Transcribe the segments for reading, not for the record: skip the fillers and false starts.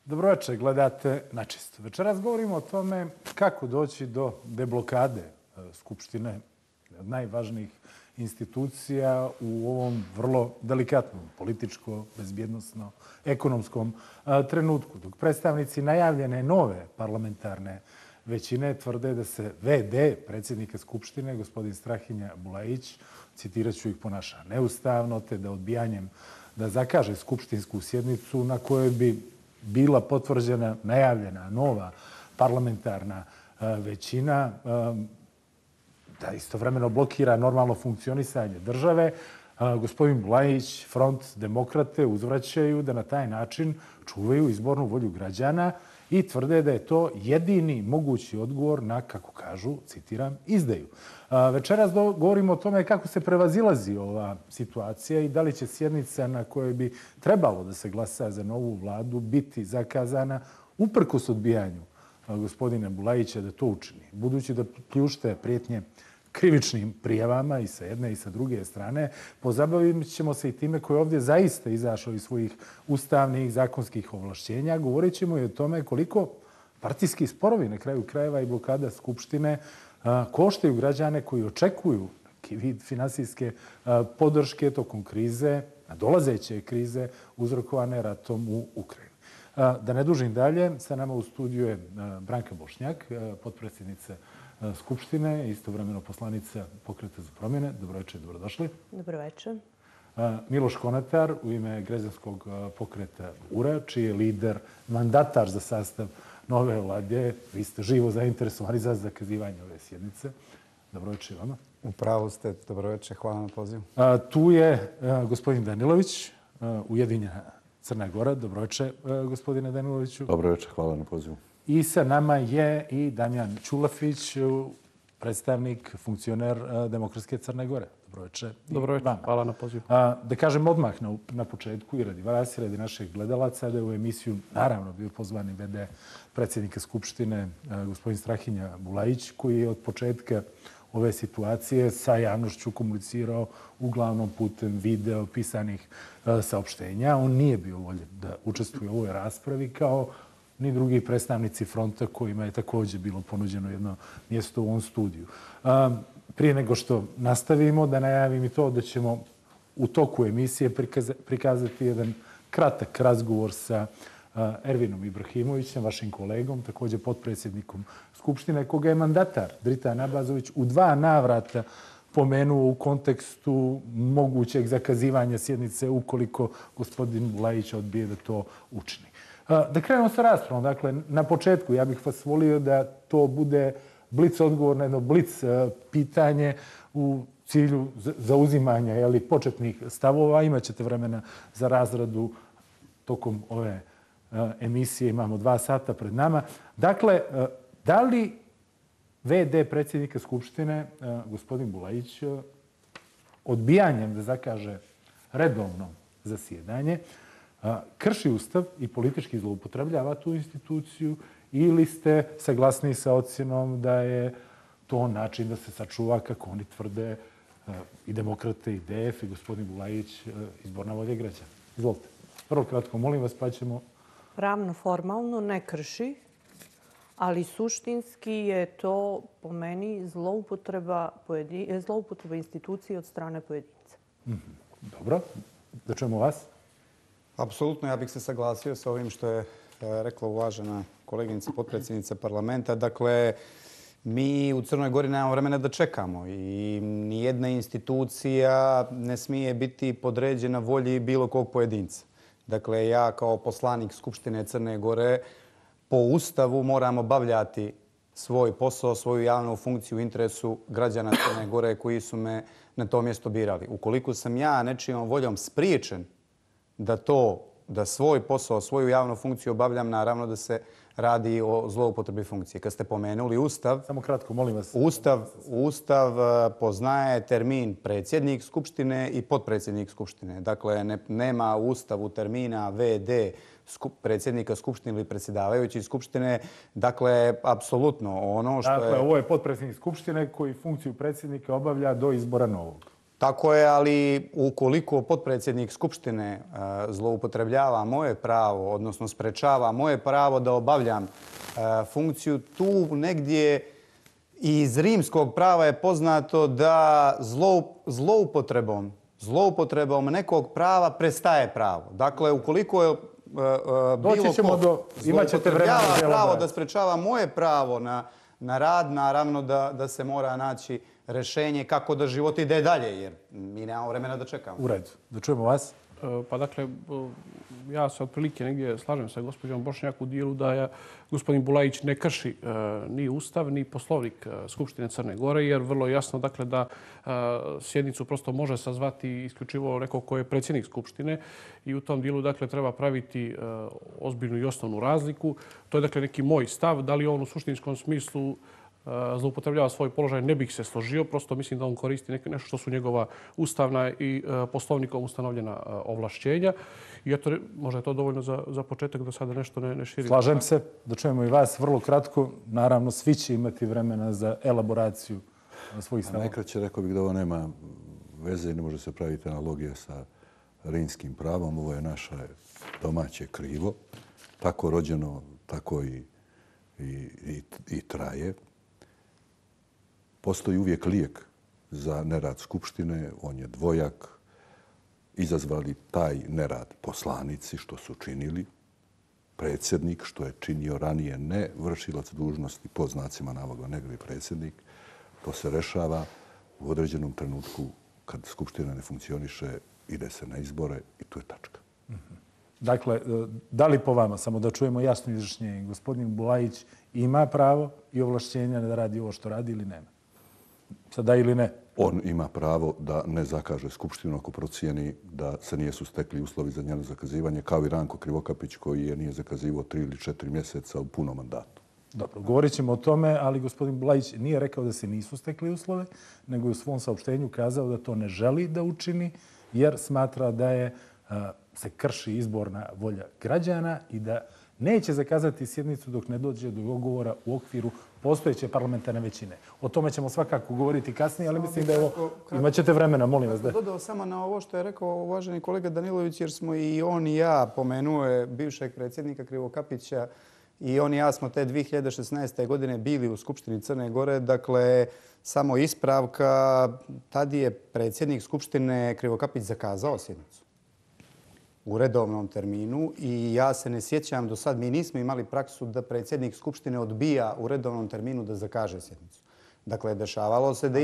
Dobroveče, gledate Načisto. Večeras govorimo o tome kako doći do deblokade Skupštine, od najvažnijih institucija u ovom vrlo delikatnom političko, bezbjednosno, ekonomskom trenutku. Dok predstavnici najavljene nove parlamentarne većine tvrde da se VD predsjednika Skupštine, gospodin Strahinja Bulajić, citirat ću ih, ponaša neustavno, te da odbijanjem da zakaže skupštinsku sjednicu na kojoj bi bila potvrđena najavljena nova parlamentarna većina, da istovremeno blokira normalno funkcionisanje države. Gospodin Bulajić, Front, Demokrate uzvraćaju da na taj način čuvaju izbornu volju građana i tvrde da je to jedini mogući odgovor na, kako kažu, citiram, izdaju. Večeras govorimo o tome kako se prevazilazi ova situacija i da li će sjednica na kojoj bi trebalo da se glasa za novu vladu biti zakazana uprkos odbijanju gospodina Bulajića da to učini. Budući da pljušte prijetnje krivičnim prijavama i sa jedne i sa druge strane, pozabavit ćemo se i time koji je ovdje zaista izašao iz svojih ustavnih zakonskih ovlašćenja. Govorit ćemo i o tome koliko partijski sporovi, na kraju krajeva i blokada Skupštine, koštaju građane koji očekuju neki vid finansijske podrške tokom krize, nadolazeće krize uzrokovane ratom u Ukrajini. Da ne dužim dalje, sa nama u studiju je Branka Bošnjak, potpredsjednica Skupštine, istovremeno poslanica Pokreta za promjene. Dobroveče, dobrodošli. Dobroveče. Miloš Konatar u ime Građanskog pokreta URA, čiji je lider, mandatar za sastav nove vlade. Vi ste živo zainteresovani za zakazivanje ove sjednice. Dobroveče vama. U pravu ste. Dobroveče. Hvala na pozivu. Tu je gospodin Danilović, Ujedinjena Crna Gora. Dobroveče, gospodine Daniloviću. Dobroveče. Hvala na pozivu. I sa nama je i Damjan Ćulafić, predstavnik, funkcioner Demokratske Crne Gore. Dobroveče. Dobroveče. Hvala na pozivu. Da kažem odmah na početku i radi vas i radi naših gledalaca da je u emisiju naravno bio pozvani VD predsjednika Skupštine gospodin Strahinja Bulajić, koji je od početka ove situacije sa javnošću komunicirao uglavnom putem video, pisanih saopštenja. On nije bio voljen da učestvuje u ovoj raspravi kao ni drugi predstavnici fronta kojima je također bilo ponuđeno jedno mjesto u ovom studiju. Prije nego što nastavimo, da najavim i to da ćemo u toku emisije prikazati jedan kratak razgovor sa Ervinom Ibrahimovićem, vašim kolegom, također potpredsjednikom Skupštine, koga je mandatar Dritan Abazović u 2 navrata pomenuo u kontekstu mogućeg zakazivanja sjednice ukoliko gospodin Bulajić odbije da to učini. Da krenemo sa raspravom. Dakle, na početku ja bih vas volio da to bude blic odgovor na jedno blic pitanje u cilju zauzimanja početnih stavova. Imaćete vremena za razradu tokom ove emisije. Imamo 2 sata pred nama. Dakle, da li VD predsjednika Skupštine, gospodin Bulajić, odbijanjem da zakaže redovno zasjedanje, krši Ustav i politički zloupotrebljava tu instituciju ili ste saglasni sa ocjenom da je to način da se sačuva, kako oni tvrde, i Demokrate, i DF, i gospodin Bulajić, izborna volja građana? Izvolite. Prvo kratko, molim vas, pa ćemo... Pravno, formalno ne krši, ali suštinski je to, po meni, zloupotreba institucije od strane pojedinca. Dobro. Da čujemo vas. Apsolutno, ja bih se saglasio sa ovim što je rekla uvažena koleginica potpredsjednica parlamenta. Dakle, mi u Crnoj Gori nemamo vremena da čekamo i nijedna institucija ne smije biti podređena volji bilo kog pojedinca. Dakle, ja kao poslanik Skupštine Crne Gore po Ustavu moram obavljati svoj posao, svoju javnu funkciju u interesu građana Crne Gore koji su me na to mjesto birali. Ukoliko sam ja nečijom voljom spriječen da svoj posao, svoju javnu funkciju obavljam, naravno da se radi o zloupotrebi funkcije. Kad ste pomenuli Ustav... Samo kratko, molim vas. Ustav poznaje termin predsjednik Skupštine i potpredsjednik Skupštine. Dakle, nema u Ustavu termina VD predsjednika Skupštine ili predsjedavajući Skupštine. Dakle, apsolutno ono što je... Dakle, ovo je potpredsjednik Skupštine koji funkciju predsjednika obavlja do izbora novog. Tako je, ali ukoliko potpredsjednik Skupštine zloupotrebljava moje pravo, odnosno sprečava moje pravo da obavljam funkciju, tu negdje iz rimskog prava je poznato da zloupotrebom nekog prava prestaje pravo. Dakle, ukoliko je bilo ko zloupotrebljava pravo da sprečava moje pravo na rad, naravno da se mora naći rješenje kako da život ide dalje, jer mi nemamo vremena da čekamo. U redu. Da čujemo vas. Pa dakle, ja se otprilike negdje slažem sa gospođom Bošnjak u dijelu da gospodin Bulajić ne krši ni Ustav, ni Poslovnik Skupštine Crne Gore, jer vrlo jasno dakle da sjednicu prosto može sazvati isključivo neko ko je predsjednik Skupštine i u tom dijelu dakle treba praviti ozbiljnu i osnovnu razliku. To je dakle neki moj stav. Da li on u suštinskom smislu zloupotrebljava svoj položaj, ne bih se složio. Prosto mislim da on koristi nešto što su njegova ustavna i poslovnikom ustanovljena ovlašćenja. I eto, možda je to dovoljno za početak da sada nešto ne širim. Slažem se. Da čujemo i vas vrlo kratko. Naravno, svi će imati vremena za elaboraciju svojih stavova. Najkraće rekao bih da ovo nema veze i ne može se praviti analogija sa rimskim pravom. Ovo je naše domaće krivo. Tako rođeno, tako i traje. Postoji uvijek lijek za nerad Skupštine. On je dvojak. Izazvali taj nerad poslanici, što su činili. Predsjednik, što je činio ranije, ne vršilac dužnosti pod znacima navoda, nego i predsjednik. To se rešava u određenom trenutku kad Skupština ne funkcioniše, ide se na izbore i tu je tačka. Dakle, da li po vama, samo da čujemo jasno izjašnjenje, gospodin Bulajić ima pravo i ovlašćenja da radi ovo što radi ili nema? Sada ili ne? On ima pravo da ne zakaže Skupštinu ako procijeni da se nisu stekli uslovi za njeno zakazivanje, kao i Ranko Krivokapić koji je nije zakazivao 3 ili 4 mjeseca u punom mandatu. Dobro, govorit ćemo o tome, ali gospodin Bulajić nije rekao da se nisu stekli uslove, nego je u svom saopštenju kazao da to ne želi da učini, jer smatra da se krši izborna volja građana i da neće zakazati sjednicu dok ne dođe do dogovora u okviru postojeće parlamentarne većine. O tome ćemo svakako govoriti kasnije, ali mislim da imat ćete vremena, molim vas. Dodao samo na ovo što je rekao uvaženi kolega Danilović, jer smo i on i ja pomenuje bivšeg predsjednika Krivokapića i on i ja smo te 2016. godine bili u Skupštini Crne Gore. Dakle, samo ispravka, tad je predsjednik Skupštine Krivokapić zakazao sjednicu u redovnom terminu i ja se ne sjećam do sad, mi nismo imali praksu da predsjednik Skupštine odbija u redovnom terminu da zakaže sjednicu. Dakle, dešavalo se da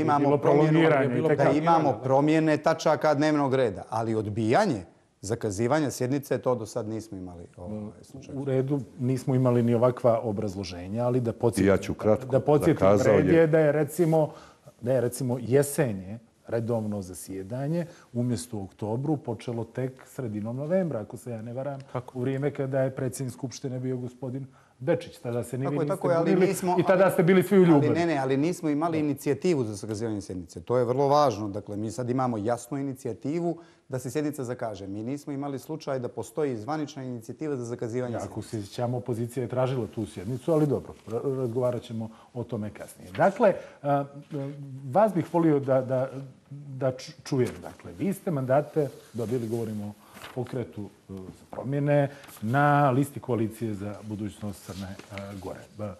imamo promjene tačaka dnevnog reda, ali odbijanje zakazivanja sjednice, to do sad nismo imali slučaj. U redu, nismo imali ni ovakva obrazloženja, ali da podsjetim predje da je recimo jesenje redovno zasjedanje umjesto u oktobru počelo tek sredinom novembra, ako se ja ne varam, u vrijeme kada je predsjednik Skupštine bio gospodin Bečić. Tada se ni vi niste bunili i tada ste bili svi u ljubavi. Ali nismo imali inicijativu za zakazivanje sjednice. To je vrlo važno. Dakle, mi sad imamo jasnu inicijativu da se sjednica zakaže. Mi nismo imali slučaj da postoji zvanična inicijativa za zakazivanje sjednice. Ako se sjećamo, opozicija je tražila tu sjednicu, ali dobro, razgovarat ćemo o tome kasnije. Dakle, vas bih volio da čujem. Dakle, vi ste mandate dobili, govorimo o pokretu za promjene, na listi koalicije za budućnost Crne Gore.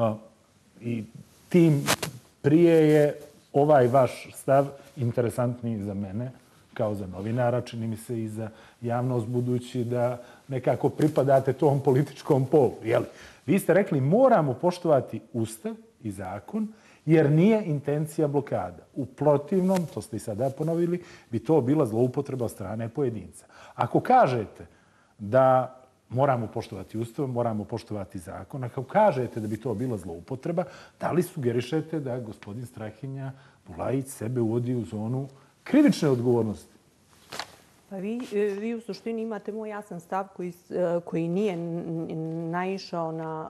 I tim prije je ovaj vaš stav interesantniji za mene, kao za novinara, čini mi se i za javnost, budući da nekako pripadate tom političkom polu. Vi ste rekli moramo poštovati Ustav i zakon, jer nije intencija blokada. U protivnom, to ste i sada ponovili, bi to bila zloupotreba od strane pojedinca. Ako kažete da moramo poštovati Ustav, moramo poštovati zakon, ako kažete da bi to bila zloupotreba, da li sugerišete da gospodin Strahinja Bulajić sebe uvodi u zonu krivične odgovornosti? Pa vi u suštini imate moj jasan stav koji nije naišao na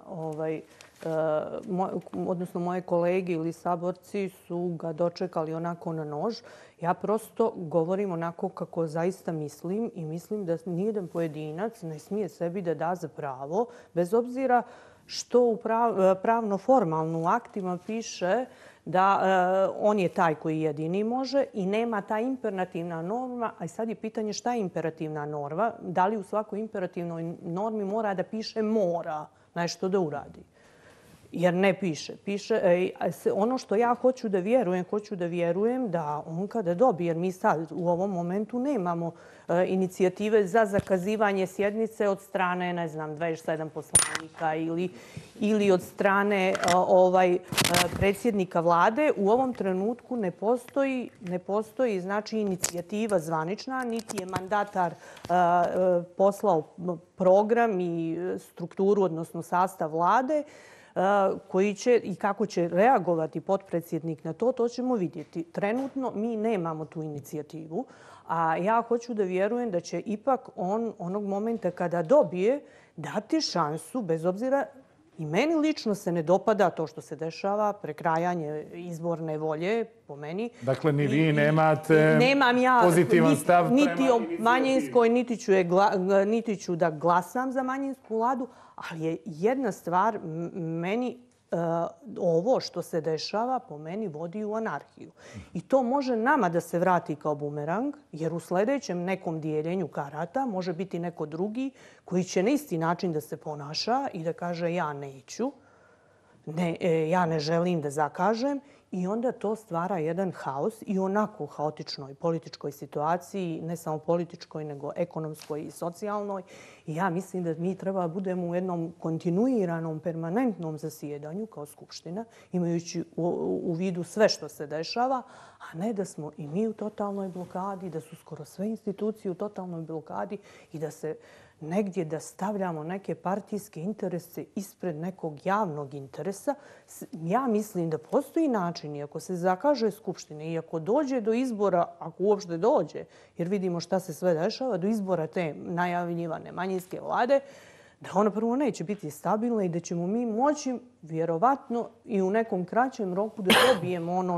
odnosno moje kolege ili saborci su ga dočekali onako na nož. Ja prosto govorim onako kako zaista mislim i mislim da nijedan pojedinac ne smije sebi da da za pravo, bez obzira što u pravno-formalno aktima piše da on je taj koji jedini može i nema ta imperativna norma. A sad je pitanje šta je imperativna norma? Da li u svakoj imperativnoj normi mora da piše mora nešto da uradi? Jer ne piše. Ono što ja hoću da vjerujem da on kada dobije, jer mi sad u ovom momentu nemamo inicijative za zakazivanje sjednice od strane, 27 poslanika ili od strane predsjednika vlade. U ovom trenutku ne postoji znači inicijativa zvanična, niti je mandatar poslao program i strukturu, odnosno sastav vlade, koji će i kako će reagovati potpredsjednik na to, to ćemo vidjeti. Trenutno mi nemamo tu inicijativu, a ja hoću da vjerujem da će ipak on onog momenta kada dobije dati šansu, bez obzira, i meni lično se ne dopada to što se dešava, prekrajanje izborne volje, po meni. Dakle, ni vi nemate pozitivan stav prema niti o manjinskoj, niti ću da glasam za manjinsku vladu, ali je jedna stvar meni ovo što se dešava po meni vodi u anarhiju. I to može nama da se vrati kao bumerang, jer u sljedećem nekom dijeljenju karata može biti neko drugi koji će na isti način da se ponaša i da kaže ja neću, ja ne želim da zakažem. I onda to stvara jedan haos i onako haotičnoj političkoj situaciji, ne samo političkoj, nego ekonomskoj i socijalnoj. I ja mislim da mi treba budemo u jednom kontinuiranom, permanentnom zasjedanju kao Skupština, imajući u vidu sve što se dešava, a ne da smo i mi u totalnoj blokadi, da su skoro sve institucije u totalnoj blokadi i da se negdje da stavljamo neke partijske interese ispred nekog javnog interesa. Ja mislim da postoji način, iako se zakaže Skupština, iako dođe do izbora, ako uopšte dođe, jer vidimo šta se sve dešava, do izbora te najavljivane manjinske vlade, da ona prvo neće biti stabilna i da ćemo mi moći vjerovatno i u nekom kraćem roku da dobijemo ono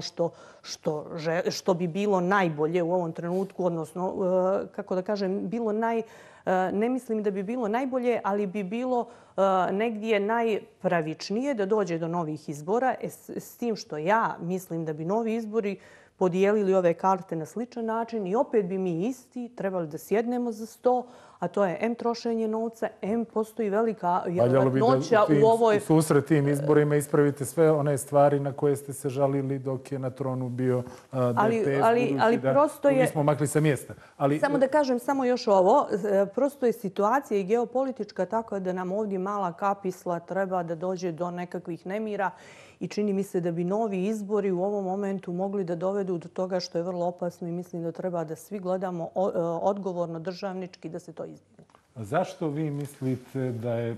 što bi bilo najbolje u ovom trenutku, odnosno, kako da kažem, ne mislim da bi bilo najbolje, ali bi bilo negdje najpravičnije da dođe do novih izbora, s tim što ja mislim da bi novi izbori podijelili ove karte na sličan način i opet bi mi isti trebali da sjednemo za sto, a to je M trošenje novca, M postoji velika vjerovatnoća u ovoj... Susret tim izborima ispravite sve one stvari na koje ste se žalili dok je na tronu bio DPS, ali prosto je... Nismo makli sa mjesta. Samo da kažem samo još ovo. Prosto je situacija i geopolitička tako da nam ovdje mala kapisla treba da dođe do nekakvih nemira i čini mi se da bi novi izbori u ovom momentu mogli da dovedu do toga što je vrlo opasno i mislim da treba da svi gledamo odgovorno, državnički, da se to izbjegne. Zašto vi mislite da je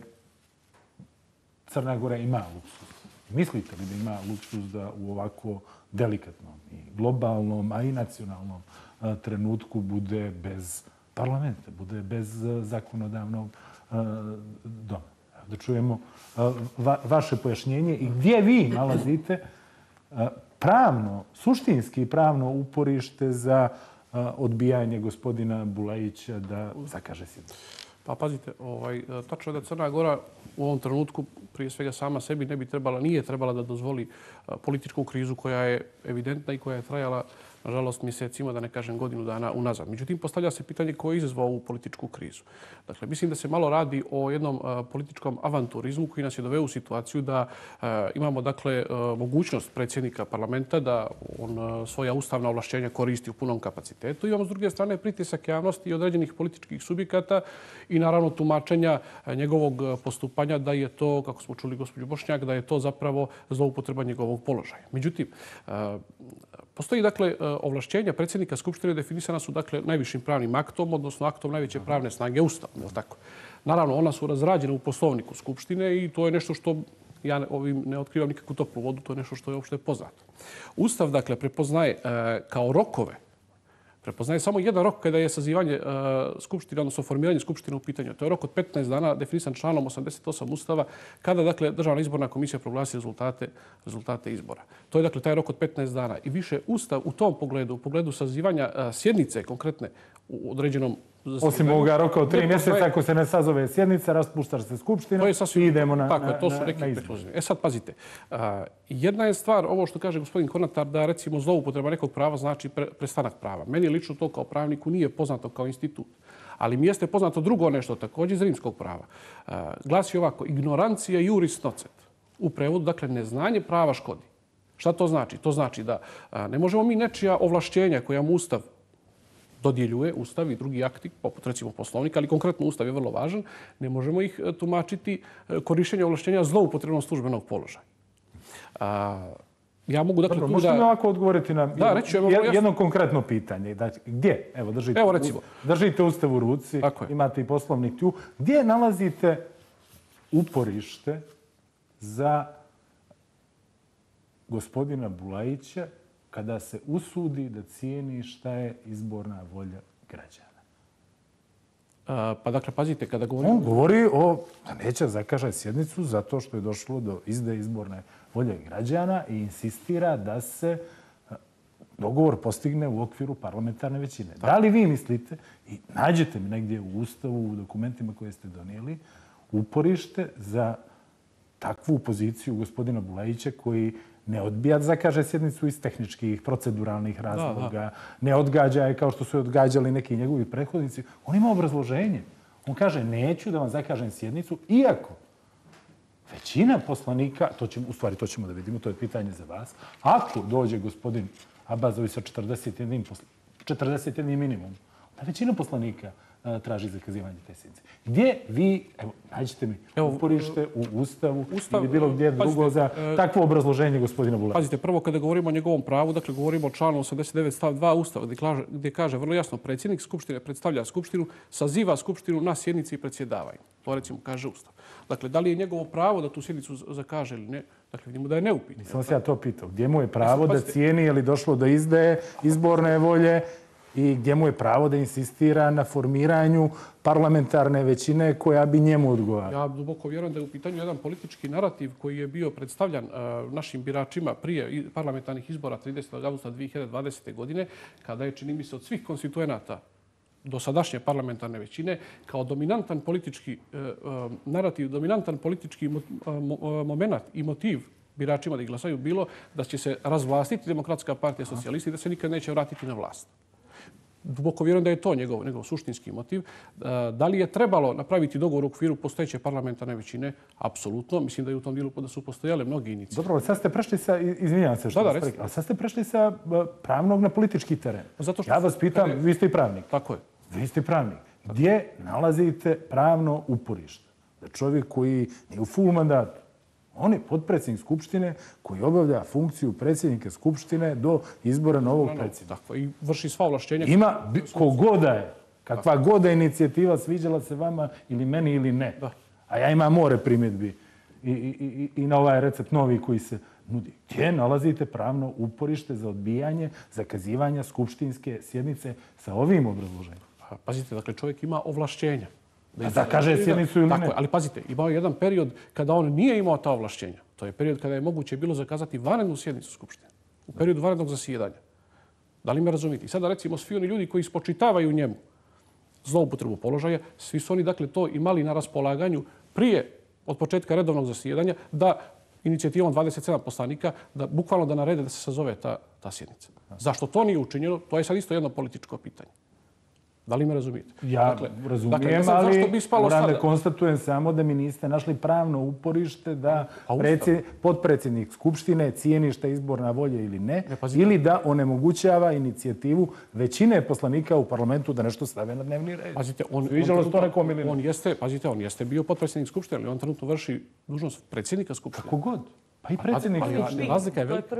Crna Gora ima luksuz? Mislite li da ima luksuz da u ovako delikatnom i globalnom, a i nacionalnom trenutku bude bez parlamenta, bude bez zakonodavnog doma? Da čujemo vaše pojašnjenje i gdje vi nalazite pravno, suštinski pravno uporište za odbijanje gospodina Bulajića da zakaže sjednicu. Pa pazite, tačno je da Crna Gora u ovom trenutku prije svega sama sebi nije trebala da dozvoli političku krizu koja je evidentna i koja je trajala nažalost mjesecima, da ne kažem godinu dana unazad. Međutim, postavlja se pitanje ko je izazvao ovu političku krizu. Dakle, mislim da se malo radi o jednom političkom avanturizmu koji nas je doveo u situaciju da imamo mogućnost predsjednika parlamenta da on svoja ustavna ovlašćenja koristi u punom kapacitetu. Imamo s druge strane pritisak javnosti i određenih političkih subjekata i naravno tumačenja njegovog postupanja da je to, kako smo čuli gospođu Bošnjak, da je to zapravo zloupotreba njegovog položaja. Međutim, postoji ovlašćenja predsjednika Skupštine definisana su najvišim pravnim aktom, odnosno aktom najveće pravne snage, Ustavom. Naravno, ona su razrađena u Poslovniku Skupštine i to je nešto što ja ovim ne otkrivam nikakvu toplu vodu, to je nešto što je uopšte poznato. Ustav, prepoznaje kao rokove, prepoznaje samo jedan rok kada je sazivanje Skupštine, odnosno formiranje Skupštine u pitanju. To je rok od 15 dana definisan članom 88 Ustava kada Državna izborna komisija proglasi rezultate izbora. To je taj rok od 15 dana. I više Ustav u tom pogledu, u pogledu sazivanja sjednice konkretne u određenom Osim ovoga roka od 3 mjeseca, ako se ne sazove sjednica, raspuštaš se skupština i idemo na Tako je, to su neki prekluzivni. Sad, pazite, jedna je stvar, ovo što kaže gospodin Konatar, da recimo zloupotreba nekog prava znači prestanak prava. Meni lično to kao pravniku nije poznato kao institut. Ali mi jeste poznato drugo nešto, također iz rimskog prava. Glasi ovako, ignorancija juris nocet. U prevodu, dakle, neznanje prava škodi. Šta to znači? To znači da ne možemo mi nečija ovlašćenja koja mu Ustav dodjeljuje, Ustav i drugi akti, poput recimo Poslovnika, ali konkretno Ustav je vrlo važan, ne možemo ih tumačiti korištenje ovlašćenja zloupotrebom službenog položaja. Ja mogu dakle Dobro, možete mi ovako odgovoriti na jedno konkretno pitanje. Znači, gdje? Evo, držite Ustav u ruci, imate i Poslovnik tu. Gdje nalazite uporište za gospodina Bulajića kada se usudi da cijeni šta je izborna volja građana? Pa dakle, pazite, kada govorimo... On govori da neće zakaže sjednicu zato što je došlo do izdaje izborne volje građana i insistira da se dogovor postigne u okviru parlamentarne većine. Da li vi mislite, i nađete mi negdje u Ustavu, u dokumentima koje ste donijeli, uporište za takvu poziciju gospodina Bulajića koji ne odbija da zakaže sjednicu iz tehničkih, proceduralnih razloga, ne odgađa je kao što su odgađali neki njegovi prethodnici. On ima obrazloženje. On kaže, neću da vam zakažem sjednicu, iako većina poslanika, to ćemo da vidimo, to je pitanje za vas, ako dođe gospodin Abazović sa 41 minimum, da većina poslanika traži zakazivanje te sjednice. Gdje vi, evo, nađite mi, uporište u Ustavu ili bilo gdje drugo za takvo obrazloženje gospodina Bulajića? Pazite, prvo kada govorimo o njegovom pravu, dakle govorimo o članu 89 stav 2 Ustava gdje kaže vrlo jasno predsjednik Skupštine predstavlja Skupštinu, saziva Skupštinu na sjednici i predsjedavanje. To recimo kaže Ustav. Dakle, da li je njegovo pravo da tu sjednicu zakaže ili ne? Dakle, vidimo da je neupitno. Nisam se ja to pitao. Gdje mu je pravo da cijeni je li došlo do izdaje izborne volje i gdje mu je pravo da insistira na formiranju parlamentarne većine koja bi njemu odgovarala? Ja duboko vjerujem da je u pitanju jedan politički narativ koji je bio predstavljan našim biračima prije parlamentarnih izbora 30. augusta 2020. godine, kada je, čini mi se, od svih konstituenata dosadašnje parlamentarne većine kao dominantan politički narativ, dominantan politički moment i motiv biračima da ih glasaju bilo da će se razvlastiti Demokratska partija socijalisti i da se nikad neće vratiti na vlast. Duboko vjerujem da je to njegov suštinski motiv. Da li je trebalo napraviti dogovor u okviru postojeće parlamentarne većine? Apsolutno. Mislim da je u tom dijelu da su postojale mnogi inicijative. Dobro, sad ste prešli sa, izvinjavam se što vas prekidam, ali sad ste prešli sa pravnog na politički teren. Ja vas pitam, vi ste i pravnik. Tako je. Vi ste pravnik. Gdje nalazite pravno uporište? Da čovjek koji nije u full mandatu, on je potpredsjednik Skupštine koji obavlja funkciju predsjednika Skupštine do izbora novog predsjednika. Tako, i vrši sva ovlašćenja. Ima kogoda je, kakva god je inicijativa, sviđala se vama ili meni ili ne. A ja imam more primjedbi i na ovaj recept novi koji se nudi. Gdje nalazite pravno uporište za odbijanje zakazivanja skupštinske sjednice sa ovim obrazloženjem? Pazite, dakle, čovjek ima ovlašćenja. Da kaže sjednicu ili ne. Ali pazite, imao je jedan period kada on nije imao ta ovlašćenja. To je period kada je moguće bilo zakazati vanrednu sjednicu Skupštine. U periodu vanrednog zasjedanja. Da li me razumijete? I sada recimo svi oni ljudi koji spočitavaju njemu zloupotrebu položaja, svi su oni dakle to imali na raspolaganju prije od početka redovnog zasjedanja da inicijativom 27 poslanika da bukvalno da narede da se sazove ta sjednica. Zašto to nije učinjeno? To je sad isto jedno političko pitanje. Da li me razumijete? Ja razumijem, ali moram da konstatujem samo da mi niste našli pravno uporište da potpredsjednik Skupštine cijeni šta je izborna volja ili ne, ili da onemogućava inicijativu većine poslanika u parlamentu da nešto stave na dnevni red. Pazite, on jeste bio potpredsjednik Skupštine, ali on trenutno vrši dužnost predsjednika Skupštine. Kako god. Pa i predsjednik Skupštine. Razlika je velika.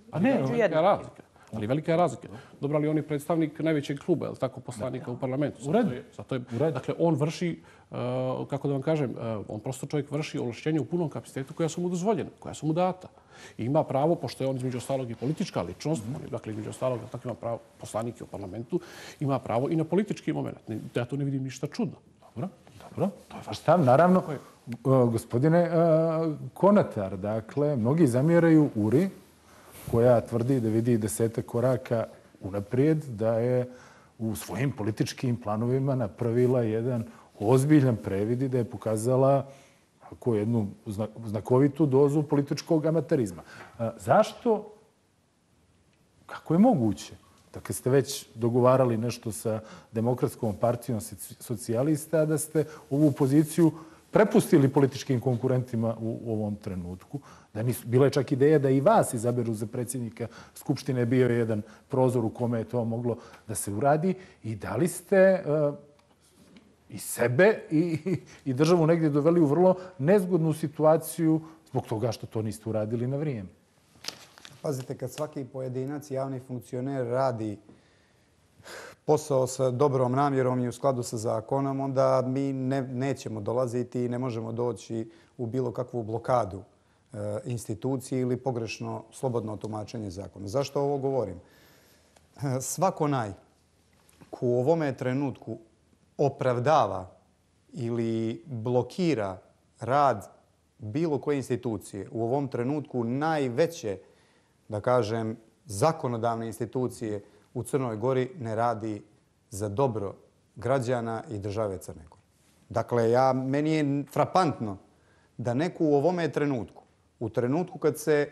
Ali velika je razlika. Dobro, ali on je predstavnik najvećeg kluba, je li tako, poslanika u parlamentu. U redu. Dakle, on vrši, kako da vam kažem, on prosto čovjek vrši ovlašćenje u punom kapacitetu koja su mu dozvoljena, koja su mu data. I ima pravo, pošto je on između ostalog i politička ličnost, dakle, između ostalog, tako ima pravo poslanike u parlamentu, ima pravo i na politički moment. Ja tu ne vidim ništa čudno. Dobro, to je vaš stav. Naravno, gospodine Konatar, dakle, mnogi zamjeraju URI, koja tvrdi da vidi 10 koraka unaprijed, da je u svojim političkim planovima napravila jedan ozbiljan previd i da je pokazala jednu znakovitu dozu političkog amaterizma. Zašto? Kako je moguće? Dakle, ste već dogovarali nešto sa Demokratskom partijom socijalista, da ste ovu poziciju prepustili političkim konkurentima u ovom trenutku. Bila je čak ideja da i vas izaberu za predsjednika Skupštine. Bio je jedan prozor u kome je to moglo da se uradi. I da li ste i sebe i državu negdje doveli u vrlo nezgodnu situaciju zbog toga što to niste uradili na vrijeme? Pazite, kad svaki pojedinac, javni funkcioner radi posao sa dobrom namjerom i u skladu sa zakonom, onda mi nećemo dolaziti i ne možemo doći u bilo kakvu blokadu institucije ili pogrešno slobodno tumačenje zakona. Zašto ovo govorim? Svako onaj ko u ovome trenutku opravdava ili blokira rad bilo koje institucije, u ovom trenutku najveće, da kažem, zakonodavne institucije u Crnoj Gori ne radi za dobro građana i države Crne Gore. Dakle, meni je frapantno da neko u ovome trenutku, u trenutku kad se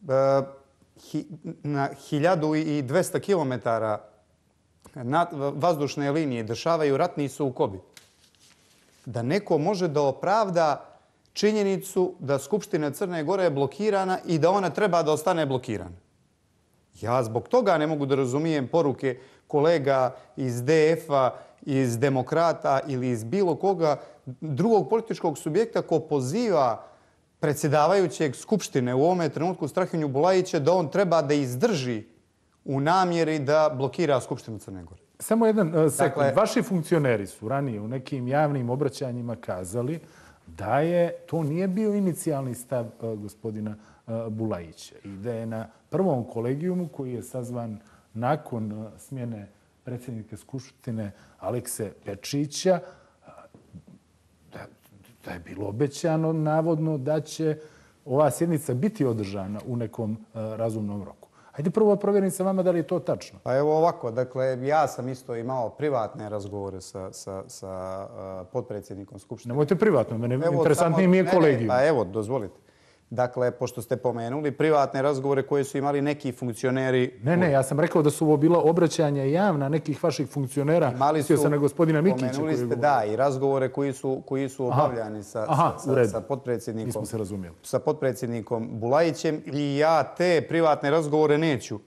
na 1200 km vazdušne linije dešavaju ratni sukobi, da neko može da opravda činjenicu da Skupština Crne Gore je blokirana i da ona treba da ostane blokirana. Ja zbog toga ne mogu da razumijem poruke kolega iz DF-a, iz Demokrata ili iz bilo koga drugog političkog subjekta ko poziva predsjedavajućeg Skupštine u ovome trenutku Strahinju Bulajića da on treba da izdrži u namjeri da blokira Skupštinu Crne Gore. Samo jedan sekund. Vaši funkcioneri su ranije u nekim javnim obraćanjima kazali da to nije bio inicijalni stav gospodina Bulajića i da je na prvom kolegijumu koji je sazvan nakon smjene predsjednika Skupštine Alekse Pečića, da je bilo obećano navodno da će ova sjednica biti održana u nekom razumnom roku. Hajde prvo provjerim sa vama da li je to tačno. Pa evo ovako, dakle, ja sam isto imao privatne razgovore sa potpredsjednikom Skupštine. Nemojte privatno, mene interesantniji mi je kolegijum. Pa evo, dozvolite. Dakle, pošto ste pomenuli privatne razgovore koje su imali neki funkcioneri... Ne, ja sam rekao da su ovo bila obraćanja javna nekih vaših funkcionera. Mislio sam na gospodina Mikića. Pomenuli ste, da, i razgovore koji su obavljani sa potpredsjednikom... Nismo se razumjeli. Sa potpredsjednikom Bulajićem i ja te privatne razgovore neću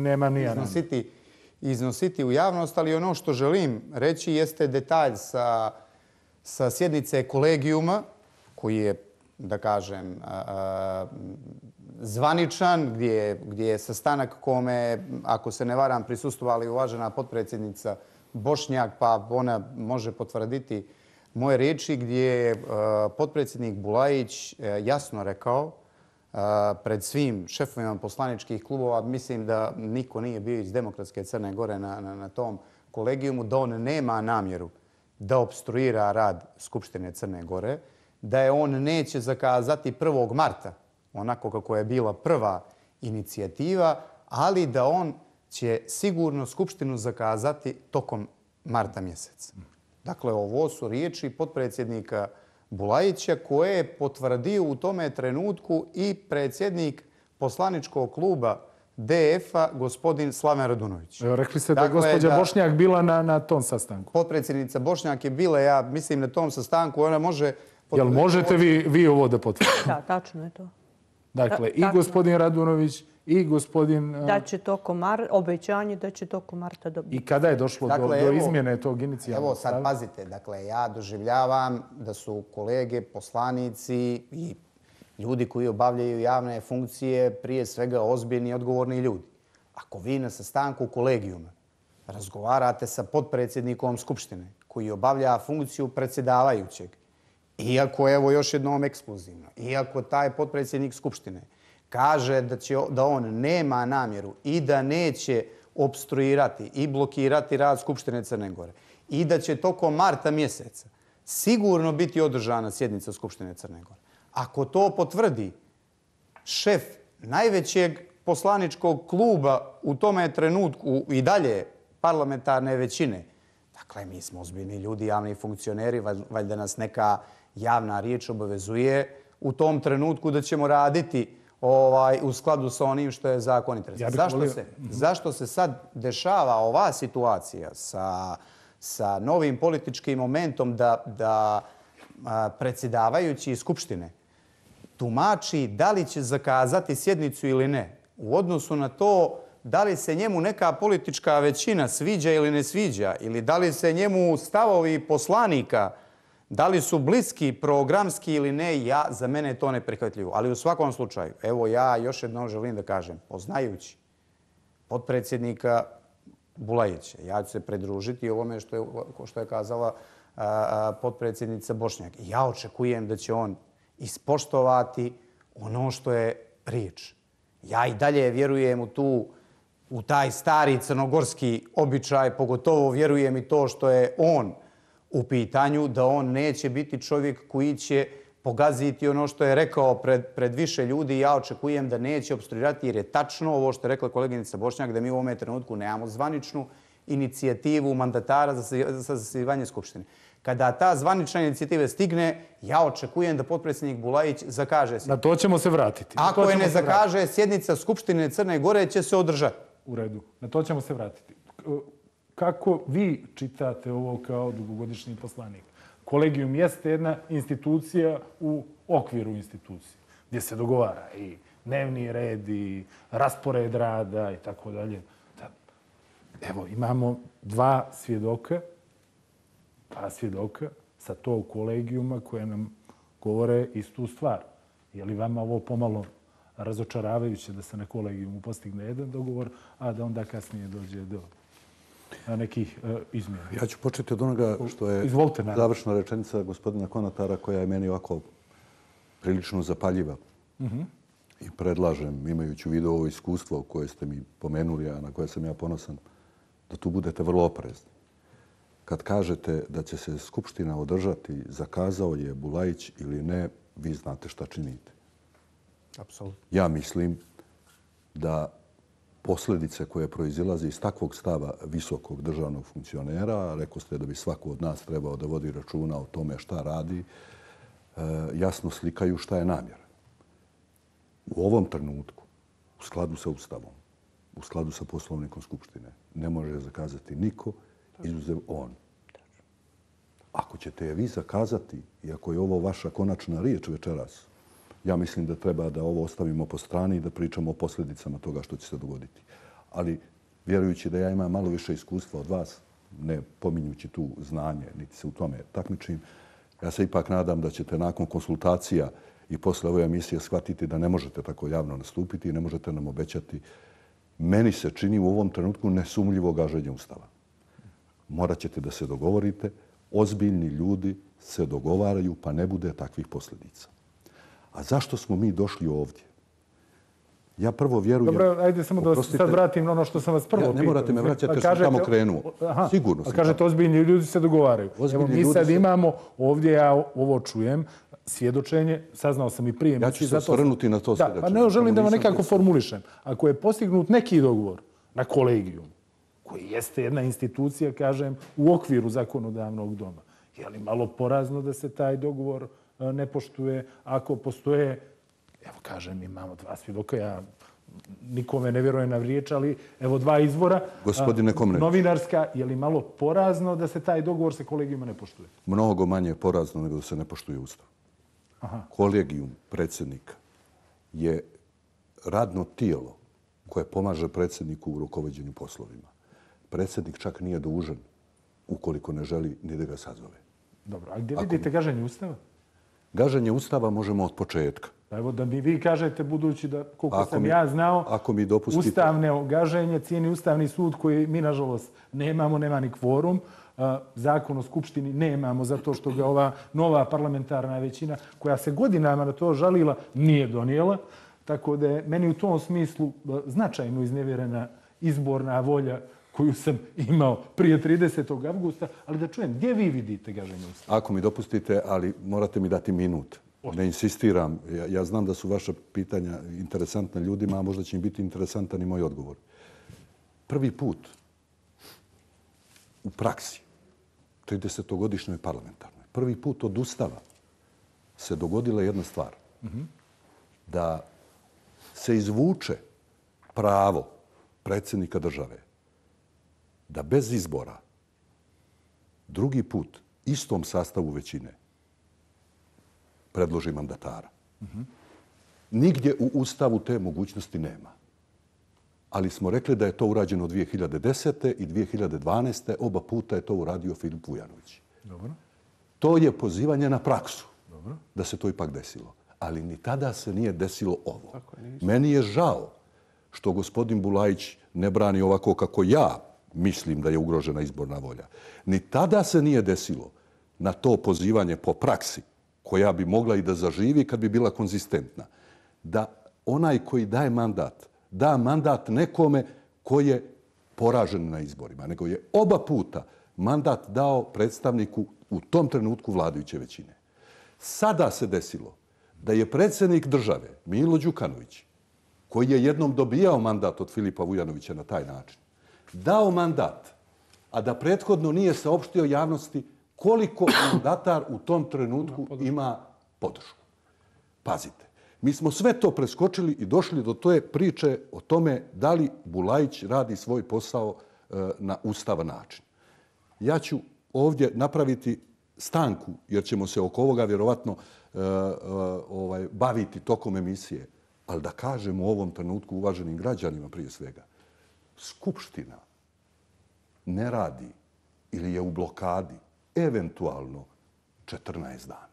iznositi u javnost, ali ono što želim reći jeste detalj sa sjednice kolegijuma koji je, da kažem, zvaničan, gdje je sastanak kome, ako se ne varam, prisustvovali uvažena potpredsjednica Bošnjak, pa ona može potvrditi moje riječi, gdje je potpredsjednik Bulajić jasno rekao pred svim šefovima poslaničkih klubova, mislim da niko nije bio iz Demokratske Crne Gore na tom kolegijumu, da on nema namjeru da opstruira rad Skupštine Crne Gore, da je on neće zakazati 1. marta, onako kako je bila prva inicijativa, ali da on će sigurno Skupštinu zakazati tokom marta mjeseca. Dakle, ovo su riječi potpredsjednika Bulajića koje je potvrdio u tome trenutku i predsjednik poslaničkog kluba DF-a, gospodin Slaven Radunović. Rekli ste da je gospođa Bošnjak bila na tom sastanku. Potpredsjednica Bošnjak je bila, ja mislim, na tom sastanku. Ona može... Jel možete vi ovo da potvrdite? Da, tačno je to. Dakle, i gospodin Radunović i gospodin... Da će tokom obećanje da će tokom marta dobiti. I kada je došlo do izmjene tog inicijalnog stava? Evo sad pazite, dakle, ja doživljavam da su kolege, poslanici i ljudi koji obavljaju javne funkcije prije svega ozbiljni i odgovorni ljudi. Ako vi na sastanku kolegijuma razgovarate sa potpredsjednikom Skupštine koji obavlja funkciju predsjedavajućeg, iako, evo još jednom ekskluzivno, iako taj potpredsjednik Skupštine kaže da on nema namjeru i da neće opstruirati i blokirati rad Skupštine Crne Gore i da će tokom marta mjeseca sigurno biti održana sjednica Skupštine Crne Gore. Ako to potvrdi šef najvećeg poslaničkog kluba u tome trenutku i dalje parlamentarne većine. Dakle, mi smo ozbiljni ljudi, javni funkcioneri, valjda nas neka javna riječ obavezuje u tom trenutku da ćemo raditi u skladu sa onim što je zakonito. Zašto se sad dešava ova situacija sa novim političkim momentom da predsjedavajući Skupštine tumači da li će zakazati sjednicu ili ne u odnosu na to da li se njemu neka politička većina sviđa ili ne sviđa ili da li se njemu stavovi poslanika da li su bliski, programski ili ne, za mene je to neprihvatljivo. Ali u svakom slučaju, evo ja još jednom želim da kažem, poznajući potpredsjednika Bulajića, ja ću se pridružiti ovome što je kazala potpredsjednica Bošnjak. Ja očekujem da će on ispoštovati ono što je riječ. Ja i dalje vjerujem u taj stari crnogorski običaj, pogotovo vjerujem i to što je on u pitanju, da on neće biti čovjek koji će pogaziti ono što je rekao pred više ljudi. Ja očekujem da neće opstruirati jer je tačno ovo što je rekla koleginica Bošnjak, da mi u ovome trenutku nemamo zvaničnu inicijativu mandatara za sazivanje Skupštine. Kada ta zvanična inicijativa stigne, ja očekujem da potpredsjednik Bulajić zakaže sjednicu. Na to ćemo se vratiti. Ako je ne zakaže, sjednica Skupštine Crne Gore će se održati. U redu. Na to ćemo se vratiti. Kako vi čitate ovo kao dugogodišnji poslanik? Kolegijum jeste jedna institucija u okviru institucije gdje se dogovara i dnevni red i raspored rada i tako dalje. Evo, imamo dva svjedoka sa tog kolegijuma koje nam govore istu stvar. Je li vama ovo pomalo razočaravajuće da se na kolegijumu postigne jedan dogovor, a da onda kasnije dođe do nekih izmjena? Ja ću početi od onoga što je završna rečenica gospodina Konatara, koja je meni ovako prilično zapaljiva. I predlažem, imajući u vidu ovo iskustvo koje ste mi pomenuli, a na koje sam ja ponosan, da tu budete vrlo oprezni. Kad kažete da će se Skupština održati, zakazao je Bulajić ili ne, vi znate šta činite. Apsolutno. Ja mislim da posljedice koje proizilaze iz takvog stava visokog državnog funkcionera, rekao ste da bi svako od nas trebao da vodi računa o tome šta radi, jasno slikaju šta je namjera. U ovom trenutku, u skladu sa Ustavom, u skladu sa Poslovnikom Skupštine, ne može zakazati niko, izuzev on. Ako ćete je vi zakazati, i ako je ovo vaša konačna riječ večeras, ja mislim da treba da ovo ostavimo po strani i da pričamo o posljedicama toga što će se dogoditi. Ali, vjerujući da ja imam malo više iskustva od vas, ne pominjući tu znanje, niti se u tome takmičim, ja se ipak nadam da ćete nakon konsultacija i posle ove emisije shvatiti da ne možete tako javno nastupiti i ne možete nam obećati. Meni se čini u ovom trenutku nesumljivo gaženje Ustava. Morat ćete da se dogovorite. Ozbiljni ljudi se dogovaraju pa ne bude takvih posljedica. A zašto smo mi došli ovdje? Ja prvo vjerujem... Dobro, ajde samo da sad vratim na ono što sam vas prvo pitao. Ne morate me vraćati jer sam tamo krenuo. Sigurno sam. Kažete, ozbiljni ljudi se dogovaraju. Evo, mi sad imamo, ovdje ja ovo čujem, svjedočenje, saznao sam i prije. Ja ću se osvrnuti na to svjedočenje. Pa ne želim da vam nekako formulišem. Ako je postignut neki dogovor na kolegijum, koji jeste jedna institucija, kažem, u okviru zakonodavnog doma, je li malo porazno da se taj dogovor ne poštuje ako postoje, evo kažem, imamo dva svjedoka, ja nikome ne vjerujem na riječ, ali evo dva izvora. Gospodine Komnenić. Novinarska, je li malo porazno da se taj dogovor sa kolegijuma ne poštuje? Mnogo manje porazno nego da se ne poštuje Ustav. Kolegijum predsjednika je radno tijelo koje pomaže predsjedniku u rukovođenju poslovima. Predsjednik čak nije dužan ukoliko ne želi ni da ga sazove. Dobro, a gdje vidite gaženje Ustava? Gaženje Ustava možemo od početka. Evo da mi vi kažete, budući da, koliko sam ja znao, ustavne gaženje cijeni Ustavni sud koji mi, nažalost, nemamo, nema ni kvorum. Zakon o Skupštini nemamo zato što ga ova nova parlamentarna većina, koja se godinama na to žalila, nije donijela. Tako da je meni u tom smislu značajno iznevjerena izborna volja koju sam imao prije 30. avgusta, ali da čujem, gdje vi vidite gaženje Ustava? Ako mi dopustite, ali morate mi dati minut. Ne insistiram. Ja znam da su vaša pitanja interesantna ljudima, a možda će im biti interesantan i moj odgovor. Prvi put u praksi, 30-godišnjoj parlamentarnoj, prvi put od Ustava se dogodila jedna stvar. Da se izvuče pravo predsjednika države da bez izbora drugi put istom sastavu većine predloži mandatara. Nigdje u Ustavu te mogućnosti nema. Ali smo rekli da je to urađeno 2010. i 2012. Oba puta je to uradio Filip Vujanović. Dobro. To je pozivanje na praksu. Dobro. Da se to ipak desilo. Ali ni tada se nije desilo ovo. Meni je žao što gospodin Bulajić ne brani ovako kako ja mislim da je ugrožena izborna volja. Ni tada se nije desilo na to pozivanje po praksi, koja bi mogla i da zaživi kad bi bila konzistentna, da onaj koji daje mandat, da mandat nekome koji je poražen na izborima, nego je oba puta mandat dao predstavniku u tom trenutku vladajuće većine. Sada se desilo da je predsjednik države, Milo Đukanović, koji je jednom dobijao mandat od Filipa Vujanovića na taj način, dao mandat, a da prethodno nije saopštio javnosti koliko mandatar u tom trenutku ima podršku. Pazite, mi smo sve to preskočili i došli do te priče o tome da li Bulajić radi svoj posao na ustavan način. Ja ću ovdje napraviti stanku, jer ćemo se oko ovoga vjerovatno baviti tokom emisije. Ali da kažem u ovom trenutku uvaženim građanima prije svega, Skupština ne radi ili je u blokadi eventualno 14 dana.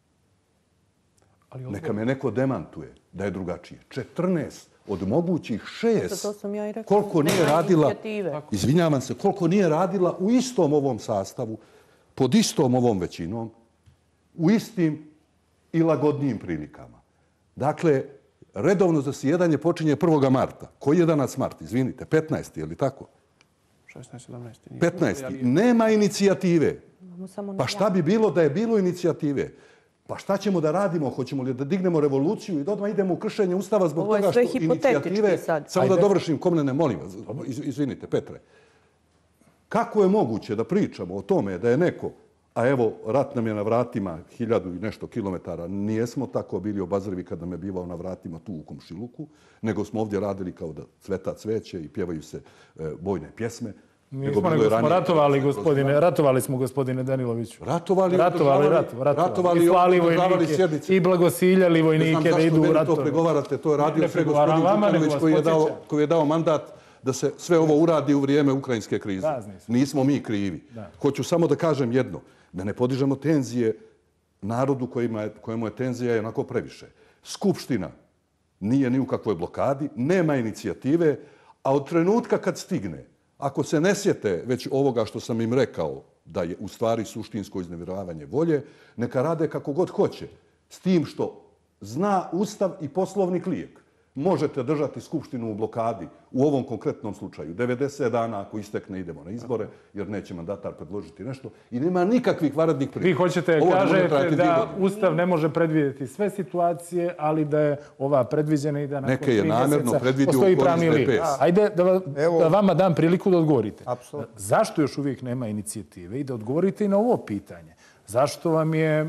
Neka me neko demantuje da je drugačije. 14 od mogućih 6, koliko nije radila, izvinjavam se, koliko nije radila u istom ovom sastavu, pod istom ovom većinom, u istim i lagodnijim prilikama. Dakle, redovno zasjedanje počinje 1. marta. Koji je danas mart? Izvinite, 15. je li tako? 16. 17. 15. Nema inicijative. Pa šta bi bilo da je bilo inicijative? Pa šta ćemo da radimo? Hoćemo li da dignemo revoluciju i da odmah idemo u kršenje Ustava zbog toga što inicijative... Samo da dovršim, Komnene, molim vas. Izvinite, Petre. Kako je moguće da pričamo o tome da je neko, a evo, rat nam je na vratima 1000 i nešto kilometara, nijesmo tako bili obazrivi kad nam je bivao na vratima tu u komšiluku, nego smo ovdje radili kao da cveta cveće i pjevaju se bojne pjesme. Nismo, nego smo ratovali smo, gospodine Daniloviću. Ratovali i slali vojnike i blagosiljali vojnike da idu u ratove. To pregovarate, to je radio sve gospodin Đukanović koji je dao mandat da se sve ovo uradi u vrijeme ukrajinske krize. Nismo mi krivi. Hoću samo da kažem jedno, da ne podižemo tenzije narodu kojemu je tenzija onako previše. Skupština nije ni u kakvoj blokadi, nema inicijative, a od trenutka kad stigne, ako se ne sjete već ovoga što sam im rekao, da je u stvari suštinsko iznevjeravanje volje, neka rade kako god hoće. S tim što zna Ustav i poslovnik lijek. Možete držati Skupštinu u blokadi u ovom konkretnom slučaju. 90 dana ako istekne idemo na izbore, jer neće mandatar predložiti nešto. I nema nikakvih vanrednih prilika. Vi hoćete kažete da Ustav ne može predvidjeti sve situacije, ali da je ova predviđena i da nakon 3 mjeseca postoji pravni lijek. Ajde da vama dam priliku da odgovorite. Zašto još uvijek nema inicijative? I da odgovorite i na ovo pitanje. Zašto vam je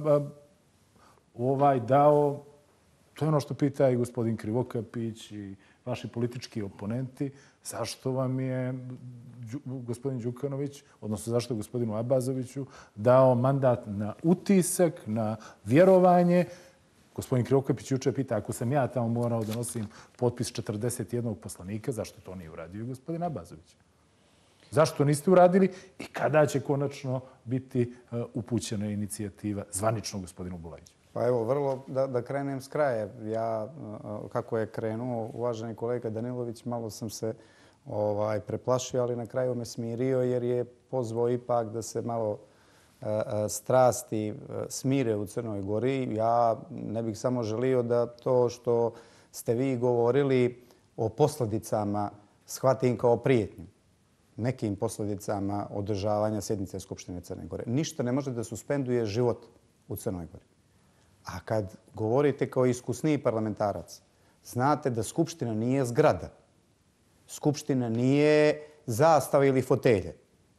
dao... To je ono što pita i gospodin Krivokapić i vaši politički oponenti. Zašto vam je gospodin Đukanović, odnosno zašto je gospodinu Abazoviću dao mandat na utisak, na vjerovanje? Gospodin Krivokapić juče pita, ako sam ja tamo morao da nosim potpis 41 poslanika, zašto to nije uradio i gospodin Abazović? Zašto niste uradili i kada će konačno biti upućena inicijativa zvanično gospodinu Bulajiću? Pa evo, vrlo da krenem s kraja. Ja, kako je krenuo uvaženi kolega Danilović, malo sam se preplašio, ali na kraju me smirio jer je pozvao ipak da se malo strasti smire u Crnoj Gori. Ja ne bih samo želio da to što ste vi govorili o posljedicama shvatim kao prijetnju. Nekim posljedicama održavanja sjednice Skupštine Crne Gore. Ništa ne može da suspenduje život u Crnoj Gori. A kad govorite kao iskusniji parlamentarac, znate da Skupština nije zgrada. Skupština nije zastava ili fotelje.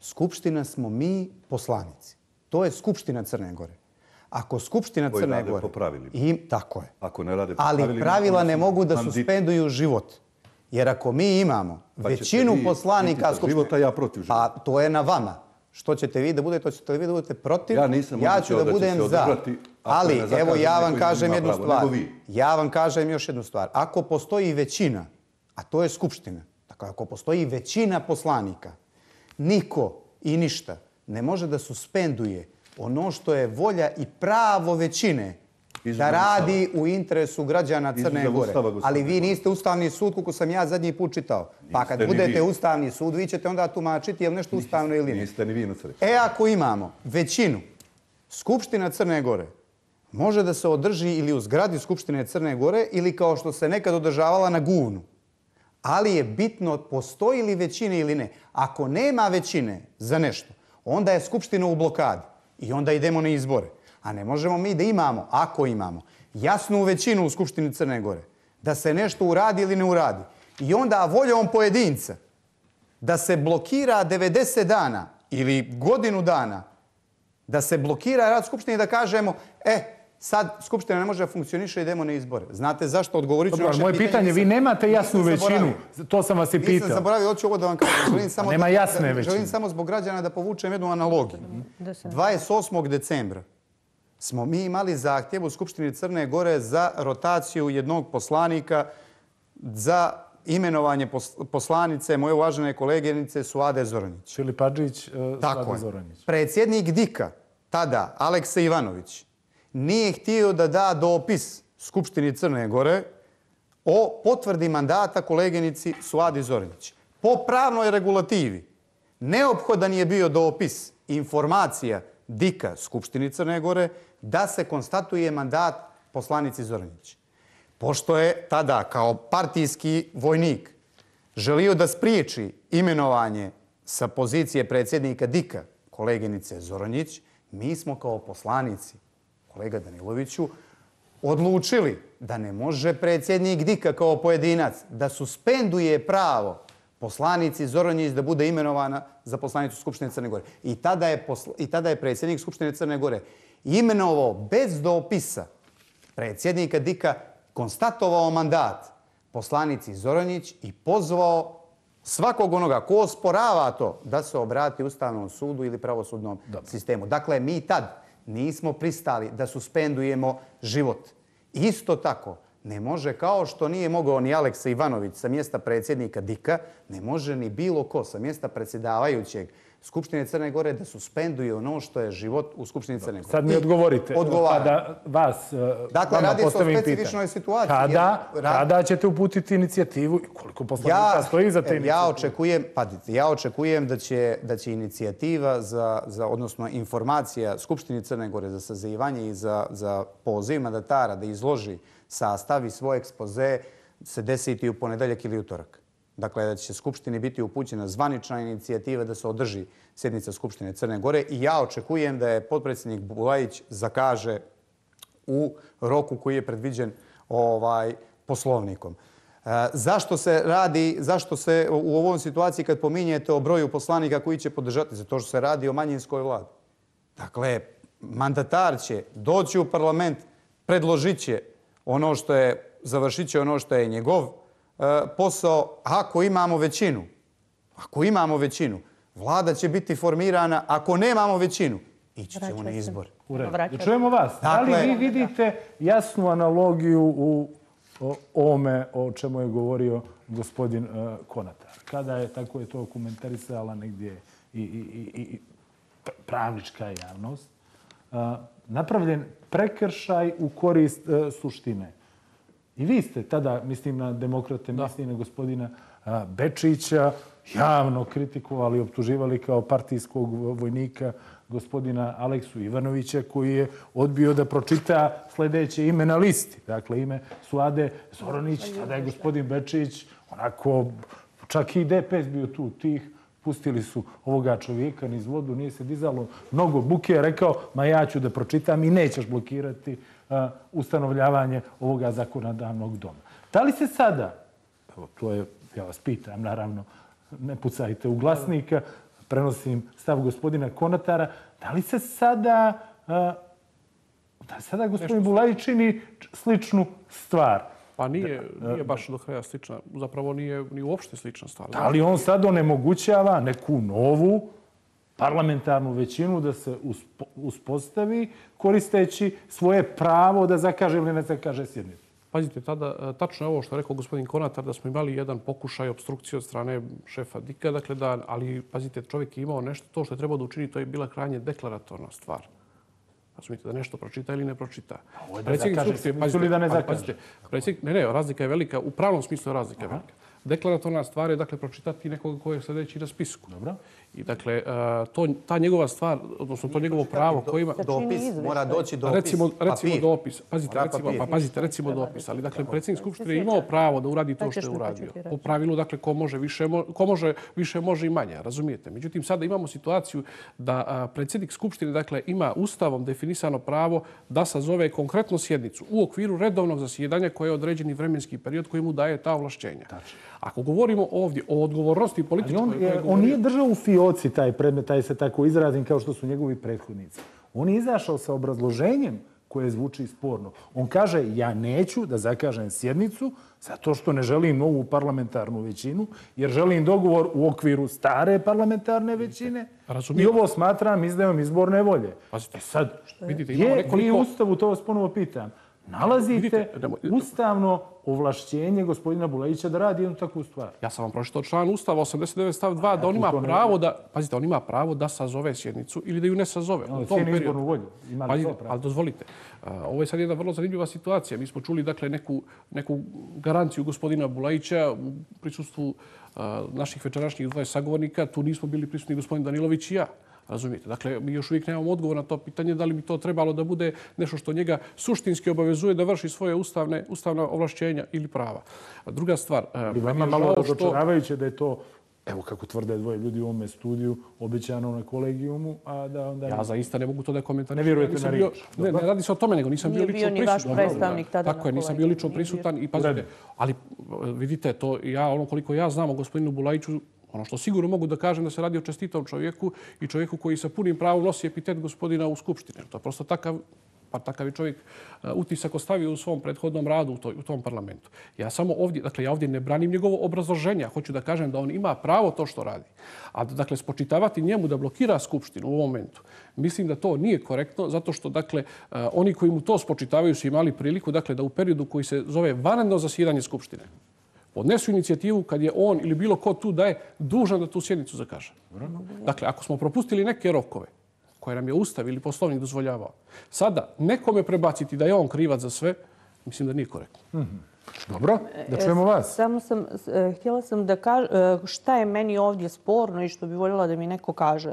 Skupština smo mi poslanici. To je Skupština Crne Gore. Ako Skupština Koji Crne rade Gore... po pravilima. Tako je. Ako ne rade po pravilima... Ali pravila oni ne su mogu da banditi. suspenduju život. Jer ako mi imamo Pa ćete većinu vi poslanika... biti za život, a ja protiv života. Pa to je na vama. Što ćete vi da budete? Hoćete li vi da budete protiv? Ja nisam ja ću odlučio da da će budem se za. održati, ako Ali, ne zakaže evo ja vam neko kažem ima jednu pravo, stvar. nego vi. Ja vam kažem još jednu stvar. Ako postoji većina, a to je Skupština, dakle ako postoji većina poslanika, niko i ništa ne može da suspenduje ono što je volja i pravo većine da radi u interesu građana Crne Gore. Ali vi niste Ustavni sud, kako sam ja zadnji put čitao. Pa kad budete Ustavni sud, vi ćete onda tumačiti je li nešto ustavno ili ne. Niste ni vi na crkvi. Ako imamo većinu, Skupština Crne Gore može da se održi ili u zgradi Skupštine Crne Gore ili kao što se nekad održavala na Guvnu. Ali je bitno postoji li većina ili ne. Ako nema većine za nešto, onda je Skupština u blokadi i onda idemo na izbore. A ne možemo mi da imamo, ako imamo, jasnu većinu u Skupštini Crne Gore, da se nešto uradi ili ne uradi. I onda voljom pojedinca da se blokira 90 dana ili godinu dana, da se blokira rad Skupštine i da kažemo, sad Skupština ne može da funkcioniše, idemo na izbore. Znate zašto? Odgovorit ću na vaše moje pitanje, vi nemate jasnu većinu. To sam vas i pitao. Nisam zaboravio, hoću ovo da vam kažem. Nema jasne većine. Želim samo zbog građana da povučem jednu analogiju. 28. decembra smo mi imali zahtjev u Skupštini Crne Gore za rotaciju jednog poslanika za imenovanje poslanice moje uvažene koleginice Suade Zoranjić. Filip Adžić, Tako Suade je. Zoranjić. Predsjednik DIK-a, tada Aleksa Ivanović, nije htio da da dopis Skupštini Crne Gore o potvrdi mandata koleginici Suadi Zoranjić. Po pravnoj regulativi neophodan je bio dopis, informacija DIK-a Skupštini Crne Gore da se konstatuje mandat poslanici Zoranjić. Pošto je tada kao partijski vojnik želio da spriječi imenovanje sa pozicije predsjednika DIK-a koleginice Zoranjić, mi smo kao poslanici, kolega Daniloviću, odlučili da ne može predsjednik DIK-a kao pojedinac da suspenduje pravo poslanici Zoranjić da bude imenovana za poslanicu Skupštine Crne Gore. I tada je predsjednik Skupštine Crne Gore imenovao bez dopisa predsjednika DIK-a, konstatovao mandat poslanici Zoranjić i pozvao svakog onoga ko osporava to da se obrati Ustavnom sudu ili pravosudnom sistemu. Dakle, mi tad nismo pristali da suspendujemo život. Isto tako, ne može, kao što nije mogao ni Aleksa Ivanović sa mjesta predsjednika DIK-a, ne može ni bilo ko sa mjesta predsjedavajućeg Skupštine Crne Gore da suspenduje ono što je život u Skupštini Crne Gore. Sad mi odgovorite. Odgovaram. Dakle, radi se o specifičnoj situaciji. Kada ćete uputiti inicijativu i koliko poslanika stoji za te inicijative? Ja očekujem da će inicijativa odnosno informacija Skupštini Crne Gore za sazivanje i za poziv mandatara da izloži sastav i svoj ekspoze se desiti u ponedeljak ili utorak. Dakle, da će Skupštini biti upućena zvanična inicijativa da se održi sjednica Skupštine Crne Gore i ja očekujem da je potpredsjednik Bulajić zakaže u roku koji je predviđen poslovnikom. Zašto se u ovom situaciji kad pominjete o broju poslanika koji će podržati? Zato što se radi o manjinskoj vladi. Dakle, mandatar će doći u parlament, predložit će ono što je, završit će ono što je njegov posao. Ako imamo većinu, vlada će biti formirana. Ako nemamo većinu, ići ćemo na izbor. Da čujemo vas. Da li vi vidite jasnu analogiju u ovome o čemu je govorio gospodin Konatar? Kada je, tako je to komentarisala negdje i pravnička javnost, napravljen prekršaj u korist suštine. I vi ste tada, mislim na demokrate, mislim na gospodina Bečića, javno kritikovali, optuživali kao partijskog vojnika gospodina Aleksu Ivanovića koji je odbio da pročita sljedeće ime na listi. Dakle, ime Suade Zoranić, tada je gospodin Bečić, onako, čak i DPS bio tu tih, pustili su ovoga čovjeka niz vodu, nije se dizalo mnogo buke, rekao, ma ja ću da pročitam i nećeš blokirati ustanovljavanje ovoga zakonodavnog doma. Da li se sada, evo to je, ja vas pitam naravno, ne pucajte u glasnika, prenosim stav gospodina Konatara. Da li sada gospodin Bulajić čini sličnu stvar? Pa nije baš do kraja slična. Zapravo nije ni uopšte slična stvar. Da li on sad onemogućava neku novu parlamentarnu većinu da se uspostavi koristeći svoje pravo da zakaže ili ne zakaže sjednicu? Pazite, tada, tačno je ovo što je rekao gospodin Konatar, da smo imali jedan pokušaj obstrukcije od strane šefa DIK-a, dakle ali pazite, čovjek je imao nešto, to što je trebao da učini, to je bila krajnje deklaratorna stvar. Razumite, da nešto pročita ili ne pročita. Ovo je da zakaže sjednicu ili da ne zakaže? Ne, razlika je velika, u pravom smislu je razlika je velika. Deklaratorna stvar je, dakle, pročitati nekoga koji je sljedeći na spisku. Dobro. I, dakle, ta njegova stvar, odnosno to njegovo pravo koje ima... Dopis, mora doći dopis, recimo papir. Dopis. Pazite, recimo dopis. Ali, dakle, predsjednik Skupštine je imao pravo da uradi to što je uradio. Po pravilu, dakle, ko može više, može i manje, razumijete. Međutim, sada imamo situaciju da predsjednik Skupštine, dakle, ima ustavom definisano pravo da sazove konkretnu sjednicu u okviru redovnog zasjedanja koje je određeni vremenski period koji mu daje ta ovlašćenja. Ako govorimo ovdje o odgovornosti političkoj... On nije držao u fioci taj predmet, taj se tako izrazim kao što su njegovi prethodnici. On je izašao sa obrazloženjem koje zvuči sporno. On kaže, ja neću da zakažem sjednicu zato što ne želim novu parlamentarnu većinu, jer želim dogovor u okviru stare parlamentarne većine i ovo smatram izdajom izborne volje. Sad, vi u Ustavu, to vas ponovo pitam, nalazite ustavno ovlašćenje gospodina Bulajića da radi jednu takvu stvar? Ja sam vam pročitao član Ustava 89 stav 2 da on ima pravo da, pazite, on ima pravo da sazove sjednicu ili da ju ne sazove. Cijeni izbornu volju. Ali dozvolite, ovo je sad jedna vrlo zanimljiva situacija. Mi smo čuli, dakle, neku garanciju gospodina Bulajića u prisustvu naših večerašnjih dvoje sagovornika. Tu nismo bili prisutni gospodin Danilović i ja. Razumijete? Dakle, mi još uvijek nemamo odgovor na to pitanje da li bi to trebalo da bude nešto što njega suštinski obavezuje da vrši svoje ustavna ovlašćenja ili prava. Druga stvar... Vama malo razočaravajuće da je to, evo kako tvrde dvoje ljudi u ovome studiju, obećano na kolegijumu, a da onda... Ja zaista ne mogu to da komentarišem. Ne vjerujete na riječ? Ne radi se o tome, nego nisam bio lično prisutan. Nije bio ni vaš predstavnik tada na kolegiju. Tako je, nisam bio lično prisutan i pazite. Ali vidite, to ja, ono koliko ja znam o gospodinu Bulajiću, ono što sigurno mogu da kažem da se radi o čestitom čovjeku i čovjeku koji sa punim pravom nosi epitet gospodina u Skupštini. To je prosto takav je čovjek utisak ostavio u svom prethodnom radu u tom parlamentu. Ja samo ovdje, dakle, ja ovdje ne branim njegovo obrazloženje. Hoću da kažem da on ima pravo to što radi. A dakle, spočitavati njemu da blokira Skupštinu u ovom momentu, mislim da to nije korektno, zato što, dakle, oni koji mu to spočitavaju su imali priliku, dakle, da u periodu koji se zove vanredno zasjedanje Skupštine podnesu inicijativu kad je on ili bilo ko tu da je dužan da tu sjednicu zakaže. Dakle, ako smo propustili neke rokove koje nam je Ustav ili Poslovnik dozvoljavao, sada nekome prebaciti da je on krivac za sve, mislim da nije korektno. Dobro, da čujemo vas. Samo htjela sam da kažem šta je meni ovdje sporno i što bi voljela da mi neko kaže.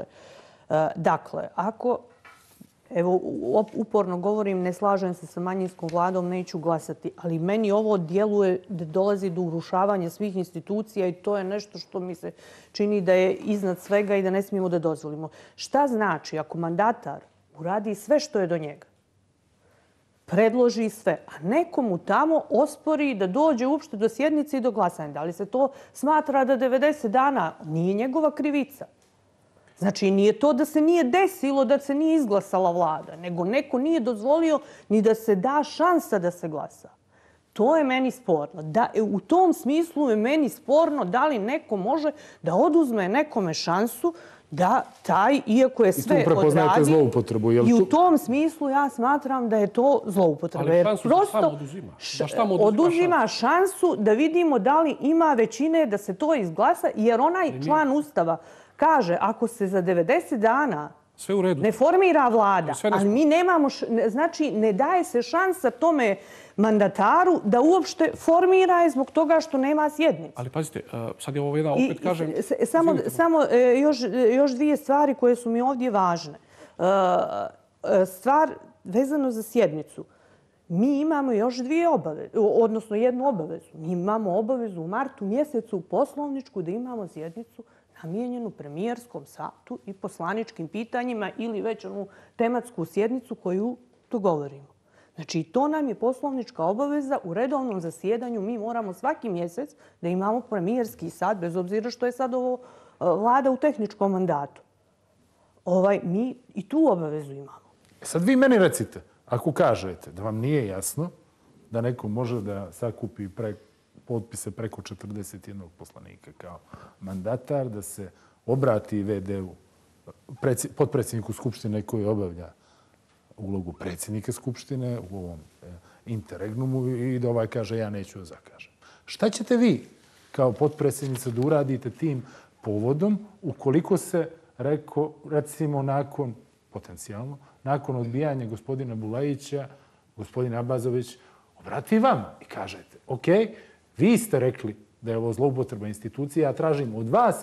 Dakle, ako... Evo, uporno govorim, ne slažem se sa manjinskom vladom, neću glasati, ali meni ovo djeluje da dolazi do urušavanja svih institucija i to je nešto što mi se čini da je iznad svega i da ne smijemo da dozvolimo. Šta znači ako mandatar uradi sve što je do njega, predloži sve, a nekomu tamo ospori da dođe uopšte do sjednice i do glasanja? Da li se to smatra da 90 dana nije njegova krivica? Znači, nije to da se nije desilo, da se nije izglasala vlada, nego neko nije dozvolio ni da se da šansa da se glasa. To je meni sporno. U tom smislu je meni sporno da li neko može da oduzme nekome šansu da taj, iako je sve odradi... I tu prepoznajete zloupotrebu, je li tu? I u tom smislu ja smatram da je to zloupotreba. Ali šansu samo oduzima. Oduzima šansu da vidimo da li ima većine da se to izglasa, jer onaj član Ustava kaže, ako se za 90 dana ne formira vlada, ali mi nemamo, znači ne daje se šansa tome mandataru da uopšte formira je zbog toga što nema sjednice. Ali pazite, sad je ovo jedna, opet kažem... Samo još dvije stvari koje su mi ovdje važne. Stvar vezano za sjednicu. Mi imamo još dvije obaveze, odnosno jednu obavezu. Mi imamo obavezu u martu mjesecu poslovničku da imamo sjednicu namijenjenu premijerskom satu i poslaničkim pitanjima ili već onu tematsku sjednicu koju dogovorimo. Znači, to nam je poslovnička obaveza. U redovnom zasjedanju mi moramo svaki mjesec da imamo premijerski sat, bez obzira što je sad ovo vlada u tehničkom mandatu. Mi i tu obavezu imamo. Sad vi meni recite, ako kažete da vam nije jasno da neko može da sakupi potpise preko 41 poslanika kao mandatar, da se obrati VD-u, potpredsjedniku Skupštine koji obavlja ulogu predsjednika Skupštine u ovom interregnumu i da kaže ja neću da zakažem. Šta ćete vi kao potpredsjednica da uradite tim povodom ukoliko se recimo potencijalno, nakon odbijanja gospodina Bulajića, gospodin Abazović obrati vama i kažete, ok, vi ste rekli da je ovo zloupotreba institucije, ja tražim od vas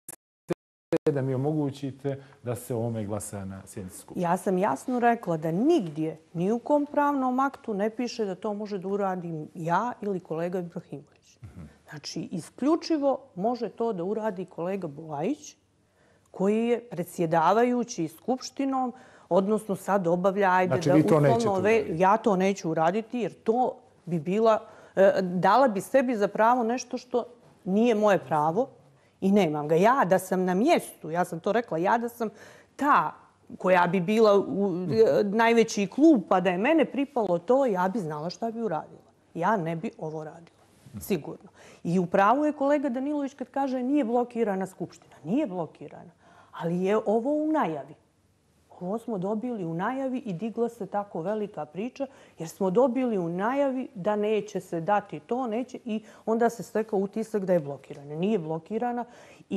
da mi omogućite da se o ovome glasa na sjednici Skupštine. Ja sam jasno rekla da nigdje, ni u kom pravnom aktu ne piše da to može da uradim ja ili kolega Ibrahimović. Znači, isključivo može to da uradi kolega Bulajić, koji je predsjedavajući Skupštinom, odnosno sad obavlja, znači, vi to nećete uraditi. Ja to neću uraditi jer to bi dala bi sebi za pravo nešto što nije moje pravo i nemam ga. Ja da sam na mjestu, ja sam to rekla, ja da sam ta koja bi bila u najveći klub, pa da je mene pripalo to, ja bi znala šta bi uradila. Ja ne bi ovo radila. Sigurno. I u pravu je kolega Danilović kad kaže nije blokirana Skupština. Nije blokirana. Ali je ovo u najavi. Ovo smo dobili u najavi i digla se tako velika priča jer smo dobili u najavi da neće se dati to, neće i onda se stekao utisak da je blokirana. Nije blokirana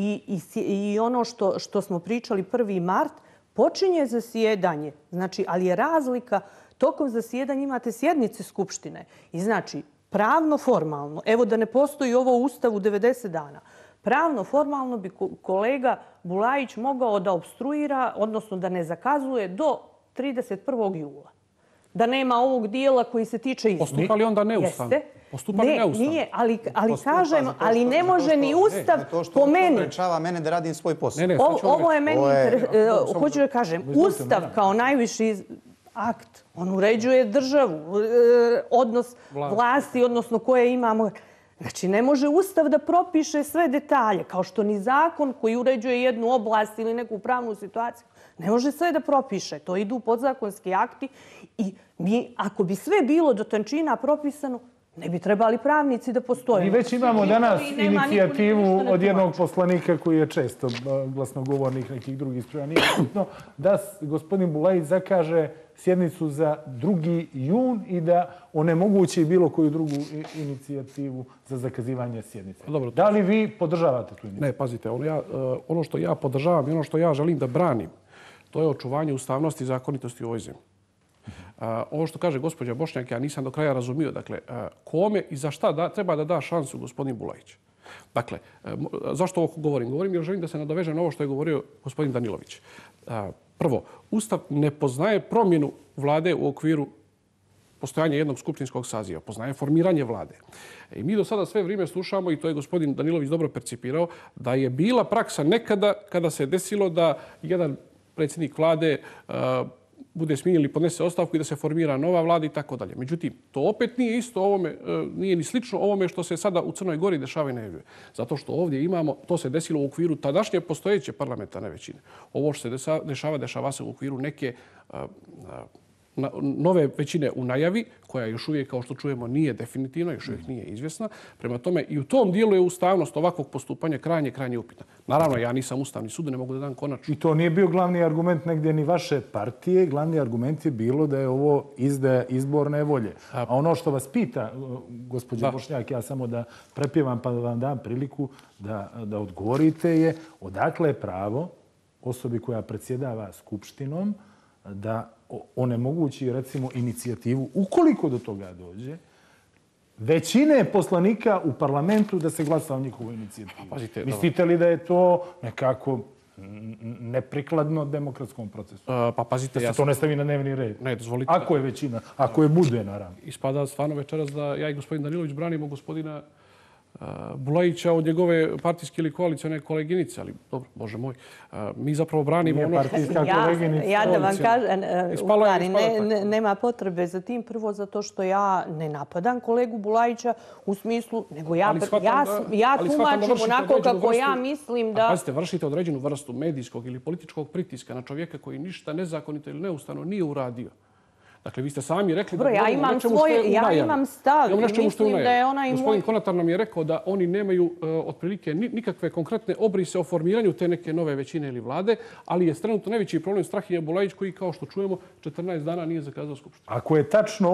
i ono što smo pričali 1. mart počinje zasjedanje. Znači, ali je razlika, tokom zasjedanja imate sjednice Skupštine i znači pravno, formalno, evo da ne postoji ovo u Ustavu 90 dana, pravno, formalno bi kolega Bulajić mogao da opstruira, odnosno da ne zakazuje do 31. jula. Da nema ovog dijela koji se tiče izbora. Postupa li onda neustavno? Ne, nije, ali kažem, ali ne može ni Ustav po meni. To sprečava mene da radim svoj posao. Ovo je meni, hoću da kažem, Ustav kao najviši akt, on uređuje državu, odnos vlasti, odnosno koje imamo. Znači, ne može Ustav da propiše sve detalje, kao što ni zakon koji uređuje jednu oblast ili neku pravnu situaciju, ne može sve da propiše. To idu podzakonski akti i mi, ako bi sve bilo do tančina propisano, ne bi trebali pravnici da postoje. Mi već imamo danas inicijativu od jednog poslanika koji je često glasnogovornik nekih drugih sprema. Nije bitno da gospodin Bulajić zakaže sjednicu za 2. jun i da onemogući bilo koju drugu inicijativu za zakazivanje sjednice. Da li vi podržavate tu inicijativu? Ne, pazite, ono što ja podržavam i ono što ja želim da branim, to je očuvanje ustavnosti i zakonitosti u ovoj zemlji. Ovo što kaže gospođa Bošnjak, ja nisam do kraja razumio. Dakle, kome i za šta treba da da šansu gospodin Bulajić? Dakle, zašto ovo govorim? Govorim jer želim da se nadovežem na ovo što je govorio gospodin Danilović. Prvo, Ustav ne poznaje promjenu vlade u okviru postojanja jednog skupštinskog saziva. Poznaje formiranje vlade. I mi do sada sve vrijeme slušamo, i to je gospodin Danilović dobro percipirao, da je bila praksa nekada kada se desilo da jedan predsjednik vlade bude smijenjen ili podnese ostavku i da se formira nova vlada i tako dalje. Međutim, to opet nije isto ovome, nije ni slično ovome što se sada u Crnoj Gori dešava i najavljuje. Zato što ovdje imamo, to se desilo u okviru tadašnje postojeće parlamentarne većine. Ovo što se dešava se u okviru neke nove većine u najavi, koja još uvijek, kao što čujemo, nije definitivna, još uvijek nije izvjesna. Prema tome, i u tom dijelu je ustavnost ovakvog postupanja krajnje upitna. Naravno, ja nisam Ustavni sud, ne mogu da dam konačno. I to nije bio glavni argument negdje ni vaše partije. Glavni argument je bilo da je ovo izdaja izborne volje. A ono što vas pita, gospođo Bošnjak, ja samo da prepjevam pa da vam dam priliku da odgovorite je odakle je pravo osobi koja predsjedava Skupštinom da onemogući, recimo, inicijativu, ukoliko do toga dođe, većine poslanika u parlamentu da se glasa o njihovoj inicijativi. Mislite li da je to nekako neprikladno demokratskom procesu? Pa pazite, da se to ne stavi na dnevni red. Ne, dozvolite. Ako je većina, ako je bude, naravno. Ispada stvarno večeras da ja i gospodin Danilović branimo gospodina Bulajića od njegove partijske ili koalicione koleginice, ali dobro, Bože moj, mi zapravo branimo ono što... Ja da vam kažem, nema potrebe za tim. Prvo zato što ja ne napadam kolegu Bulajića u smislu, nego ja tumačim onako kako ja mislim da... Pazite, vršite određenu vrstu medijskog ili političkog pritiska na čovjeka koji ništa nezakonito ili neustavno nije uradio. Dakle, vi ste sami rekli da ja imam stav i mislim da je ona i moj... Gospodin Konatar nam je rekao da oni nemaju otprilike nikakve konkretne obrise o formiranju te neke nove većine ili vlade, ali je trenutno najveći problem Strahinja Bulajić koji, kao što čujemo, 14 dana nije zakazao skupštinu. Ako je tačno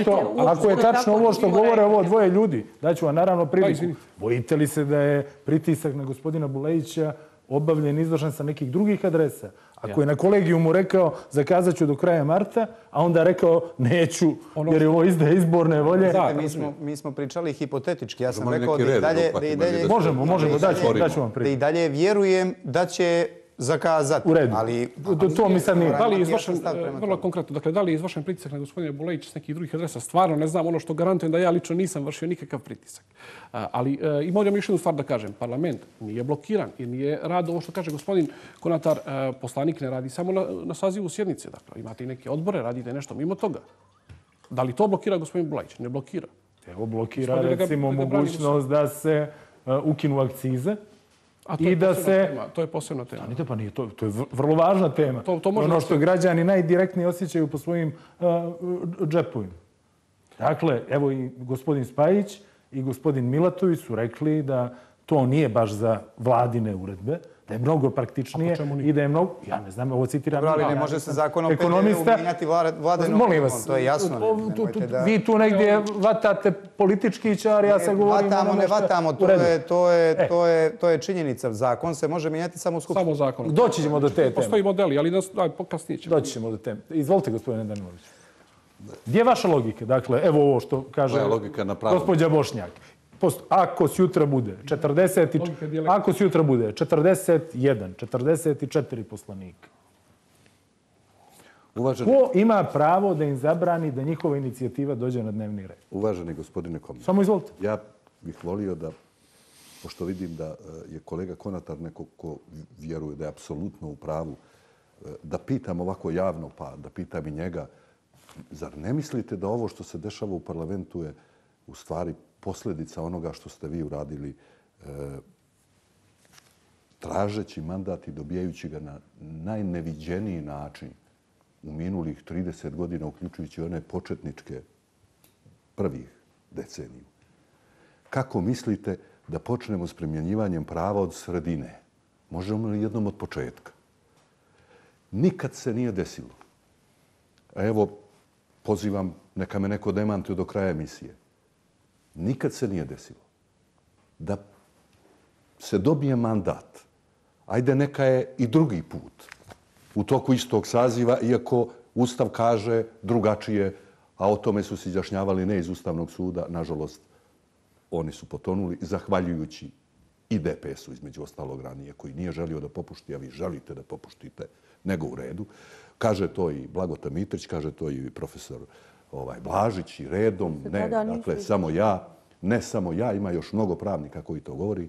ovo što govore ovo dvoje ljudi, daću vam naravno priliku. Bojite li se da je pritisak na gospodina Bulajića obavljen, izvršen sa nekih drugih adresa? Ako je na kolegijumu rekao zakazat ću do kraja marta, a onda rekao neću jer je ovo izborne volje. Mi smo pričali hipotetički. Ja sam rekao da i dalje... Možemo, daću vam priliku. Da i dalje vjerujem da će zakazati. U redu. To mi sad nije. Da li je izvršen, vrlo konkretno, dakle, da li je izvršen pritisak na gospodina Bulajića s nekih drugih adresa? Stvarno ne znam, ono što garantujem da ja lično nisam vršio nikakav pritisak. Ali moram još jednu stvar da kažem. Parlament nije blokiran i nije rad ovo što kaže gospodin Konatar. Poslanik ne radi samo na sazivu sjednice. Dakle, imate i neke odbore, radite nešto mimo toga. Da li to blokira gospodin Bulajić? Ne blokira. Evo blokira recimo mogućnost da se ukinu akcize. To je posebna tema. Pa nije, to je vrlo važna tema. Ono što građani najdirektnije osjećaju po svojim džepovima. Dakle, evo i gospodin Spajić i gospodin Milatović su rekli da to nije baš za vladine uredbe, da je mnogo praktičnije i da je mnogo... Ja ne znam, ovo citiram... Ali ne može se zakonom mijenjati vladinu uredbu, to je jasno. Vi tu negdje vatate politički čar, ja sad govorim... Ne vatamo, to je činjenica. Zakon se može mijenjati samo u skupštini. Samo zakon. Doći ćemo do te teme. Postoji modeli, ali kasnije ćemo. Doći ćemo do teme. Izvolite, gospodine Danilović. Gdje je vaša logika? Dakle, evo ovo što kaže gospođa Bošnjak. Ako sutra bude 41, 44 poslanika, ko ima pravo da im zabrani da njihova inicijativa dođe na dnevni red? Uvaženi gospodine Komnenić. Samo izvolite. Ja bih volio da, pošto vidim da je kolega Konatar neko ko vjeruje da je apsolutno u pravu, da pitam ovako javno, pa da pitam i njega, zar ne mislite da ovo što se dešava u parlamentu je u stvari posljedica onoga što ste vi uradili tražeći mandat i dobijajući ga na najneviđeniji način u minulih 30 godina, uključujući one početničke prvih deceniju. Kako mislite da počnemo s primjenjivanjem prava od sredine? Možemo li jednom od početka? Nikad se nije desilo. A evo, pozivam, neka me neko demantuje do kraja emisije. Nikad se nije desilo da se dobije mandat. Ajde, neka je i drugi put u toku istog saziva, iako Ustav kaže drugačije, a o tome su se izjašnjavali ne iz Ustavnog suda. Nažalost, oni su potonuli, zahvaljujući i DPS-u, između ostalog ranije, koji nije želio da popušti, a vi želite da popuštite, nego u redu. Kaže to i Blagota Mitrić, kaže to i profesor Blažić i redom, ne, dakle, samo ja, ne samo ja, ima još mnogo pravnika koji to govori.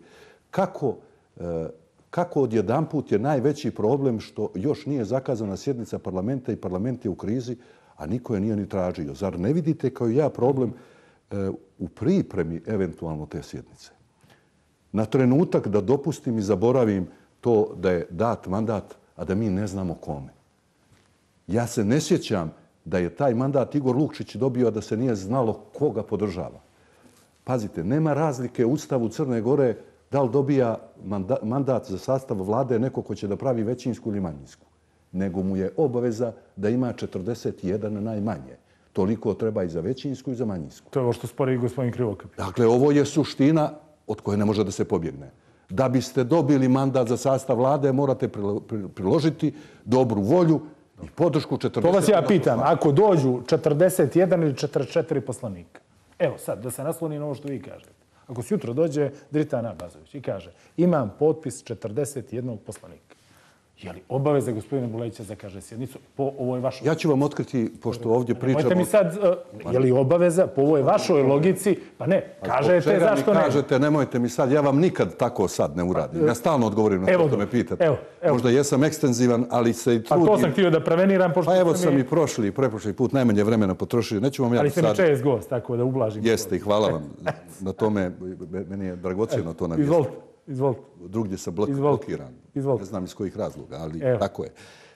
Kako odjedanput je najveći problem što još nije zakazana sjednica parlamenta i parlament je u krizi, a niko je nije ni tražio. Zar ne vidite kao i ja problem u pripremi eventualno te sjednice? Na trenutak da dopustim i zaboravim to da je dat mandat, a da mi ne znamo kome. Ja se ne sjećam da je taj mandat Igor Lukšić dobio, a da se nije znalo koga podržava. Pazite, nema razlike u Ustavu Crne Gore da li dobija mandat za sastav vlade neko ko će da pravi većinsku ili manjinsku. Nego mu je obaveza da ima 41 najmanje. Toliko treba i za većinsku i za manjinsku. To je ovo što spori gospodin Krivokap. Dakle, ovo je suština od koje ne može da se pobjegne. Da biste dobili mandat za sastav vlade, morate priložiti dobru volju i podršku 41. To vas ja pitam, ako dođu 41 ili 44 poslanika, evo sad, da se nasloni na ovo što vi kažete. Ako sutra dođe Dritan Abazović i kaže imam potpis 41 poslanika, Je li obaveza gospodina Bulajića zakaže sjednicu po ovoj vašoj... Ja ću vam otkriti, pošto ovdje pričamo... Nemojte mi sad, je li obaveza po ovoj vašoj logici? Pa ne, kažete zašto ne. Kažete, nemojte mi sad, ja vam nikad tako sad ne uradim. Ja stalno odgovorim na što me pitate. Možda jesam ekstenzivan, ali se i trudim. A to sam htio da preveniram, pošto... Pa evo sam i prošli i preprošli put najmanje vremena potrošio. Neću vam ja ali ste mi čest gost, tako da ublažim. Jeste i hvala vam na tome. Meni je dragocjeno to napisati. Izvolite. Drugdje sam blokiran. Ne znam iz kojih razloga, ali tako je.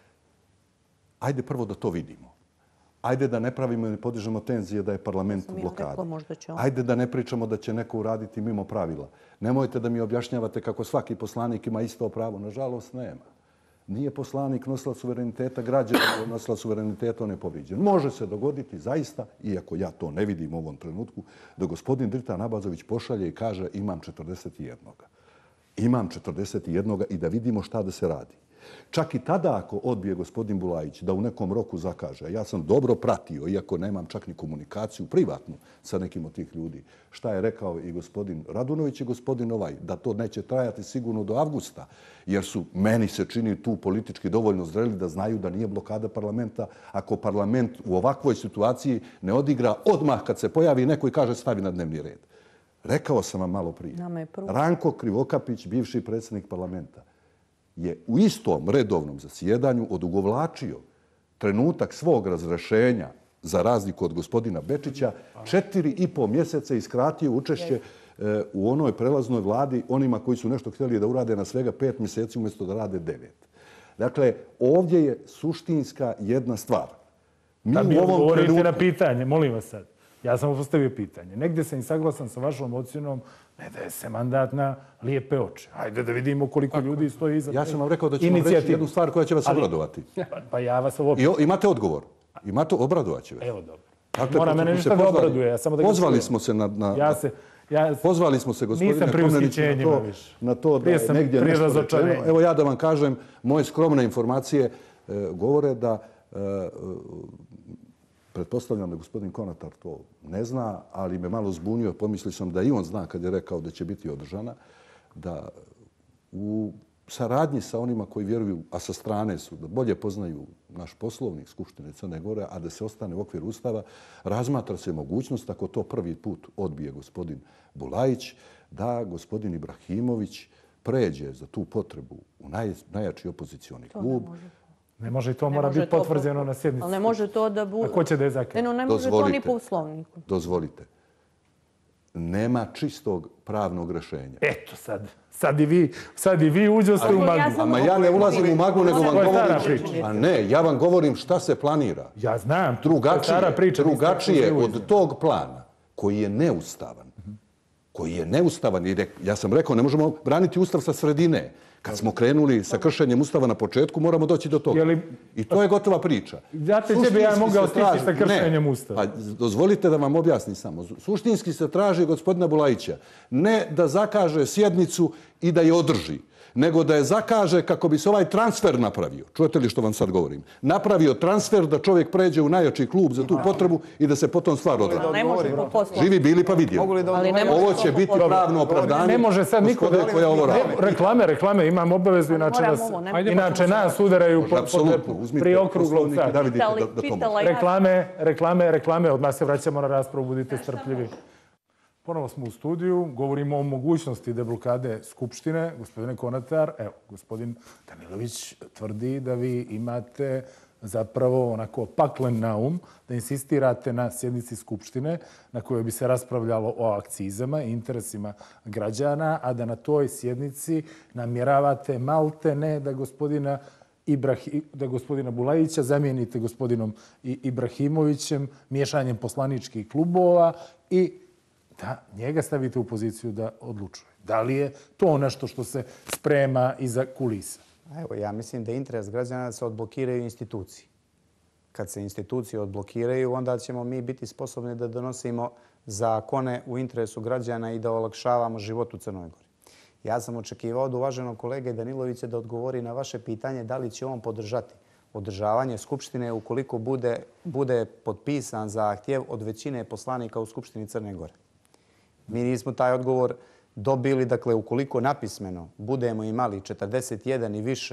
Ajde prvo da to vidimo. Ajde da ne pravimo i ne podižemo tenzije da je parlament u blokadi. Ajde da ne pričamo da će neko uraditi mimo pravila. Nemojte da mi objašnjavate kako svaki poslanik ima isto pravo. Nažalost, nema. Nije poslanik nosilac suvereniteta građana, nosilac suvereniteta on je povrijeđen. Može se dogoditi zaista, iako ja to ne vidim u ovom trenutku, da gospodin Dritan Abazović pošalje i kaže imam 41. Imam 41. i da vidimo šta da se radi. Čak i tada ako odbije gospodin Bulajić da u nekom roku zakaže, ja sam dobro pratio, iako nemam čak ni komunikaciju privatnu sa nekim od tih ljudi, šta je rekao i gospodin Radunović i gospodin da to neće trajati sigurno do avgusta, jer su, meni se čini, tu politički dovoljno zreli da znaju da nije blokada parlamenta ako parlament u ovakvoj situaciji ne odigra odmah kad se pojavi neko i kaže stavi na dnevni red. Rekao sam vam malo prije. Ranko Krivokapić, bivši predsjednik parlamenta, je u istom redovnom zasjedanju odugovlačio trenutak svog razrešenja, za razliku od gospodina Bečića, 4,5 mjeseca iskratio učešće u onoj prelaznoj vladi onima koji su nešto htjeli da urade na svega 5 mjeseci umjesto da rade 9. Dakle, ovdje je suštinska jedna stvar. Da mi odgovorite na pitanje, molim vas sad. Ja sam postavio pitanje. Negdje sam i saglasan sa vašom ocjenom, ne daje se mandat na lijepe oči. Hajde da vidimo koliko ljudi stoji iza ja sam vam rekao da ću vam reći jednu stvar koja će vas obradovati. Pa ja vas ovo... Imate odgovor. Obradovat će vas. Evo dobro. Mora mene ništa da obraduje. Pozvali smo se na... Pozvali smo se gospodine Komneniću na to da je negdje nešto rečeno. Evo ja da vam kažem, moje skromne informacije govore da pretpostavljam da gospodin Konatar to ne zna, ali me malo zbunio. Pomislio sam da i on zna kad je rekao da će biti održana, da u saradnji sa onima koji vjeruju, a sa strane su, da bolje poznaju naš poslovnik Skupštine Crne Gore, a da se ostane u okviru Ustava, razmatra se mogućnost, ako to prvi put odbije gospodin Bulajić, da gospodin Ibrahimović pređe za tu potrebu u najjači opozicioni klub. Ne može, to mora biti potvrđeno na sjednici. Ali ne može to da bude... A ko će da je zakaže? Ne može to ni po poslovniku. Dozvolite. Nema čistog pravnog rješenja. Eto sad i vi uđoste u maglu. Ama ja ne ulazim u maglu, nego vam govorim... A ne, ja vam govorim šta se planira. Ja znam. Drugačije od tog plana koji je neustavan. Ja sam rekao, ne možemo braniti Ustav sa sredine. Kad smo krenuli sa kršenjem Ustava na početku, moramo doći do toga. I to je gotova priča. Znate, bi ja mogao stići sa kršenjem Ustava. Dozvolite da vam objasnim samo. Suštinski se traži gospodina Bulajića ne da zakaže sjednicu i da je održi, nego da je zakaže kako bi se ovaj transfer napravio. Čujete li što vam sad govorim? Napravio transfer da čovjek pređe u najjači klub za tu potrebu i da se potom stvar odradi. Živi bili pa vidjeli. Ovo će biti pravno opravdanje. Ne može sad niko da... Reklame, imam obavezu, inače nas udaraju prije okruglog sata. Reklame, odmah se vraćamo na raspravu, budite strpljivi. Ponovo smo u studiju, govorimo o mogućnosti deblokade Skupštine. Gospodine Konatar, evo, gospodin Danilović tvrdi da vi imate zapravo onako paklen naum, da insistirate na sjednici Skupštine na kojoj bi se raspravljalo o akcizama i interesima građana, a da na toj sjednici namjeravate maltene da gospodina Bulajića zamijenite gospodinom Ibrahimovićem, miješanjem poslaničkih klubova i da njega stavite u poziciju da odlučuje. Da li je to nešto što se sprema iza kulisa? Evo, ja mislim da je interes građana da se odblokiraju institucije. Kad se institucije odblokiraju, onda ćemo mi biti sposobni da donosimo zakone u interesu građana i da olakšavamo život u Crnoj Gori. Ja sam očekivao od uvaženog kolege Danilovića da odgovori na vaše pitanje da li će on podržati održavanje Skupštine ukoliko bude potpisan zahtjev od većine poslanika u Skupštini Crne Gore. Mi nismo taj odgovor dobili, dakle, ukoliko napismeno budemo imali 41 i više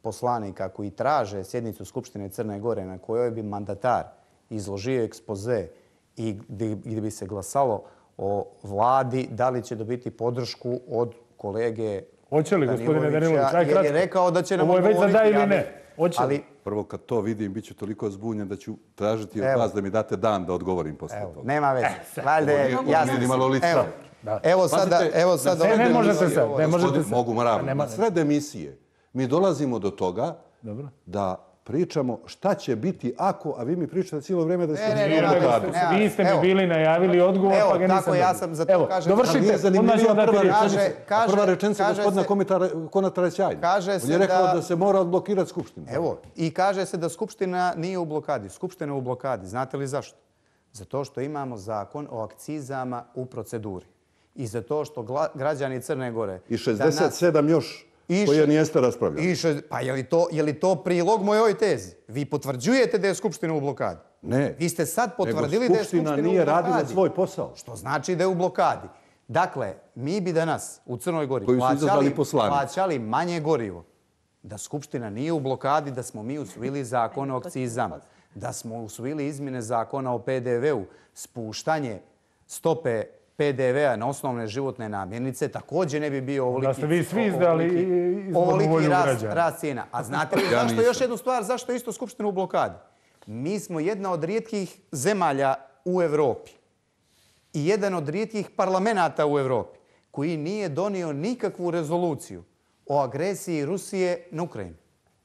poslanika koji traže sjednicu Skupštine Crne Gore na kojoj bi mandatar izložio ekspoze i gdje bi se glasalo o vladi, da li će dobiti podršku od kolege Hoće li, gospodine Danilović? jer je rekao da će nam ovo je već za da ili ja bih- ne. Hoće li? Prvo, kad to vidim, bit ću toliko zbunjen da ću tražiti od vas da mi date dan da odgovorim posle toga. Nema veze. Valjda je Ovo jasno. nije malo lice. Evo sada... Ne možete sad. Ne možete sad. Mogu mravno. Na sred emisije mi dolazimo do toga da pričamo šta će biti ako, a vi mi pričate cijelo vrijeme da ste ne, Vi ste mi bili najavili odgovor, pa ga nisam tako ja sam za to kažem. Dovršite, odmah ću vam dati riječ. Prva rečenica gospodina Konatara je sjajna. On je rekao da se mora odblokirati Skupština. Evo, i kaže se da Skupština nije u blokadi. Skupština je u blokadi. Znate li zašto? Zato što imamo zakon o akcizama u proceduri. I zato što građani Crne Gore... I 67 još koje nijeste raspravljali. Pa je li to prilog mojoj tezi? Vi potvrđujete da je Skupština u blokadi? Ne. Vi ste sad potvrdili da je Skupština u blokadi. Skupština nije radila svoj posao. Što znači da je u blokadi. Dakle, mi bi danas u Crnoj Gori plaćali manje gorivo. Da Skupština nije u blokadi, da smo mi usvojili zakon o akcizama, da smo usvojili izmjene zakona o PDV-u, spuštanje stope PDV-a na osnovne životne namirnice, također ne bi bio ovoliki... Da ste vi svi izdali izbornu volju građana. Rast cijena. A znate li zašto još jednu stvar, zašto je isto Skupština u blokadi? Mi smo jedna od rijetkih zemalja u Evropi i jedan od rijetkih parlamenata u Evropi koji nije donio nikakvu rezoluciju o agresiji Rusije na Ukrajinu.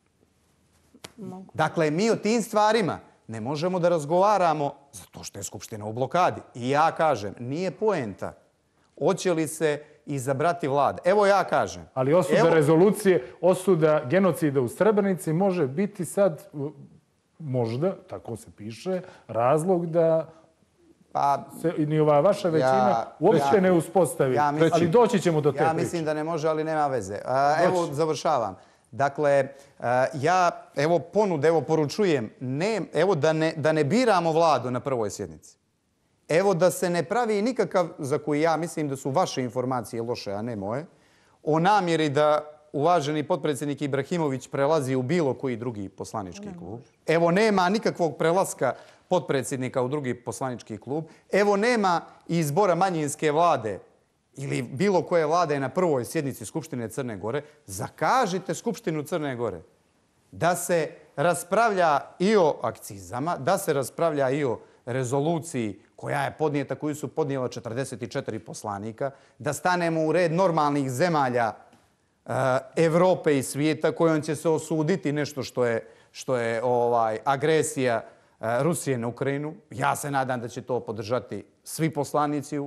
Dakle, mi o tim stvarima ne možemo da razgovaramo zato što je Skupština u blokadi. I ja kažem, nije poenta hoće li se izabrati vlada. Evo ja kažem. Ali osuda rezolucije, osuda genocida u Srebrenici može biti sad, možda, tako se piše, razlog da se ni ova vaša većina uopće ne uspostavi. Ali doći ćemo do te priče. Ja mislim da ne može, ali nema veze. Evo, završavam. Dakle, ja poručujem, evo da ne biramo vladu na prvoj sjednici. Evo da se ne pravi nikakav, za koji ja mislim da su vaše informacije loše, a ne moje, o namjeri da uvaženi potpredsjednik Ibrahimović prelazi u bilo koji drugi poslanički klub. Evo nema nikakvog prelaska potpredsjednika u drugi poslanički klub. Evo nema izbora manjinske vlade ili bilo koje vlade na prvoj sjednici Skupštine Crne Gore. Zakažite Skupštinu Crne Gore da se raspravlja i o akcizama, da se raspravlja i o rezoluciji koja je podnijeta, koju su podnijela 44 poslanika, da stanemo u red normalnih zemalja Evrope i svijeta kojom će se osuditi nešto što je agresija Rusije na Ukrajinu. Ja se nadam da će to podržati svi poslanici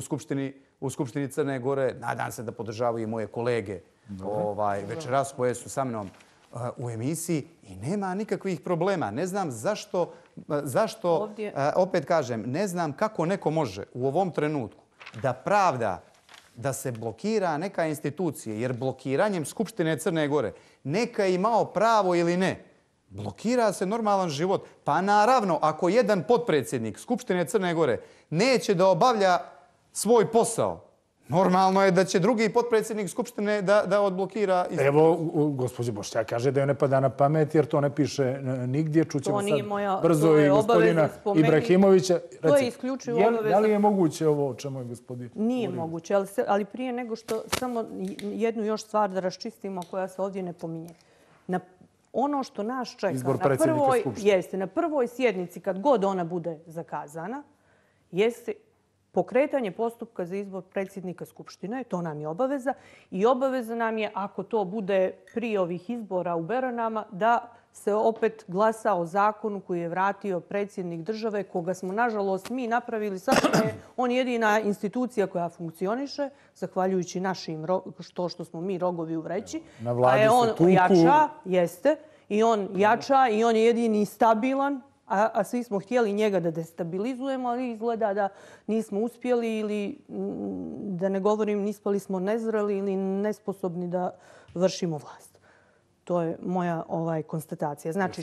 u Skupštini Crne Gore. Nadam se da podržavaju i moje kolege večeras koje su sa mnom u emisiji i nema nikakvih problema. Ne znam zašto, opet kažem, ne znam kako neko može u ovom trenutku da pravda da se blokira neka institucija, jer blokiranjem Skupštine Crne Gore neka je imao pravo ili ne, blokira se normalan život. Pa naravno, ako jedan potpredsjednik Skupštine Crne Gore neće da obavlja svoj posao, normalno je da će drugi potpredsjednik Skupštine da odblokira... Evo, gospođa Bošnjak kaže da joj ne pada na pamet jer to ne piše nigdje. Čućemo sad brzo i gospodina Ibrahimovića. To je isključivo obaveza. Da li je moguće ovo o čemu je gospodin? Nije moguće, ali prije nego što samo jednu još stvar da raščistimo koja se ovdje ne pominje. Ono što nas čeka na prvoj sjednici, kad god ona bude zakazana, jeste pokretanje postupka za izbor predsjednika Skupštine. To nam je obaveza. I obaveza nam je, ako to bude prije ovih izbora u Beranama, da se opet glasa o zakonu koji je vratio predsjednik države, koga smo, nažalost, mi napravili sad. On je jedina institucija koja funkcioniše, zahvaljujući našim, što smo mi rogovi u vreći. Na vladi se tuku. Jača, jeste. I on jača i on je jedini stabilan. A svi smo htjeli njega da destabilizujemo, ali izgleda da nismo uspjeli ili, da ne govorim, nispali smo nezreli ili nesposobni da vršimo vlast. To je moja konstatacija. Znači,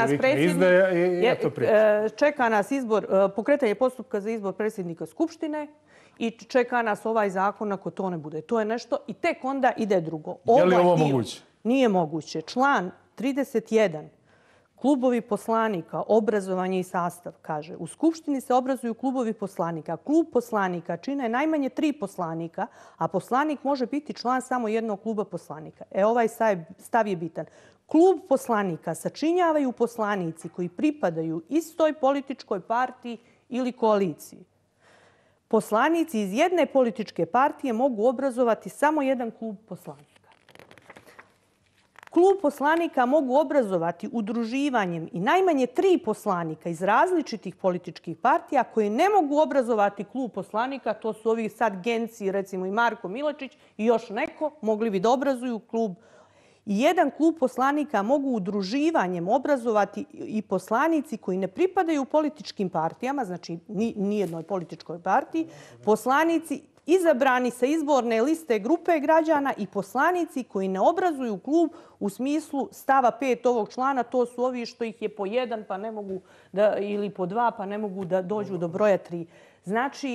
čeka nas izbor, pokretanje postupka za izbor predsjednika Skupštine i čeka nas ovaj zakon ako to ne bude. To je nešto i tek onda ide drugo. Je li ovo moguće? Nije moguće. Član 31. Klubovi poslanika, obrazovanje i sastav, kaže, u Skupštini se obrazuju klubovi poslanika. Klub poslanika čine najmanje 3 poslanika, a poslanik može biti član samo jednog kluba poslanika. Ovaj stav je bitan. Klub poslanika sačinjavaju poslanici koji pripadaju istoj političkoj partiji ili koaliciji. Poslanici iz jedne političke partije mogu obrazovati samo jedan klub poslanika. Klub poslanika mogu obrazovati udruživanjem i najmanje 3 poslanika iz različitih političkih partija koji ne mogu obrazovati klub poslanika. To su ovi sad Genci, recimo i Marko Milečić i još neko, mogli bi da obrazuju klub. I jedan klub poslanika mogu udruživanjem obrazovati i poslanici koji ne pripadaju političkim partijama, znači nijednoj političkoj partiji, poslanici izabrani sa izborne liste grupe građana i poslanici koji ne obrazuju klub u smislu stava 5 ovog člana. To su ovi što ih je po 1 pa ne mogu ili po 2 pa ne mogu da dođu do broja 3. Znači,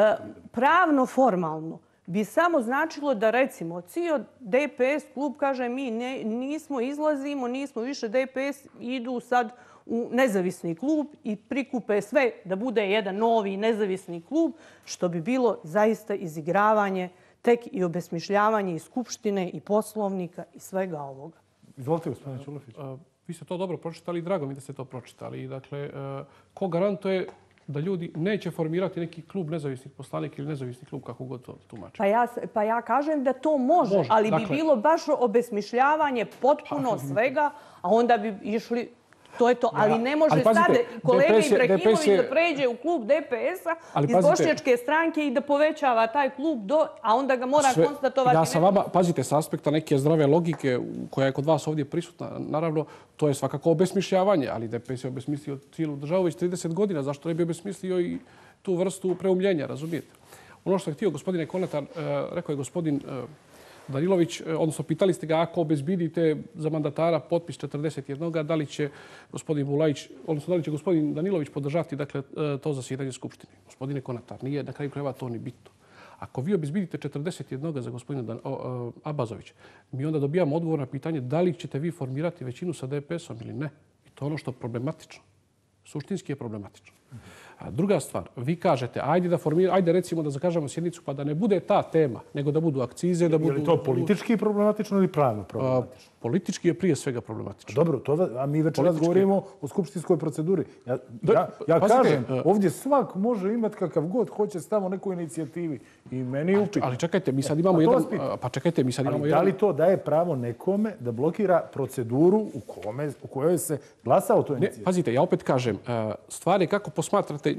pravno formalno bi samo značilo da, recimo, cijel DPS klub kaže mi nismo izlazimo, nismo više DPS, idu sad u nezavisni klub i prikupe sve da bude jedan novi nezavisni klub, što bi bilo zaista izigravanje, tek i obesmišljavanje i Skupštine i Poslovnika i svega ovoga. Izvolite, gospodine Ćulefić. Vi ste to dobro pročitali i drago mi da ste to pročitali. Dakle, ko garantuje da ljudi neće formirati neki klub nezavisnih poslanika ili nezavisni klub, kako god to tumače? Pa ja kažem da to može, ali bi bilo baš obesmišljavanje potpuno svega, a onda bi išli... To je to, ali ne može sad kolega Ibrahimović da pređe u klub DPS-a iz Bošnjačke stranke i da povećava taj klub a onda ga mora konstatovati... Ja sam vama, pazite, s aspekta neke zdrave logike koja je kod vas ovdje prisutna, naravno, to je svakako obesmišljavanje, ali DPS je obesmislio cijelu državu već 30 godina. Zašto ne bi obesmislio i tu vrstu preumljenja, razumijete? Ono što je htio gospodine Konatar, rekao je gospodin Danilović, odnosno pitali ste ga ako obezbidite za mandatara potpis 41, da li će gospodin Bulajić, odnosno da li će gospodin Danilović podržati dakle, to zasjedanje Skupštine. Gospodine Konatar, nije na kraju krajeva to ni bitno. Ako vi obezbidite 41 za gospodina Abazovića, mi onda dobijamo odgovor na pitanje da li ćete vi formirati većinu sa DPS-om ili ne. I to je ono što je problematično. Suštinski je problematično. A druga stvar, vi kažete, ajde recimo da zakažemo sjednicu pa da ne bude ta tema, nego da budu akcize, da budu... Je li to politički problematično ili pravno problematično? Politički je prije svega problematično. Dobro, a mi večeras govorimo o skupštinskoj proceduri. Ja kažem, ovdje svak može imati kakav god hoće stav o nekoj inicijativi. I meni je upitno. Ali čekajte, mi sad imamo jedan... Pa čekajte, mi sad imamo jedan... Da li to daje pravo nekome da blokira proceduru u kojoj se glasa o toj inicijativi? Pazite, ja opet kažem, stvari kako posmatrate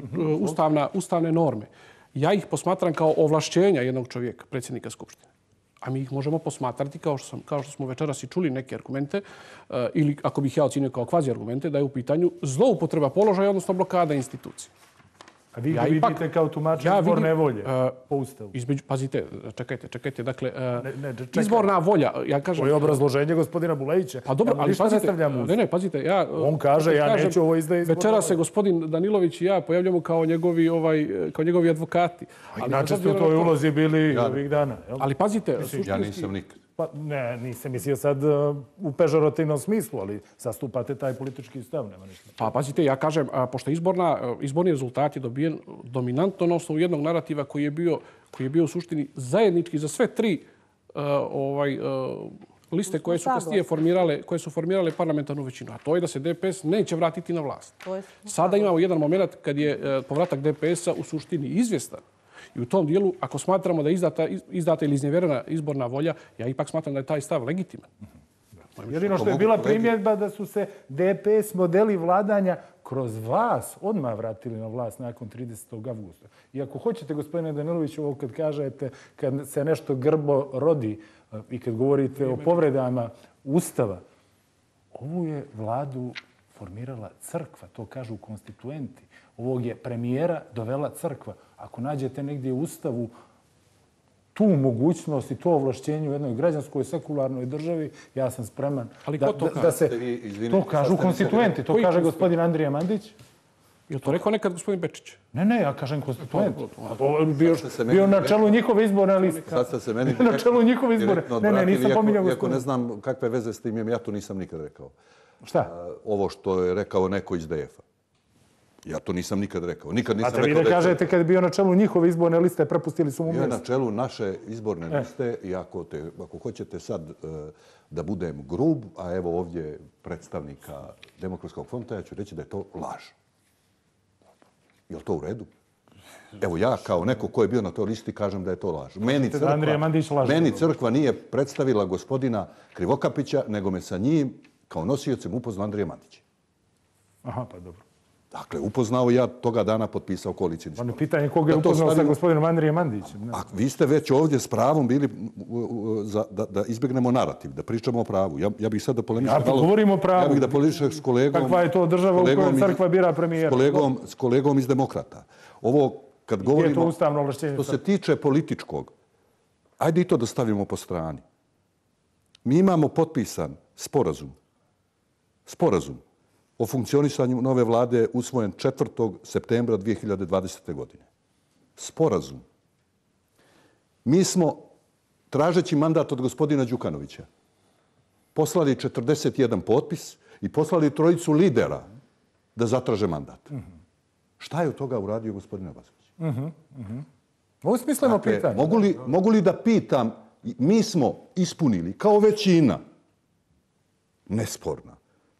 ustavne norme. Ja ih posmatram kao ovlašćenja jednog čovjeka, predsjednika Skupštine. A mi ih možemo posmatrati, kao što smo večeras i čuli neke argumente, ili ako bih ja ocenio kao kvazi argumente, da je u pitanju zloupotreba položaja, odnosno blokada institucije. A vi ga vidite kao tumača izborne volje po Ustavu? Pazite, čekajte. Dakle, izborna volja, ja kažem... To je obrazloženje gospodina Bulajića. Pa dobro, ali pazite, on kaže, ja neću ovo izdaje izborna volja. Večera se gospodin Danilović i ja pojavljamo kao njegovi advokati. Inače ste u toj ulozi bili ovih dana. Ali pazite... Ja nisam nikad. Pa ne, nisam mislio sad u pežorativnom smislu, ali zastupate taj politički stav, nema ništa. Pa pazite, ja kažem, pošto izborni rezultat je dobijen dominantno na osnovu jednog narativa koji je bio u suštini zajednički za sve 3 liste koje su kasnije formirale parlamentarnu većinu. A to je da se DPS neće vratiti na vlast. Sada imamo jedan moment kad je povratak DPS-a u suštini izvjestan. I u tom dijelu, ako smatramo da je izdata ili iznevjerena izborna volja, ja ipak smatram da je taj stav legitiman. Jedino što je bila primjedba da su se DPS modeli vladanja kroz vas odmah vratili na vlast nakon 30. avgusta. I ako hoćete, gospodine Danilović, ovo kad kažete, kad se nešto grbo rodi i kad govorite o povredama Ustava, ovu je vladu formirala crkva, to kažu konstituenti. Ovog je premijera dovela crkva. Ako nađete negdje u Ustavu tu mogućnost i to ovlašćenje u jednoj građanskoj sekularnoj državi, ja sam spreman da se... To kažu konstituenti, to kaže gospodin Andrija Mandić. Je li to rekao nekad gospodin Bečić? Ne, ja kažem konstituent. Bio na čelu njihove izborne liste. Sad ste se meni na čelu njihove izbore. Ne, nisam pominjao gospodina. Iako gospodina. ne znam kakve veze s tim imam, ja to nisam nikad rekao. Šta? Ovo što je rekao neko iz DF-a. Ja to nisam nikad rekao. Nikad nisam vi rekao da kažete kad je bio na čelu njihove izborne liste, prepustili su mu Bio je mjesto. na čelu naše izborne liste i ako hoćete sad da budem grub, a evo ovdje predstavnika Demokratskog fronta, ja ću reći da je to laž. Je li to u redu? Evo ja kao neko ko je bio na toj listi kažem da je to laž. Meni crkva nije predstavila gospodina Krivokapića, nego me sa njim kao nosiocem upoznao Andrija Mandić. Aha, pa dobro. Dakle, upoznao ja toga dana potpisao koalicijni sporazum. Pitanje koga je upoznao sa gospodinom Andrijem Mandićem. A vi ste već ovdje s pravom bili da izbjegnemo narativ, da pričamo o pravu. Ja bih sad da polemišem malo... govorimo o pravu. Ja bih da polemišem s kolegom... Kakva je to država u kojoj crkva bira premijera? S kolegom iz Demokrata. Ovo, kad govorimo... Gdje je to ustavno ovlašćenje? Što se tiče političkog, ajde i to da stavimo po strani. Mi imamo potpisan sporazum o funkcionisanju nove vlade usvojen 4. septembra 2020. godine. Sporazum. Mi smo, tražeći mandat od gospodina Đukanovića, poslali 41 potpis i poslali 3 lidera da zatraže mandat. Šta je od toga uradio gospodin Abazović? Ovo je smisleno pitanje. Mogu li da pitam, mi smo ispunili kao većina, nesporna,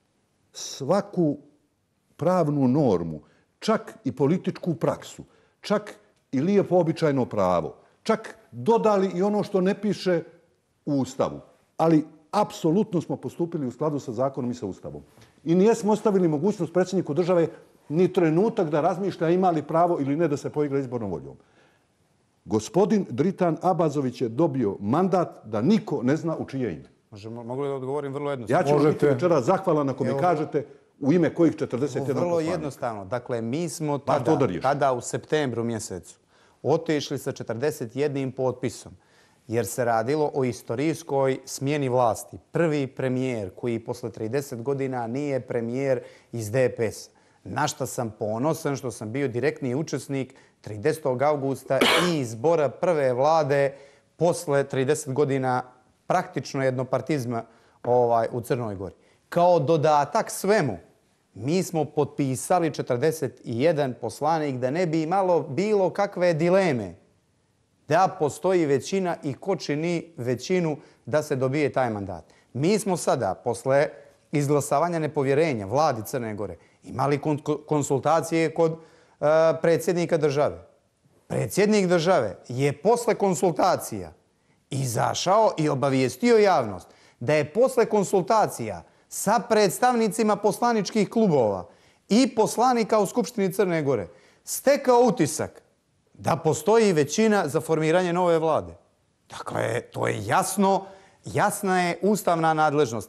svaku pravnu normu, čak i političku praksu, čak i lijepo običajno pravo, čak dodali i ono što ne piše u Ustavu. Ali apsolutno smo postupili u skladu sa zakonom i sa Ustavom. I nijesmo ostavili mogućnost predsjedniku države ni trenutak da razmišlja ima li pravo ili ne da se poigra izbornom voljom. Gospodin Dritan Abazović je dobio mandat da niko ne zna u čije ime. Mogu li da odgovorim vrlo jednostavno? Ja ću biti večeras zahvalan ako mi kažete u ime kojih 41 poslanika. Vrlo jednostavno. Dakle, mi smo tada u septembru mjesecu otišli sa 41 potpisom jer se radilo o istorijskoj smjeni vlasti. Prvi premijer koji posle 30 godina nije premijer iz DPS. Na što sam ponosan, što sam bio direktni učesnik 30. augusta i izbora prve vlade posle 30 godina praktično jednopartizma u Crnoj Gori. Kao dodatak svemu, mi smo potpisali 41 poslanik da ne bi imalo bilo kakve dileme da postoji većina i ko čini većinu da se dobije taj mandat. Mi smo sada, posle izglasavanja nepovjerenja vladi Crne Gore, imali konsultacije kod predsjednika države. Predsjednik države je posle konsultacija izašao i obavijestio javnost da je posle konsultacija sa predstavnicima poslaničkih klubova i poslanika u Skupštini Crne Gore stekao utisak da postoji većina za formiranje nove vlade. Dakle, to je jasno, jasna je ustavna nadležnost.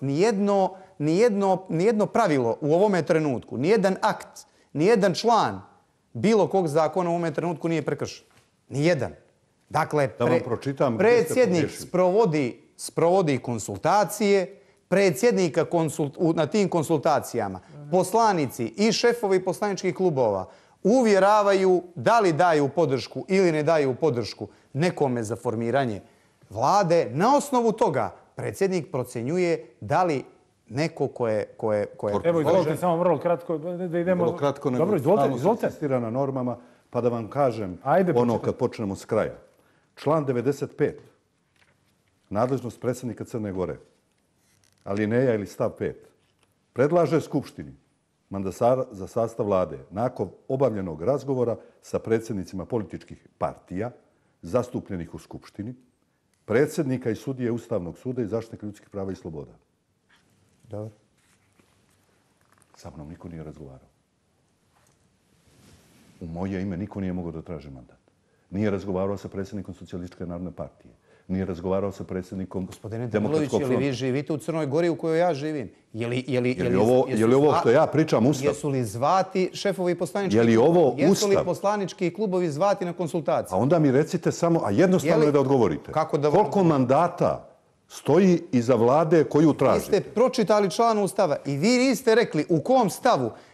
Nijedno pravilo u ovome trenutku, nijedan akt, nijedan član bilo kog zakona u ovome trenutku nije prekršen. Nijedan. Dakle, predsjednik sprovodi konsultacije, predsjednika na tim konsultacijama, poslanici i šefovi poslaničkih klubova uvjeravaju da li daju podršku ili ne daju podršku nekome za formiranje vlade. Na osnovu toga predsjednik procjenjuje da li neko ko je... Evo, izvolite samo vrlo kratko da idemo... Vrlo kratko, nego stalno se insistira na normama, pa da vam kažem ono kad počnemo s kraja. Član 95. Nadležnost predsjednika Crne Gore. Alineja ili stav 5. Predlaže Skupštini mandatar za sastav vlade nakon obavljenog razgovora sa predsjednicima političkih partija zastupljenih u Skupštini, predsjednika i sudije Ustavnog suda i zaštitnika ljudskih prava i sloboda. Dobro. Sa mnom niko nije razgovarao. U moje ime niko nije mogao da traži mandat. Nije razgovarao sa predsjednikom Socijalističke narodne partije. Nije razgovarao sa predsjednikom Demokratskog fronta. Je li vi živite u Crnoj Gori u kojoj ja živim? Je li ovo što ja pričam Ustav? Jesu li zvati šefovi poslaničkih klubova? Je li ovo Ustav? Jesu li poslanički klubovi zvati na konsultacije? A onda mi recite samo, a jednostavno je da odgovorite. Koliko mandata stoji iza vlade koju tražite? Vi ste pročitali član Ustava i vi niste rekli u kom stavu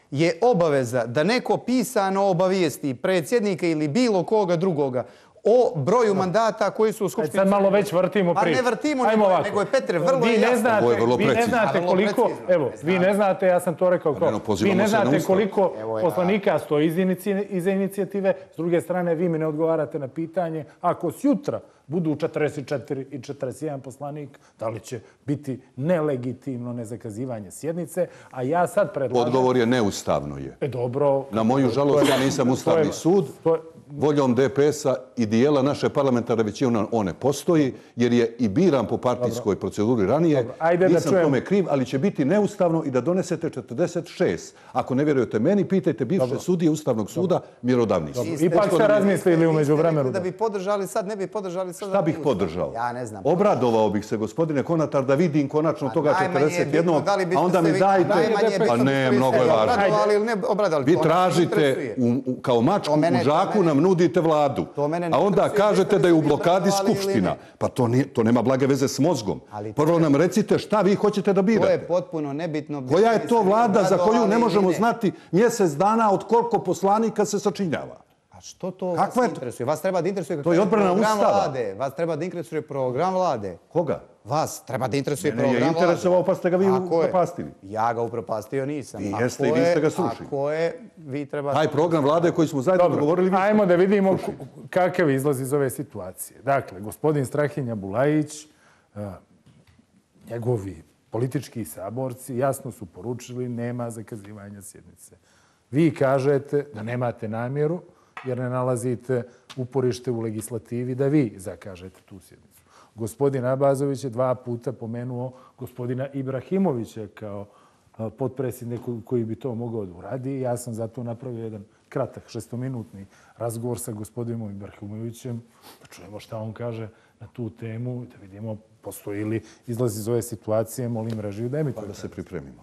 je obaveza da neko pisano obavijesti predsjednika ili bilo koga drugoga o broju mandata koji su u Skupštini. Sad malo već vrtimo priču. Pa ne vrtimo, nego je, Petre, vrlo vi jasno. Vi ne znate koliko, evo, vi ne znate, ja sam to rekao kao, vi ne znate koliko poslanika stoji iza inicijative, s druge strane vi mi ne odgovarate na pitanje, ako sjutra budu 44 i 41 poslanik, da li će biti nelegitimno nezakazivanje sjednice, a ja sad predlažem... Odgovor je neustavno je. Dobro. Na moju žalost, ja nisam Ustavni sud. Voljom DPS-a i dijela naše parlamentarne većine on ne postoji, jer je i biran po partijskoj proceduri ranije. Nisam tome kriv, ali će biti neustavno i da donesete 46. Ako ne vjerujete meni, pitajte bivše sudije Ustavnog suda, mjerodavni su. Ipak ste razmislili umeđu vremenu. Da bi podržali sad, ne bi podržali sad. Šta bih podržao? Ja ne znam. Obradovao bih se, gospodine Konatar, da vidim konačno toga 41. A onda mi dajte... Pa ne, mnogo je važno. Vi tražite kao mačku u žaku nam nudite vladu. A onda kažete da je u blokadi Skupština. Pa to nema blage veze s mozgom. Prvo nam recite šta vi hoćete da birate. To je potpuno nebitno. Koja je to vlada za koju ne možemo znati mjesec dana od koliko poslanika se sačinjava? A što to vas interesuje? Vas treba da interesuje to je odbrana Ustava. Vas treba da interesuje program vlade. Koga? Vas treba da interesuje program vlade. Mene je interesovao pa ste ga vi upropastili. Ja ga upropastio nisam. I jeste i vi ste ga srušili. Ako je, vi treba... Taj program vlade koji smo zajedno dogovorili... Ajmo da vidimo kakav izlaz iz ove situacije. Dakle, gospodin Strahinja Bulajić, njegovi politički saborci jasno su poručili nema zakazivanja sjednice. Vi kažete da nemate namjeru jer ne nalazite uporište u legislativi da vi zakažete tu sjednicu. Gospodin Abazović je 2 puta pomenuo gospodina Ibrahimovića kao potpredsjednik koji bi to mogao da uradi. Ja sam zato napravio jedan kratak 6-minutni razgovor sa gospodinom Ibrahimovićem. Da čujemo šta on kaže na tu temu i da vidimo postoji li izlaz iz ove situacije. Molim režiju da mi to da se pripremimo.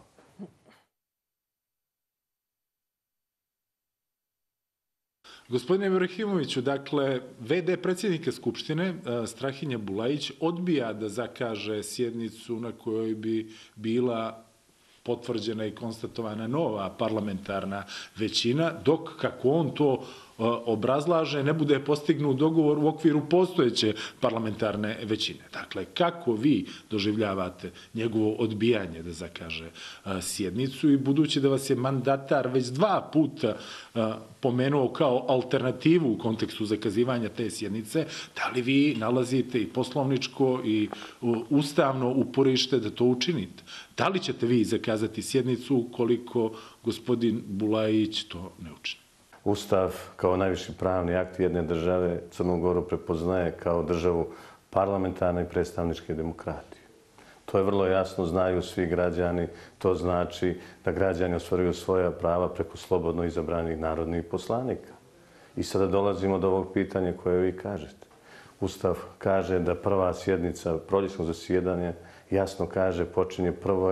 Gospodine Ibrahimoviću, dakle, VD predsjednika Skupštine, Strahinja Bulajić, odbija da zakaže sjednicu na kojoj bi bila potvrđena i konstatovana nova parlamentarna većina, dok, kako on to obrazlaže, ne bude postignut dogovor u okviru postojeće parlamentarne većine. Dakle, kako vi doživljavate njegovo odbijanje da zakaže sjednicu i budući da vas je mandatar već 2 puta pomenuo kao alternativu u kontekstu zakazivanja te sjednice, da li vi nalazite i poslovničko i ustavno uporište da to učinite? Da li ćete vi zakazati sjednicu ukoliko gospodin Bulajić to ne učini? Ustav kao najviši pravni akt jedne države Crnu Goru prepoznaje kao državu parlamentarne i predstavničke demokratije. To je vrlo jasno, znaju svi građani. To znači da građani ostvaruju svoja prava preko slobodno izabranih narodnih poslanika. I sada dolazimo do ovog pitanja koje vi kažete. Ustav kaže da prva sjednica proljećnog zasjedanja jasno kaže počinje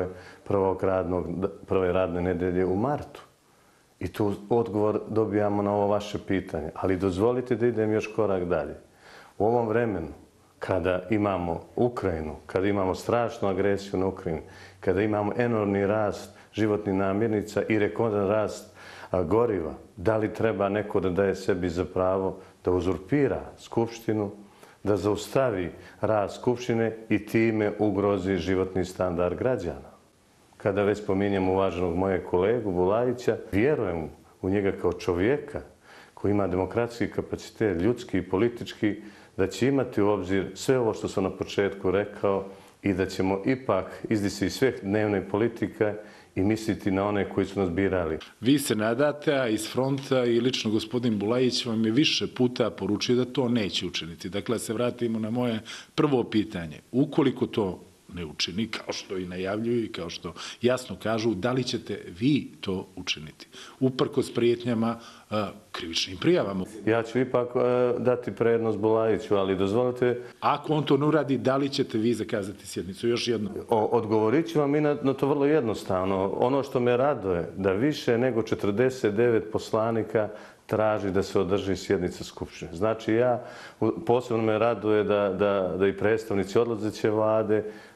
prve radne nedelje u martu. I tu odgovor dobijamo na ovo vaše pitanje. Ali dozvolite da idem još korak dalje. U ovom vremenu, kada imamo Ukrajinu, kada imamo strašnu agresiju na Ukrajinu, kada imamo enormni rast životnih namirnica i rekordan rast goriva, da li treba neko da daje sebi za pravo da uzurpira Skupštinu, da zaustavi rast Skupštine i time ugrozi životni standard građana? Kada već spominjem uvaženog mojeg kolegu Bulajića, vjerujem u njega kao čovjeka koji ima demokratski kapacitet, ljudski i politički, da će imati u obzir sve ovo što sam na početku rekao i da ćemo ipak izdisi sve dnevne politike i misliti na one koji su nas birali. Vi se nadate, a iz fronta i lično gospodin Bulajić vam je više puta poručio da to neće učiniti. Dakle, se vratimo na moje prvo pitanje. Ukoliko to ne učini, kao što i najavljuju i kao što jasno kažu, da li ćete vi to učiniti? Uprkos prijetnjama krivičnim prijavama. Ja ću ipak dati prednost Bulajiću, ali dozvolite... Ako on to ne uradi, da li ćete vi zakazati sjednicu? Još jedno. Odgovorit ću vam i na to vrlo jednostavno. Ono što me raduje, da više nego 49 poslanika traži da se održi sjednica Skupštine. Znači, posebno me raduje da i predstavnici odlazeće vlade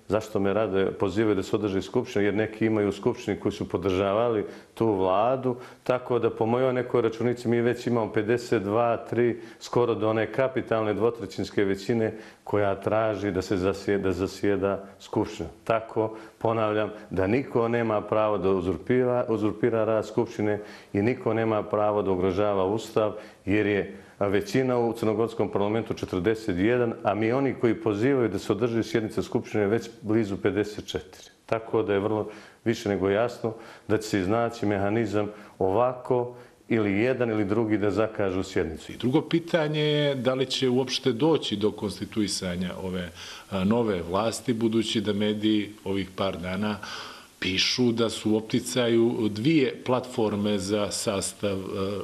zašto me rade pozivaju da se održi skupština, jer neki imaju u skupštini koji su podržavali tu vladu, tako da po mojoj nekoj računici mi već imamo 52, 3, skoro do one kapitalne dvotrećinske većine koja traži da se zasjeda skupština. Tako, ponavljam, da niko nema pravo da uzurpira rad skupštine i niko nema pravo da ugrožava Ustav, jer je većina u crnogorskom parlamentu 41, a mi oni koji pozivaju da se održi sjednica skupštine već blizu 54. Tako da je vrlo više nego jasno da će se iznaći mehanizam ovako ili jedan ili drugi da zakažu sjednicu. I drugo pitanje je da li će uopšte doći do konstituisanja ove nove vlasti, budući da mediji ovih par dana pišu da su u opticaju dvije platforme za sastav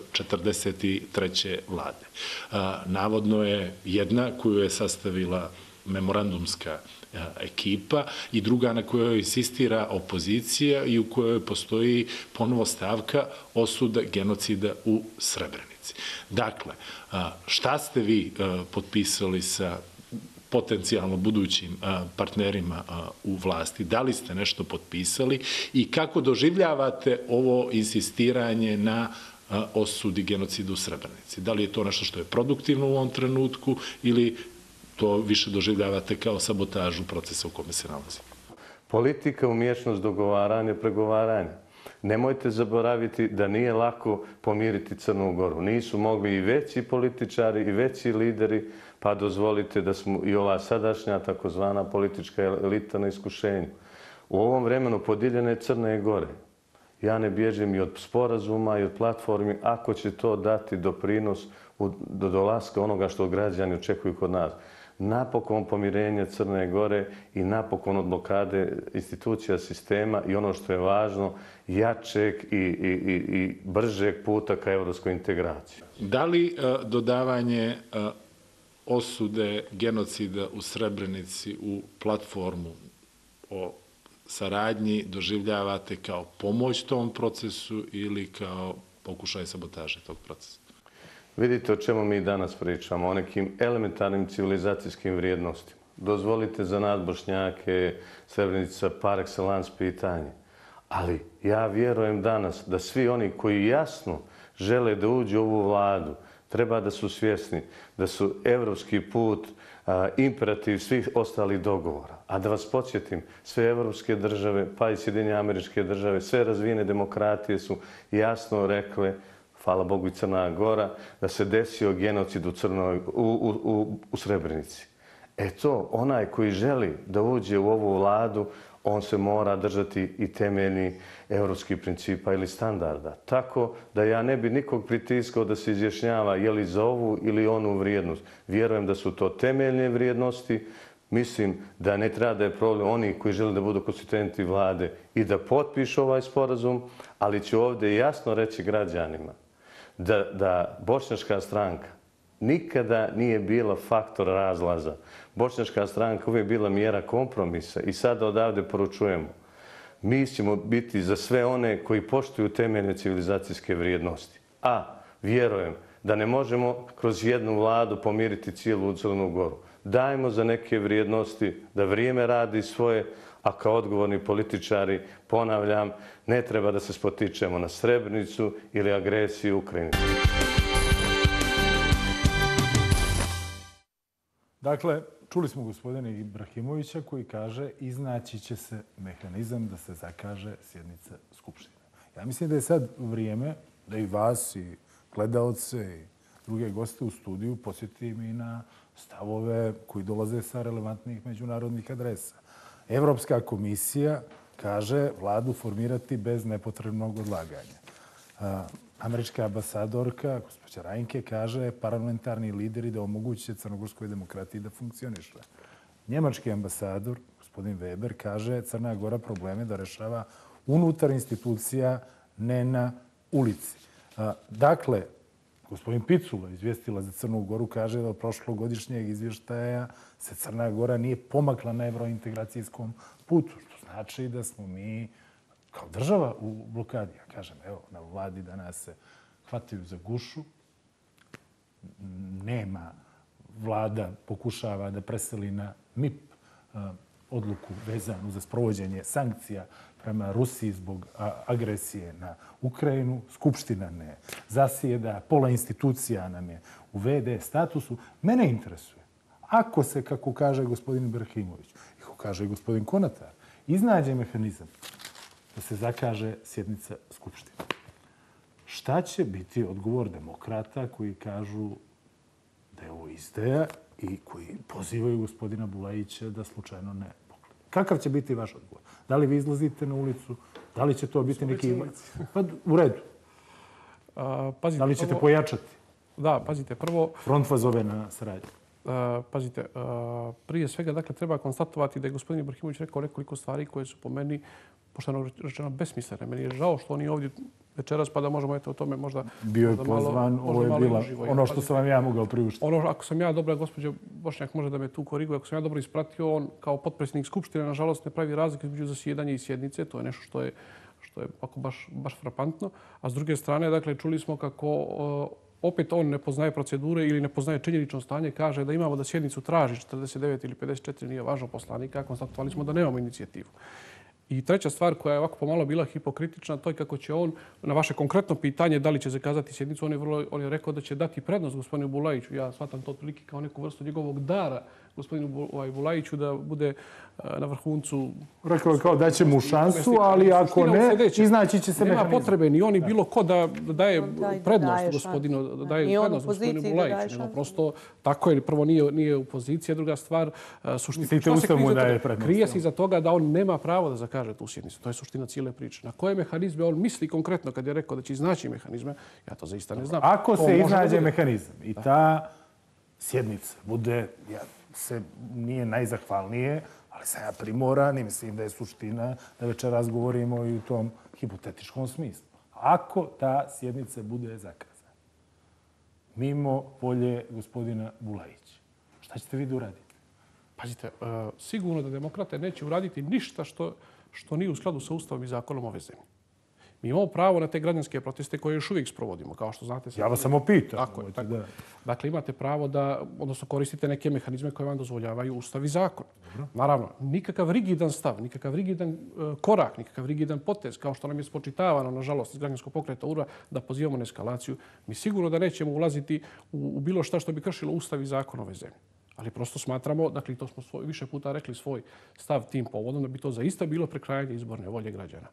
43. vlade. Navodno je jedna koju je sastavila memorandumska ekipa i druga na kojoj insistira opozicija i u kojoj postoji ponovo stavka osuda genocida u Srebrenici. Dakle, šta ste vi potpisali sa potencijalno budućim partnerima u vlasti? Da li ste nešto potpisali i kako doživljavate ovo insistiranje na osudi genocida u Srebrenici? Da li je to nešto što je produktivno u ovom trenutku ili to više doživljavate kao sabotažu procesa u kome se nalazi? Politika, umješnost, dogovaranje, pregovaranje. Nemojte zaboraviti da nije lako pomiriti Crnu Goru. Nisu mogli i veći političari i veći lideri, pa dozvolite da smo i ova sadašnja takozvana politička elita na iskušenju. U ovom vremenu podijeljene Crne Gore. Ja ne bježim i od sporazuma i od platformi ako će to dati doprinos do dolaska onoga što građani očekuju kod nas. Napokon pomirenje Crne Gore i napokon od blokade institucija sistema i ono što je važno, jačeg i bržeg puta ka evropskoj integraciji. Da li dodavanje osude genocida u Srebrenici u platformu o saradnji doživljavate kao pomoć tom procesu ili kao pokušaj sabotaže tog procesa? Vidite o čemu mi danas pričamo, o nekim elementarnim civilizacijskim vrijednostima. Dozvolite za nas Bošnjake Srebrenica par excellence pitanje. Ali ja vjerujem danas da svi oni koji jasno žele da uđu u ovu vladu, treba da su svjesni da su evropski put imperativ svih ostalih dogovora. A da vas podsjetim, sve evropske države, pa i Sjedinjene Američke Države, sve razvijene demokratije su jasno rekle, hvala Bogu i Crna Gora, da se desio genocid u Srebrenici. Eto, onaj koji želi da uđe u ovu vladu, on se mora držati i temeljni evropskih principa ili standarda. Tako da ja ne bi nikog pritiskao da se izjašnjava je li za ovu ili onu vrijednost. Vjerujem da su to temeljne vrijednosti. Mislim da ne treba da je problem oni koji žele da budu konstituenti vlade i da potpišu ovaj sporazum, ali ću ovdje jasno reći građanima da Bošnjačka stranka nikada nije bila faktor razlaza. Bošnjačka stranka uvijek bila mjera kompromisa i sada odavde poručujemo. Mi ćemo biti za sve one koji poštuju temeljne civilizacijske vrijednosti. A vjerujem da ne možemo kroz jednu vladu pomiriti cijelu Crnu Goru. Dajmo za neke vrijednosti da vrijeme radi svoje, a kao odgovorni političari, ponavljam, ne treba da se spotičemo na Srebrenicu ili agresiju u Ukrajini. Dakle, čuli smo gospodina Ibrahimovića koji kaže iznaći će se mehanizam da se zakaže sjednica Skupštine. Ja mislim da je sad vrijeme da i vas i gledaoce i druge goste u studiju posjetim i na stavove koji dolaze sa relevantnih međunarodnih adresa. Evropska komisija kaže vladu formirati bez nepotrebnog odlaganja. Američka ambasadorka, gospođa Rajnke, kaže parlamentarni lideri da omoguće crnogorskoj demokratiji da funkcioniše. Njemački ambasador, gospodin Weber, kaže Crna Gora probleme da rešava unutar institucija, ne na ulici. Dakle, gospodin Picula, izvjestila za Crnu Goru, kaže da od prošlogodišnjeg izvještaja se Crna Gora nije pomakla na evrointegracijskom putu, što znači da smo mi kao država u blokadi. Ja kažem, evo, na vladi da nas se hvataju za gušu, nema vlada pokušava da preseli na MIP odluku vezanu za sprovođenje sankcija prema Rusiji zbog agresije na Ukrajinu. Skupština ne zasjeda, pola institucija nam je u VD statusu. Mene interesuje, ako se, kako kaže gospodin Ibrahimović, i kako kaže gospodin Konatar, iznađe mehanizam da se zakaže sjednica Skupštine, šta će biti odgovor demokrata koji kažu da je ovo izdaja i koji pozivaju gospodina Bulajića da slučajno ne pogleda? Kakav će biti vaš odgovor? Da li vi izlazite na ulicu? Da li će to biti neki... Pa, u redu. Da li ćete pojačati? Da, pazite, prvo... Front vas zove na saradnju. Pazite, prije svega, dakle, treba konstatovati da je gospodin Ibrahimović rekao nekoliko stvari koje su po meni, pošteno rečeno, besmislene. Meni je žao što on je ovdje večeras, pa da možemo o tome možda... Bio je pozvan, ovo je bila ono što sam vam ja mogao priuštiti. Ako sam ja dobra, gospođa Bošnjak može da me tu koriguje, ako sam ja dobro ispratio, on kao potpredsjednik Skupštine, nažalost, ne pravi razlike između zasjedanja i sjednice. To je nešto što je ako baš frapantno. A s druge strane, dakle, čuli smo kako opet on ne poznaje procedure ili ne poznaje činjenično stanje, kaže da imamo da sjednicu traži 49 ili 54, nije važno poslanika, konstatovali smo da nemamo inicijativu. I treća stvar koja je ovako pomalo bila hipokritična, to je kako će on, na vaše konkretno pitanje da li će zakazati sjednicu, on je rekao da će dati prednost gospodinu Bulajiću. Ja shvatam to otprilike kao neku vrstu njegovog dara gospodinu Bulajiću da bude na vrhuncu. Rekao je kao da će mu šansu, ali ako ne, iznaći će se mehanizam. Nema potrebe ni on i bilo ko da daje prednost gospodinu Bulajiću. Nego prosto tako je. Prvo nije u poziciji, druga stvar krije se iza toga da on nema pravo da zakaže tu sjednicu. To je suština cijele priče. Na koje mehanizme on misli konkretno kad je rekao da će iznaći mehanizme, ja to zaista ne znam. Ako se iznađe mehanizam i ta sjednica bude, se nije najzahvalnije, ali sam ja primoran i mislim da je suština da večeras govorimo i u tom hipotetičkom smislu. Ako ta sjednica bude zakazana, mimo volje gospodina Bulajića, šta ćete vi da uradite? Pazite, sigurno da demokrate neće uraditi ništa što nije u skladu sa Ustavom i zakonom ove zemlje. Mi imamo pravo na te građanske proteste koje još uvijek sprovodimo, kao što znate. Ja vas samo pitam. Tako je. Dakle, imate pravo da, odnosno koristite neke mehanizme koje vam dozvoljavaju Ustav i zakon. Naravno, nikakav rigidan stav, nikakav rigidan korak, nikakav rigidan potez, kao što nam je spočitavano, nažalost, iz građanskog pokreta URA, da pozivamo na eskalaciju. Mi sigurno da nećemo ulaziti u bilo šta što bi kršilo Ustav i zakon ove zemlje. Ali prosto smatramo, dakle, to smo više puta rekli svoj stav tim povodom, da bi to zaista bilo prekrajanje izborne volje građana.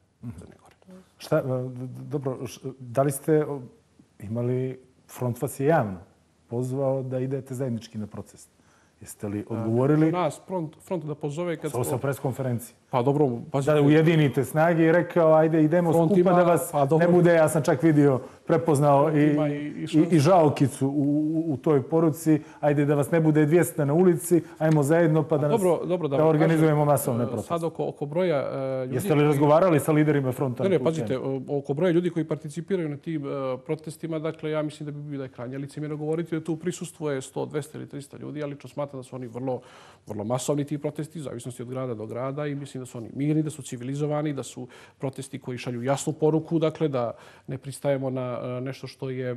Dobro, da li ste imali, front vas je javno pozvao da idete zajednički na protest? Jeste li odgovorili? Nas front da pozove kad... Sa preskonferencije. Pa dobro, pazite. Da ujedinite snage i rekao, ajde idemo skupa da vas ne bude. Ja sam čak vidio, prepoznao i žalkicu u toj poruci. Ajde da vas ne bude 200 na ulici, ajmo zajedno pa da organizujemo masovne proteste. Sad oko broja ljudi... Jeste li razgovarali sa liderima fronta? Ne, pazite, oko broja ljudi koji participiraju na tim protestima, dakle, ja mislim da bi bilo krajnje licemjerno govoriti da tu prisustvuje 100, 200 ili 300 ljudi, ja lično smatram da su oni vrlo masovni ti protesti, u zavisnosti od grada do grada i mislim da su oni mirni, da su civilizovani, da su protesti koji šalju jasnu poruku, dakle da ne pristajemo na nešto što je,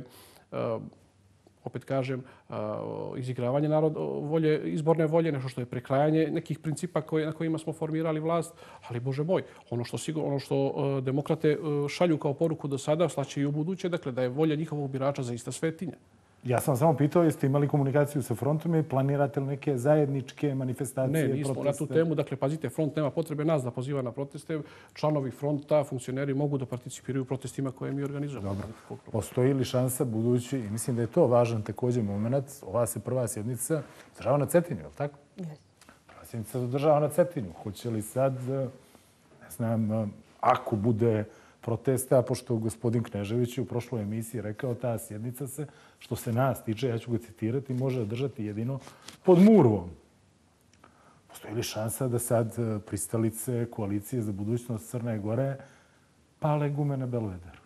opet kažem, izigravanje izborne volje, nešto što je prekrajanje nekih principa na kojima smo formirali vlast, ali Bože moj, ono što demokrate šalju kao poruku do sada, slaće i u buduće, dakle da je volja njihovog birača zaista svetinja. Ja sam samo pitao, jeste imali komunikaciju sa frontom i planirate li neke zajedničke manifestacije, Ne, nismo na tu temu. Dakle, pazite, front nema potrebe nas da poziva na proteste. Članovi fronta, funkcioneri mogu da participiraju u protestima koje mi organizujemo. Dobro. Postoji li šansa budući, i mislim da je to važan također moment, ova se prva sjednica održava na Cetinju, je li tako? Prva sjednica se održava na Cetinju. Hoće li sad, ne znam, ako bude protesta, pošto gospodin Knežević u prošloj emisiji rekao ta sjednica se, što se nas tiče, ja ću ga citirati, može održati jedino pod Murvom. Postoji li šansa da sad pristalice koalicije za budućnost Crne Gore pale gume na Belvederu?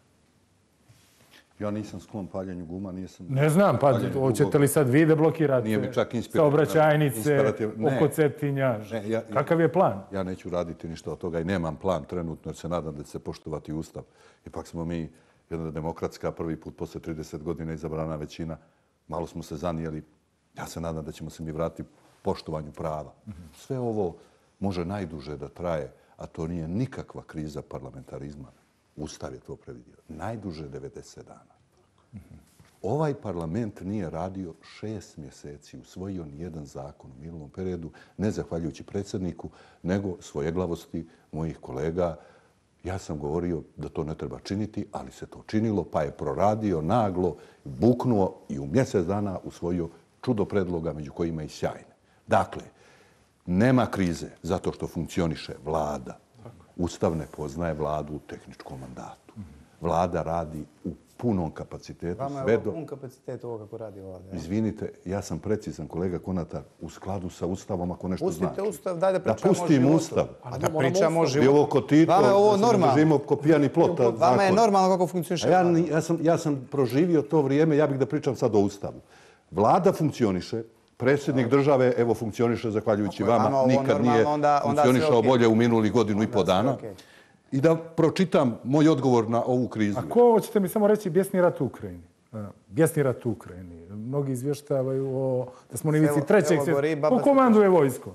Ja nisam sklon paljenju guma, nisam... Ne znam, pa hoćete li sad vi da blokirate saobraćajnice oko Cetinja? Kakav je plan? Ja neću raditi ništa od toga i nemam plan trenutno jer se nadam da će se poštovati Ustav. Ipak smo mi jedna demokratska, prvi put posle 30 godina izabrana većina. Malo smo se zanijeli. Ja se nadam da ćemo se mi vratiti poštovanju prava. Sve ovo može najduže da traje, a to nije nikakva kriza parlamentarizma. Ustav je to previdio. Najduže 90 dana. Ovaj parlament nije radio 6 mjeseci, usvojio nijedan zakon u minulom periodu, ne zahvaljujući predsjedniku, nego svojeglavosti mojih kolega. Ja sam govorio da to ne treba činiti, ali se to činilo, pa je proradio naglo, buknuo i u mjesec dana usvojio čudo predloga, među kojima i sjajne. Dakle, nema krize zato što funkcioniše vlada. Ustav ne poznaje vladu u tehničkom mandatu. Vlada radi u punom kapacitetu. Vama je ovo pun kapacitet ovo kako radi vlada. Izvinite, ja sam precizan, kolega Konatar, u skladu sa Ustavom, ako nešto znači. Pustite Ustav, daj da pričamo o životu. Da pustim Ustav. A da pričamo o životu. I ovo ko Tito, Vama je ovo da se normalno. držimo ko pijani plot. Vama je normalno kako funkcioniše vlada. Ja sam proživio to vrijeme, ja bih da pričam sad o Ustavu. Vlada funkcioniše, predsjednik države, evo, funkcioniše zahvaljujući vama, nikad nije funkcionišao bolje u minulih godinu i po dana. I da pročitam moj odgovor na ovu krizu. A ko, hoćete mi samo reći, bjesni rat u Ukrajini? Bjesni rat u Ukrajini. Mnogi izvještavaju da smo na ivici trećeg svijeta. Ko komanduje vojskom?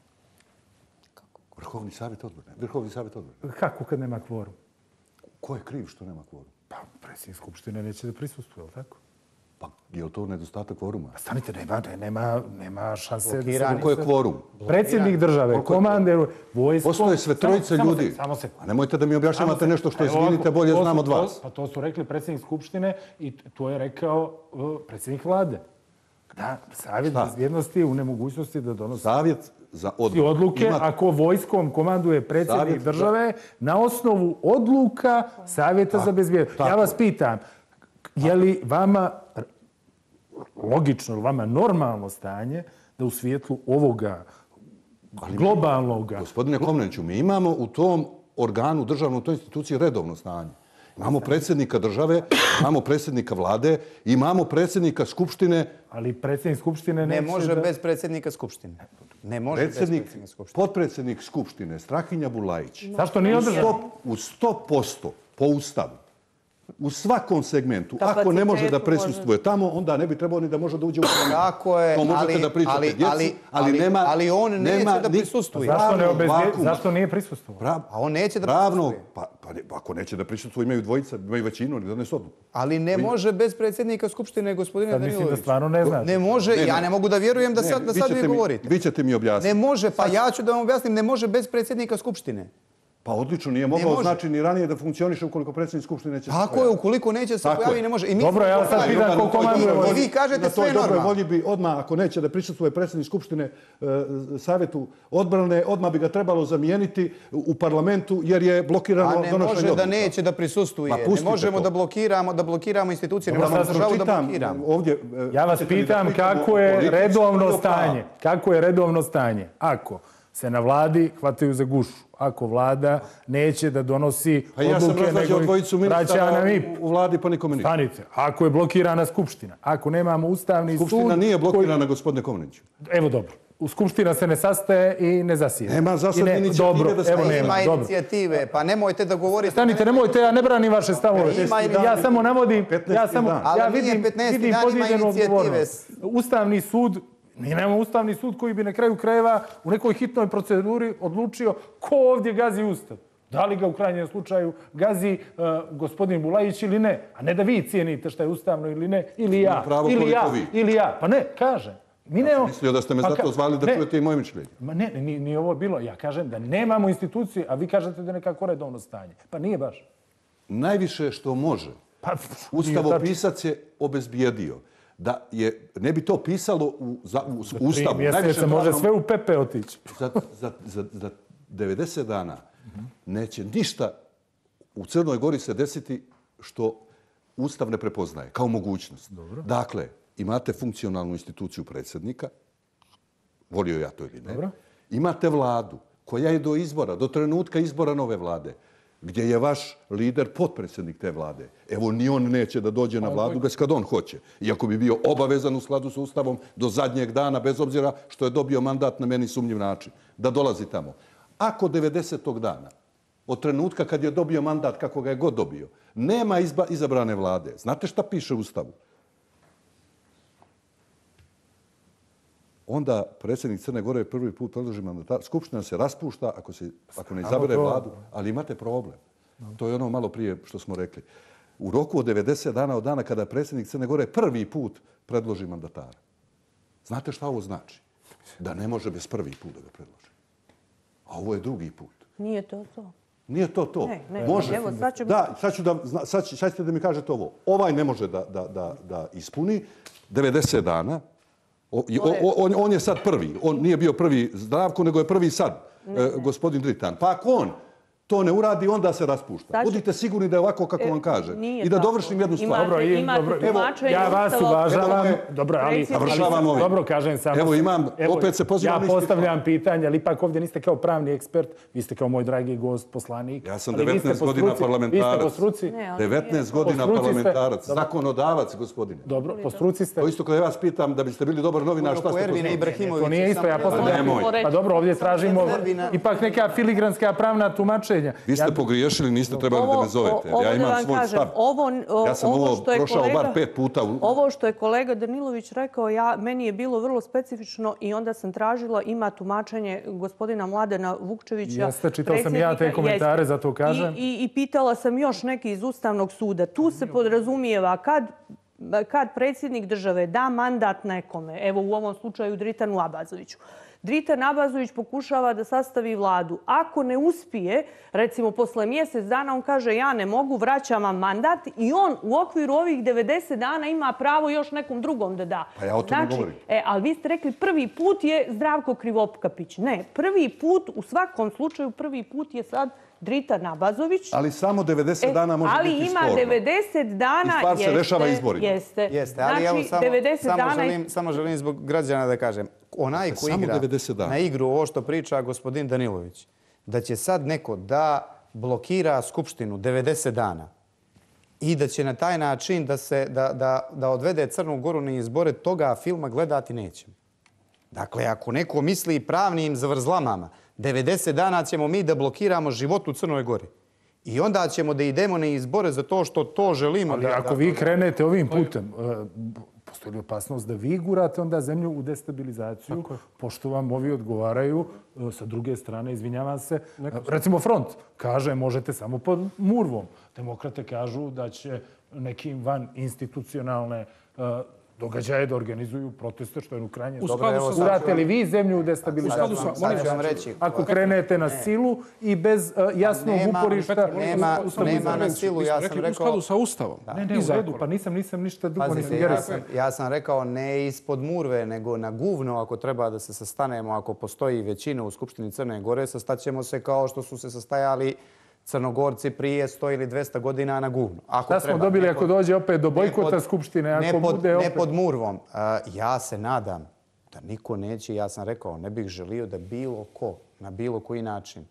Vrhovni savjet odbrane. Vrhovni savjet odbrane. Kako kad nema kvorum? Ko je kriv što nema kvorum? Pa predsjednik Skupštine neće da prisustuje, ali tako? Pa je li to nedostatak kvoruma? Pa stanite, nema šanse. Ko je kvorum? Predsjednik države, komander, vojskom... Postoje sve trojice ljudi. A nemojte da mi objašnjavate nešto što, izvinite, bolje znam od vas. Pa to su rekli predsjednik Skupštine i to je rekao predsjednik vlade. Da, savjet bezbjednosti je u nemogućnosti da donosi savjet za odluke ako vojskom komanduje predsjednik države na osnovu odluka savjeta za bezbjednost. Ja vas pitam, je li vama logično, ili vama normalno stanje da u svijetlu ovoga globalnog... Gospodine Komneniću, mi imamo u tom organu državno, u toj instituciji redovno stanje. Imamo predsjednika države, imamo predsjednika vlade, imamo predsjednika Skupštine. Ali predsjednik Skupštine ne može bez predsjednika Skupštine. Ne može bez predsjednika Skupštine. Potpredsjednik Skupštine, Strahinja Bulajić. Zašto nije održan? U 100% po Ustavu. U svakom segmentu, ako ne može da prisustvuje tamo, onda ne bi trebao ni da može da uđe u parlament. Tako je, to možete da pričate djeci, ali on neće da prisustvuje. Zašto nije prisustvovao? A on neće da prisustvuje. Pa ako neće da prisustvuje, imaju dvojica, imaju većinu, da ne su odluku. Ali ne može bez predsjednika Skupštine, gospodine Danilović. Mislim da stvarno ne znate. Ne može, ja ne mogu da vjerujem da sad vi govorite. Vi ćete mi objasniti. Ne može, pa ja ću da vam objasnim, ne može bez predsjednika Skupštine. Pa odlično, nije mogao znači ni ranije da funkcioniše ukoliko predsjednik Skupštine neće se pojaviti. Tako je, ukoliko neće se pojaviti, ne može. Dobro, ja sad pitam ko komanduje. I vi kažete sve normalno. Na toj dobroj volji bi odmah, ako neće da prisustvuje predsjednik Skupštine savjetu odbrane, odmah bi ga trebalo zamijeniti u parlamentu jer je blokirano donošenje odluka. A ne može da neće da prisustvuje. Ne možemo da blokiramo institucije. Ne možemo državu da blokiramo. Ja vas pitam kako je redovno stanje. Kako je redovno stanje? Ako se na vladi hvataju za gušu. Ako vlada neće da donosi odluke njegovih vraćana mi. U vladi pa nikome ništa. Stanite. Ako je blokirana Skupština, ako nemamo Ustavni sud... Skupština nije blokirana, gospodine Komneniću. Evo dobro. Skupština se ne sastaje i ne zasjeda. Nema za sad inicijative da se... Ima inicijative, pa nemojte da govorite... Stanite, nemojte, ja ne branim vaše stavove. Ja samo navodim... Ali nije 15. dan, ima inicijative. Ustavni sud... Mi nemamo Ustavni sud koji bi na kraju krajeva u nekoj hitnoj proceduri odlučio ko ovdje gazi Ustav. Da li ga u krajnjem slučaju gazi gospodin Bulajić ili ne. A ne da vi cijenite šta je ustavno ili ne. Ili ja. Ili ja. Pa ne, kažem. Ja sam mislio da ste me zato zvali da čujete i moje mišljenje. Ne, nije ovo bilo. Ja kažem da nemamo institucije, a vi kažete da je nekako redovno stanje. Pa nije baš. Najviše što može. Ustavopisac je obezbijedio da ne bi to pisalo u Ustavu. 3 mjeseca može sve u pepe otići. Za 90 dana neće ništa u Crnoj Gori se desiti što Ustav ne prepoznaje kao mogućnost. Dobro. Dakle, imate funkcionalnu instituciju predsjednika, volio ja to ili ne. Dobro. Imate vladu koja je do izbora, do trenutka izbora nove vlade, gdje je vaš lider potpredsjednik te vlade. Evo, ni on neće da dođe na vladu bez kad on hoće. Iako bi bio obavezan u skladu s Ustavom do zadnjeg dana, bez obzira što je dobio mandat na meni sumnjiv način, da dolazi tamo. Ako 90. dana, od trenutka kad je dobio mandat, kako ga je god dobio, nema izabrane vlade, znate šta piše u Ustavu? onda predsjednik Crne Gore prvi put predloži mandatar. Skupština se raspušta ako ne izabere vladu, ali imate problem. To je ono malo prije što smo rekli. U roku od 90 dana od dana kada predsjednik Crne Gore prvi put predloži mandatara. Znate šta ovo znači? Da ne može bez prvi put da ga predloži. A ovo je drugi put. Nije to to. Nije to to. Ne. Može. Evo, sad ćemo... Da, sad ćete da mi kažete ovo. Ovaj ne može da ispuni 90 dana. On je sad prvi. On nije bio prvi Zdravko, nego je prvi sad gospodin Dritan. Pa ako on to ne uradi, onda se raspušta. Budite sigurni da je ovako kako vam kaže. I da dovršim jednu stvar. Ja vas uvažavam. Dobro, ali dobro kažem samo. Evo imam, opet se pozivam. Ja postavljam pitanje, ali ipak ovdje niste kao pravni ekspert, vi ste kao moj dragi gost, poslanik. Ja sam 19 godina parlamentarac. 19 godina parlamentarac. Zakonodavac, gospodine. Dobro, po struci ste. To isto kada ja vas pitam da biste bili dobar novinar, šta ste to? To nije isto, ja postavljam. Pa dobro, ovdje tražimo ipak neka filigranska pravna tumačenja. Vi ste pogriješili, niste trebali da me zovete. Ja imam svoj stav. Ja sam ovo prošao bar 5 puta. Ovo što je kolega Danilović rekao, meni je bilo vrlo specifično i onda sam tražila, ima tumačenje gospodina Mladena Vukčevića. Jeste, čitao sam ja te komentare, zato kažem. I pitala sam još neki iz Ustavnog suda. Tu se podrazumijeva kad predsjednik države da mandat nekome, evo u ovom slučaju Dritanu Abazoviću, Dritan Abazović pokušava da sastavi vladu. Ako ne uspije, recimo posle mjesec dana, on kaže ja ne mogu, vraćam vam mandat i on u okviru ovih 90 dana ima pravo još nekom drugom da da. Pa ja o tome govorim. Ali vi ste rekli prvi put je Zdravko Krivopkapić. Ne, prvi put, u svakom slučaju prvi put je sad Dritan Abazović. Ali samo 90 dana može biti sporno. Ali ima 90 dana. I stvar se rešava izborima. Jeste. Ali evo samo želim zbog građana da kažem. Onaj ko igra na igru ovo što priča gospodin Danilović, da će sad neko da blokira Skupštinu 90 dana i da će na taj način da odvede Crnu Goru na izbore, toga filma gledati nećemo. Dakle, ako neko misli pravnim zavrzlamama, 90 dana ćemo mi da blokiramo život u Crnoj Gori. I onda ćemo da idemo na izbore za to što to želimo. Ali ako vi krenete ovim putem, postoji li opasnost da vi gurate onda zemlju u destabilizaciju, pošto vam ovi odgovaraju, sa druge strane, izvinjavam se, recimo front kaže možete samo pod murvom. Demokrate kažu da će nekim van institucionalne događaje da organizuju proteste, što je u krajnje. Gurate li vi zemlju u destabilizaciju? Ako krenete na silu i bez jasnog uporišta... Nema na silu, ja sam rekao... U skladu sa Ustavom. Ne, u redu, pa nisam ništa drugo ni sugerisao. Ja sam rekao ne ispod murve, nego na guvno, ako treba da se sastanemo, ako postoji većina u Skupštini Crne Gore, sastaćemo se kao što su se sastajali Crnogorci prije 100 ili 200 godina na guvnu. Šta smo dobili ako dođe opet do bojkota Skupštine? Ne pod murvom. Ja se nadam da niko neće, ja sam rekao, ne bih želio da bilo ko, na bilo koji način,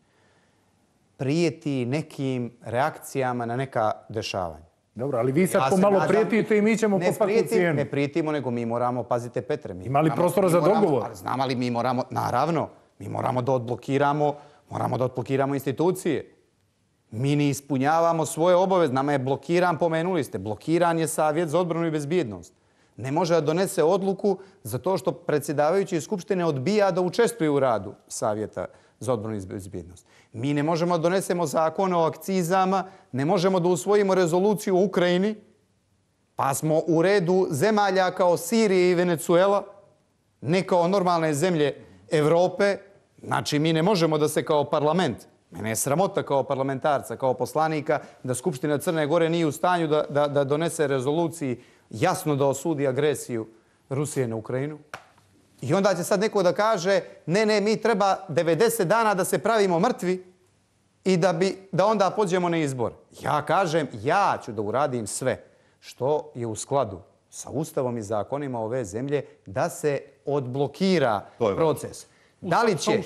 prijeti nekim reakcijama na neka dešavanja. Dobro, ali vi sad pomalo prijetite i mi ćemo popati cijenu. Ne prijetimo, nego mi moramo, pazite Petre. Ima li prostora za dogovor? Znam, ali mi moramo, naravno, mi moramo da odblokiramo institucije. Mi ne ispunjavamo svoje obaveze. Nama je blokiran, pomenuli ste, blokiran je Savjet za odbranu i bezbjednost. Ne može da donese odluku zato što predsjedavajući Skupštine odbija da učestvuje u radu Savjeta za odbranu i bezbjednost. Mi ne možemo da donesemo zakone o akcizama, ne možemo da usvojimo rezoluciju o Ukrajini, pa smo u redu zemalja kao Sirije i Venezuela, ne kao normalne zemlje Evrope. Znači, mi ne možemo da se kao parlament, mene je sramota kao parlamentarca, kao poslanika, da Skupština Crne Gore nije u stanju da donese rezoluciji jasno da osudi agresiju Rusije na Ukrajinu. I onda će sad neko da kaže ne, mi treba 90 dana da se pravimo mrtvi i da onda pođemo na izbor. Ja kažem, ja ću da uradim sve što je u skladu sa Ustavom i zakonima ove zemlje da se odblokira proces. Da li će,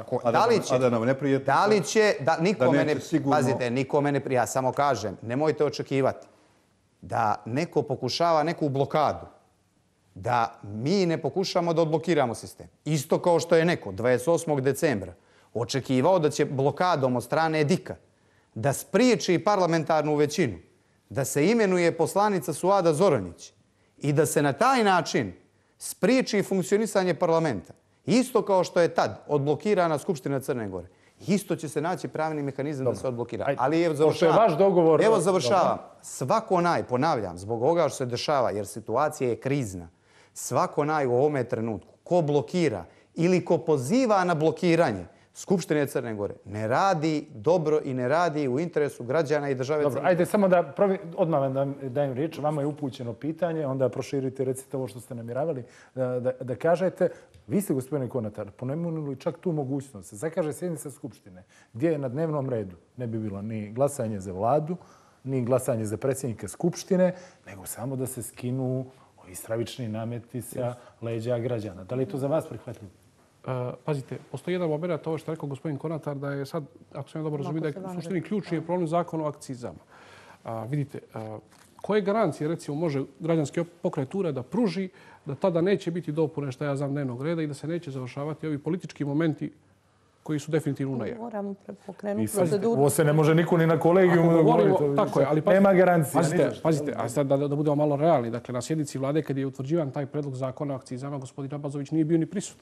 niko me ne prijeti, ja samo kažem, nemojte očekivati da neko pokušava neku blokadu, da mi ne pokušamo da odblokiramo sistem. Isto kao što je neko 28. decembra očekivao da će blokadom od strane Dika da spriječi parlamentarnu većinu, da se imenuje poslanica Suada Zoranjić i da se na taj način spriječi funkcionisanje parlamenta, isto kao što je tad odblokirana Skupština Crne Gore, isto će se naći pravni mehanizam da se odblokira. Ali evo završavam. Evo završavam. Svako ponavljam, zbog ovoga što se dešava, jer situacija je krizna, svako u ovome trenutku ko blokira ili ko poziva na blokiranje Skupštine Crne Gore ne radi dobro i ne radi u interesu građana i države Crne Gore. Ajde samo da odmah vam dajem riječ. Vama je upućeno pitanje, onda proširite, recite ovo što ste namjeravali da kažete. Vi ste, gospodine Konatar, pomenuli čak tu mogućnost. Zakaže sjednica Skupštine gdje je na dnevnom redu ne bi bilo ni glasanje za vladu, ni glasanje za predsjednika Skupštine, nego samo da se skinu ovi stravični nameti sa leđa građana. Da li je to za vas prihvatljivo? Pazite, postoji jedan moment, ovo što je rekao gospodin Konatar, da je sad, ako sam ja dobro razumio, da je u suštini ključni problem zakon o akcizama. Vidite, koje garancije, recimo, može građanski pokret URA da pruži da tada neće biti dopune, što ja znam, dnevnog reda i da se neće završavati ovi politički momenti koji su definitivno u najavi. Moramo pokrenuti proceduru. Ovo se ne može niko ni na kolegijumu da govori. Tako je, ali nema garancija. Pazite, a sad da budemo malo realni. Dakle, na sjednici vlade kad je utvrđivan taj predlog zakona o akcizama, gospodin Abazović nije bio ni prisutan.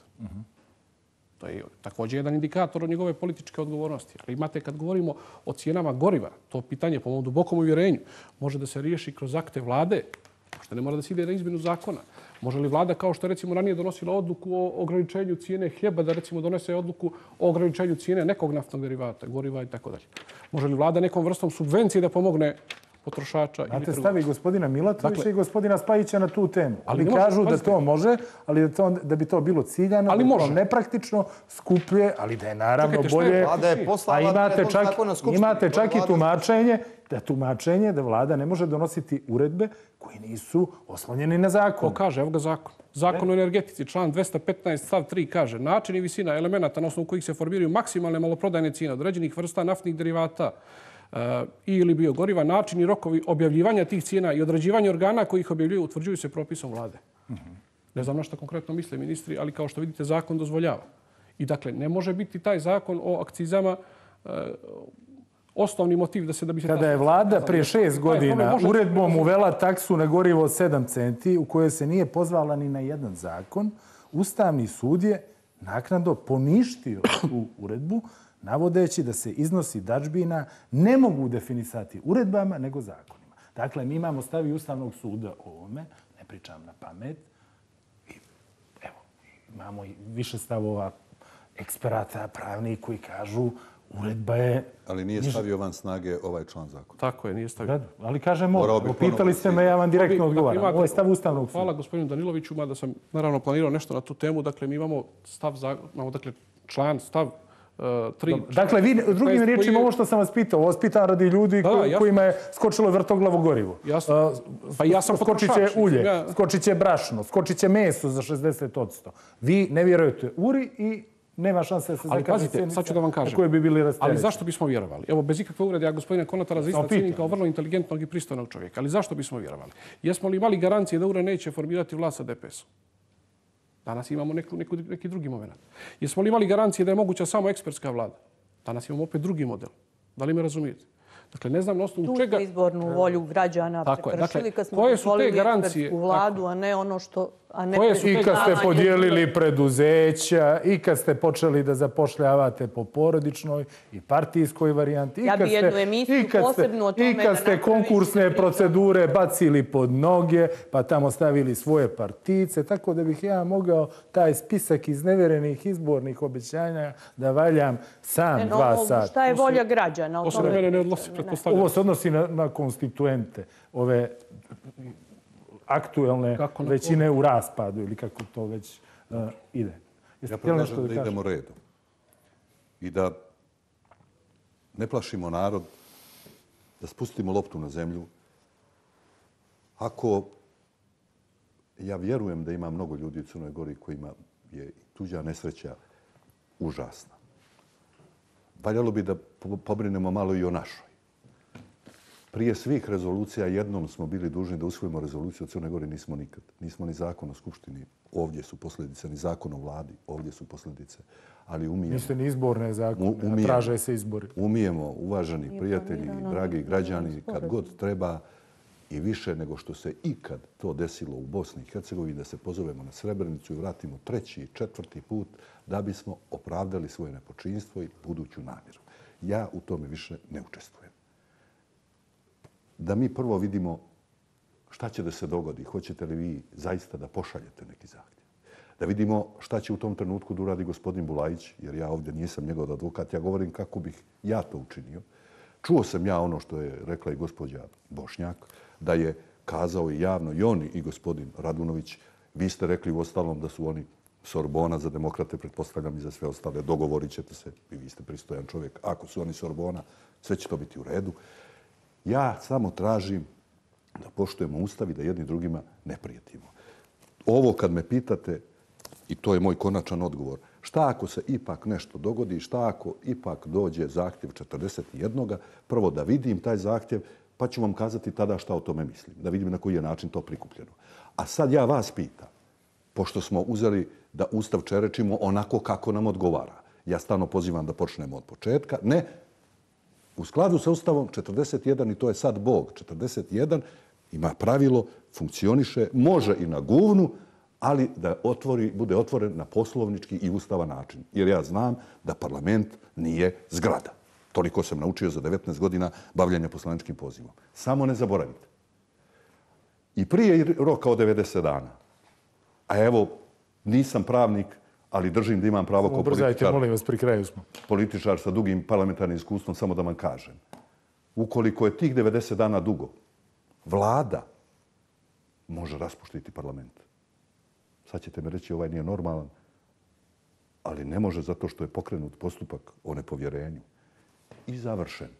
To je također jedan indikator od njegove političke odgovornosti. Ali imate, kad govorimo o cijenama goriva, to pitanje, po mom dubokom uvjerenju, može da se riješi kroz akte vlade, što ne mora da se ide na izmjenu zakona. Može li vlada, kao što je recimo ranije donosila odluku o ograničenju cijene hljeba, da recimo donese odluku o ograničenju cijene nekog naftnog derivata, goriva i tako dalje. Može li vlada nekom vrstom subvencije da pomogne potrošača? Znate, stavi gospodina Milatovića i gospodina Spajića na tu temu. Ali kažu da to može, ali da bi to bilo ciljano, da je to nepraktično, skuplje, ali da je naravno bolje. A imate čak i tumačenje da vlada ne može donositi uredbe koji nisu oslonjeni na zakon. Ko kaže? Evo ga zakon. Zakon o energetici, član 215 stav 3 kaže način i visina elemenata na osnovu kojih se formiraju maksimalne maloprodajne cijene određenih vrsta naftnih derivata ili biogoriva, način i rokovi objavljivanja tih cijena i određivanja organa koji ih objavljuju utvrđuju se propisom vlade. Ne znam na što konkretno misle ministri, ali kao što vidite zakon dozvoljava. I dakle, ne može biti taj zakon o akcizama osnovni motiv da bi se... Kada je vlada prije 6 godina uredbom uvela taksu na gorivo od 7 centi u kojoj se nije pozvala ni na jedan zakon, Ustavni sud je naknadno poništio tu uredbu navodeći da se iznosi dadžbina ne mogu definisati uredbama nego zakonima. Dakle, mi imamo stav i Ustavnog suda o ovome, ne pričam na pamet. I, evo, imamo i više stavova eksperata, pravnih koji kažu uredba je... Ali nije stavio van snage ovaj član zakona. Tako je, nije stavio. Ali kažemo, pitali ste me, ja vam direktno odgovaram. Ovo je stav Ustavnog suda. Hvala gospodinu Daniloviću, mada sam naravno planirao nešto na tu temu. Dakle, mi imamo član, stav 3. Dakle, vi drugim riječima ovo što sam vas pitao, ovo pitam radi ljudi kojima je skočilo vrtoglavo gorivo. Jasno. Pa ja sam skočit će ulje, skočit će brašno, skočit će meso za 60%. Vi ne vjerujete URI i nema šanse da se zakaže sjednica na koje bi bili rasterećeni. Ali zašto bismo vjerovali? Evo, bez ikakve uvrede, ja gospodina Konatara zaista cijenim kao vrlo inteligentnog i pristojnog čovjeka. Ali zašto bismo vjerovali? Jesmo li imali garancije da URA neće formirati vlast sa DPS-om? Danas imamo neki drugi moment. Jesmo li imali garancije da je moguća samo ekspertska vlada? Danas imamo opet drugi model. Da li me razumijete? Dakle, ne znam na osnovu čega... Tu ste izbornu volju građana prekršili kad smo dozvolili ekspertsku vladu, a ne ono što... I kad ste podijelili preduzeća, i kad ste počeli da zapošljavate po porodičnoj i partijskoj varijanti, ja bi jednu emisiju posebno o tome... I kad ste konkursne procedure bacili pod noge, pa tamo stavili svoje partice, tako da bih ja mogao taj spisak iznevjerenih izbornih obećanja da valjam sam 2 sata. Šta je volja građana? Ovo se odnosi na konstituente, ove aktuelne većine u raspadu ili kako to već ide. Ja predlažem da idemo redom i da ne plašimo narod, da spustimo loptu na zemlju. Ako ja vjerujem da ima mnogo ljudi u Crnoj Gori kojima je tuđa nesreća užasna. Valjalo bi da pobrinemo malo i o našoj. Prije svih rezolucija jednom smo bili dužni da usvojimo rezoluciju o Crnoj Gori, nismo nikad. Nismo ni zakon o Skupštini, ovdje su posljedice, ni zakon o vladi, ovdje su posljedice. Ali umijemo... Niste ni izborne zakone, traže se izbori. Umijemo, uvaženi prijatelji, dragi građani, kad god treba i više nego što se ikad to desilo u Bosni i Hercegovini, da se pozovemo na Srebrenicu i vratimo 3. i 4. put da bismo opravdali svoje nepočinstvo i buduću namjeru. Ja u tome više ne učestvujem. Da mi prvo vidimo šta će da se dogodi. Hoćete li vi zaista da pošaljete neki zahtjev? Da vidimo šta će u tom trenutku da uradi gospodin Bulajić, jer ja ovdje nisam njegov advokat, ja govorim kako bih ja to učinio. Čuo sam ja ono što je rekla i gospođa Bošnjak, da je kazao i javno i on i gospodin Radunović. Vi ste rekli u ostalom da su oni Sorbona za demokrate, pretpostavljam i za sve ostale. Dogovorit ćete se, i vi ste pristojan čovjek. Ako su oni Sorbona, sve će to biti u redu. Ja samo tražim da poštujemo Ustav i da jedni drugima ne prijetimo. Ovo kad me pitate, i to je moj konačan odgovor, šta ako se ipak nešto dogodi, šta ako ipak dođe zahtjev 41. Prvo da vidim taj zahtjev, pa ću vam kazati tada šta o tome mislim. Da vidim na koji je način to prikupljeno. A sad ja vas pitam, pošto smo uzeli da Ustav čerečimo onako kako nam odgovara. Ja stalno pozivam da počnemo od početka. Ne, u skladu sa Ustavom 41, i to je sad Bog, 41 ima pravilo, funkcioniše, može i na guvnu, ali da bude otvoren na poslovnički i ustavan način. Jer ja znam da parlament nije zgrada. Toliko sam naučio za 19 godina bavljanja poslaničkim pozivom. Samo ne zaboravite. I prije roka od 90 dana, a evo, nisam pravnik, ali držim da imam pravo kao političar. Molim vas, pri kraju smo. Političar sa dugim parlamentarnim iskustvom, samo da vam kažem. Ukoliko je tih 90 dana dugo, vlada može raspuštiti parlament. Sad ćete mi reći ovaj nije normalan, ali ne može zato što je pokrenut postupak o nepovjerenju. I završen.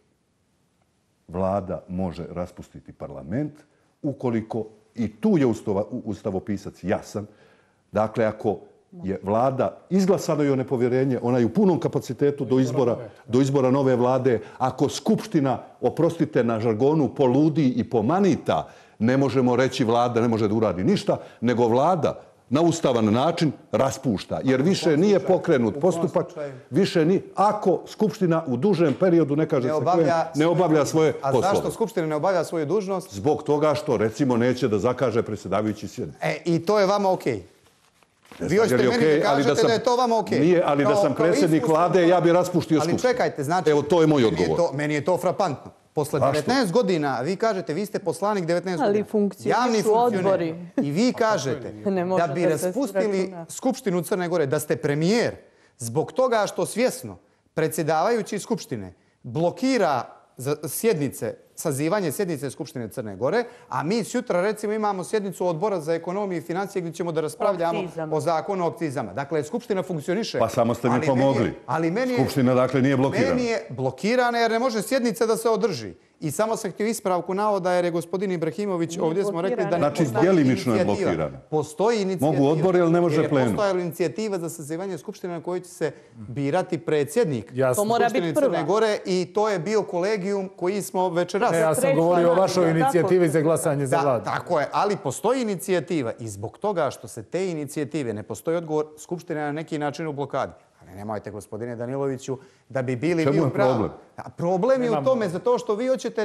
Vlada može raspustiti parlament ukoliko, i tu je ustavopisac jasan, dakle ako je vlada izglasano joj nepovjerenje, ona je u punom kapacitetu do izbora nove vlade. Ako skupština, oprostite na žargonu, poludi i pomanita, ne možemo reći vlada ne može da uradi ništa, nego vlada na ustavan način raspušta. Jer više nije pokrenut postupak, više ni ako skupština u dužem periodu ne obavlja svoje poslove. A zašto skupština ne obavlja svoju dužnost? Zbog toga što, recimo, neće da zakaže predsjedavajući sjednicu. I to je vama okej? Vi hoćete meni da kažete da je to vama okej? Nije, ali da sam predsjednik vlade, ja bi raspuštio skupštinu. Ali čekajte, znači... Evo, to je moj odgovor. Meni je to frapantno. Posle 19 godina, vi kažete, vi ste poslanik 19 godina. Ali funkcionišu odbori. I vi kažete da bi raspustili Skupštinu Crne Gore, da ste premijer, zbog toga što svjesno predsjedavajući Skupštine blokira sjednice, sazivanje sjednice Skupštine Crne Gore, a mi sutra recimo imamo sjednicu Odbora za ekonomiju i financije gdje ćemo da raspravljamo o zakonu o akcizama. Dakle, Skupština funkcioniše. Pa samo ste mi pomogli. Skupština dakle nije blokirana. Meni je blokirana jer ne može sjednica da se održi. I samo sam htio ispravku navoda jer je gospodin Ibrahimović, ovdje smo rekli da znači djelimično je blokirana. Postoji inicijativa. Mogu odbori, ali ne može plenum. Postojala inicijativa za sazivanje Skupštine na kojoj će se birati predsjednik to mora biti prva. Crne Gore i to je bio kolegijum koji smo večeras. Ja sam govorio o vašoj inicijativi za glasanje za vladu. Tako je, ali postoji inicijativa i zbog toga što se te inicijative ne postoji odgovor, Skupština je na neki način u blokadi. Ali nemojte, gospodine Daniloviću, da bi bili vi u pravu. Problem? Problem je u tome zato što vi hoćete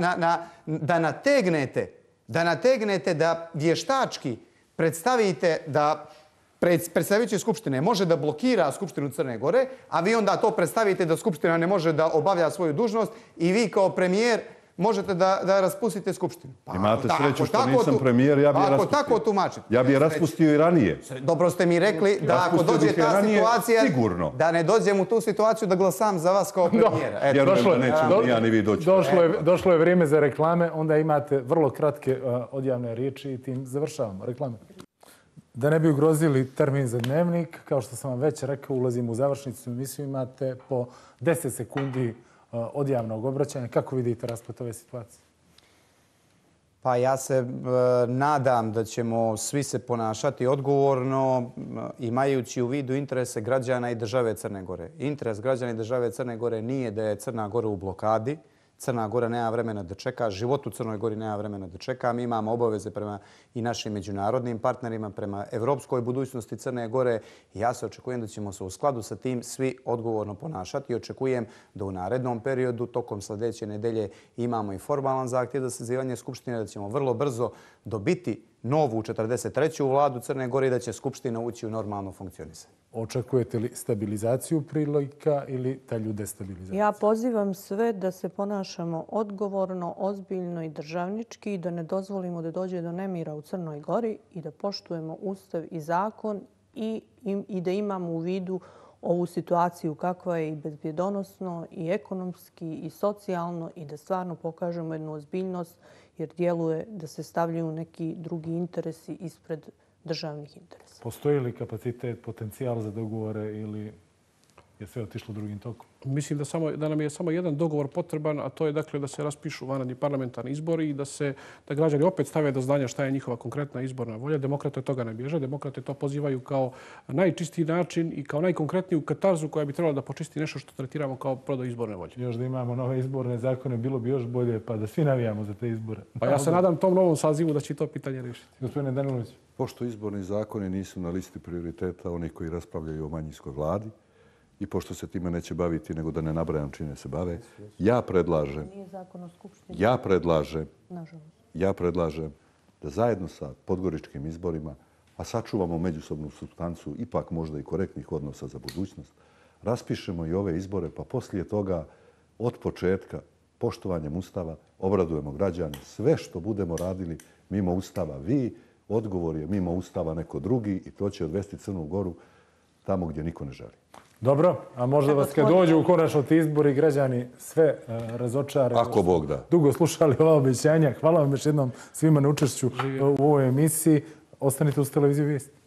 da nategnete da vještački predstavite da predstavljajući Skupštine može da blokira Skupštinu Crne Gore, a vi onda to predstavite da Skupština ne može da obavlja svoju dužnost i vi kao premijer možete da raspustite Skupštinu. Imate sreću što nisam premijer, ja bi je raspustio. Ako tako tumačite. Ja bi je raspustio i ranije. Dobro ste mi rekli da ako dođe ta situacija, da ne dođem u tu situaciju da glasam za vas kao premijera. Vjerujem da nećemo ni ja ni vi doći. Došlo je vrijeme za reklame, onda imate vrlo kratke odjavne riječi i tim završavamo reklame. Da ne bi ugrozili termin za dnevnik, kao što sam vam već rekao, ulazimo u završnicu emisiju, imate po 10 sekundi od javnog obraćanja. Kako vidite rasplet ove situacije? Pa ja se nadam da ćemo svi se ponašati odgovorno, imajući u vidu interese građana i države Crne Gore. Interes građana i države Crne Gore nije da je Crna Gora u blokadi. Crna Gora nema vremena da čeka, život u Crnoj Gori nema vremena da čeka. Mi imamo obaveze prema i našim međunarodnim partnerima, prema evropskoj budućnosti Crne Gore. I ja se očekujem da ćemo se u skladu sa tim svi odgovorno ponašati i očekujem da u narednom periodu, tokom sljedeće nedelje, imamo i formalan zahtjev za sazivanje Skupštine, da ćemo vrlo brzo dobiti novu 43. vladu Crne Gore i da će Skupština ući u normalno funkcionisanje. Očekujete li stabilizaciju prilika ili dalju destabilizaciju? Ja pozivam sve da se ponašamo odgovorno, ozbiljno i državnički i da ne dozvolimo da dođe do nemira u Crnoj Gori i da poštujemo Ustav i zakon i da imamo u vidu ovu situaciju kakva je i bezbjedonosno i ekonomski i socijalno i da stvarno pokažemo jednu ozbiljnost jer djeluje da se stavljaju neki drugi interesi ispred državnih interesa. Postoji li kapacitet, potencijal za dogovore ili je sve otišlo drugim tokom? Mislim da nam je samo jedan dogovor potreban, a to je dakle da se raspišu vanredni parlamentarni izbori i da građani opet stave do znanja šta je njihova konkretna izborna volja. Demokrate od toga ne bježe. Demokrate to pozivaju kao najčistiji način i kao najkonkretniju katarzu koja bi trebala da počisti nešto što tretiramo kao prodaju izborne volje. Još da imamo nove izborne zakone, bilo bi još bolje pa da svi navijamo za te izbore. Pa ja se nadam tom novom sazivu da će to pitanje riješiti. Gospodine Danilović. Pošto izborni zakoni nisu na listi prioriteta onih koji raspravljaju o manjinskoj vladi, i pošto se time neće baviti, nego da ne nabrajam čime se bave, ja predlažem da zajedno sa podgoričkim izborima, a sačuvamo međusobnu supstancu ipak možda i korektnih odnosa za budućnost, raspišemo i ove izbore, pa poslije toga od početka poštovanjem Ustava obradujemo građane. Sve što budemo radili mimo Ustava vi, odgovor je mimo Ustava neko drugi i to će odvesti Crnu Goru tamo gdje niko ne želi. Dobro, a možda vas kad dođu u konačno ti izbori građani sve razočare. Ako Bog da. Dugo slušali ova obećanja. Hvala vam još jednom svima na učešću u ovoj emisiji. Ostanite uz televiziju Vijesti.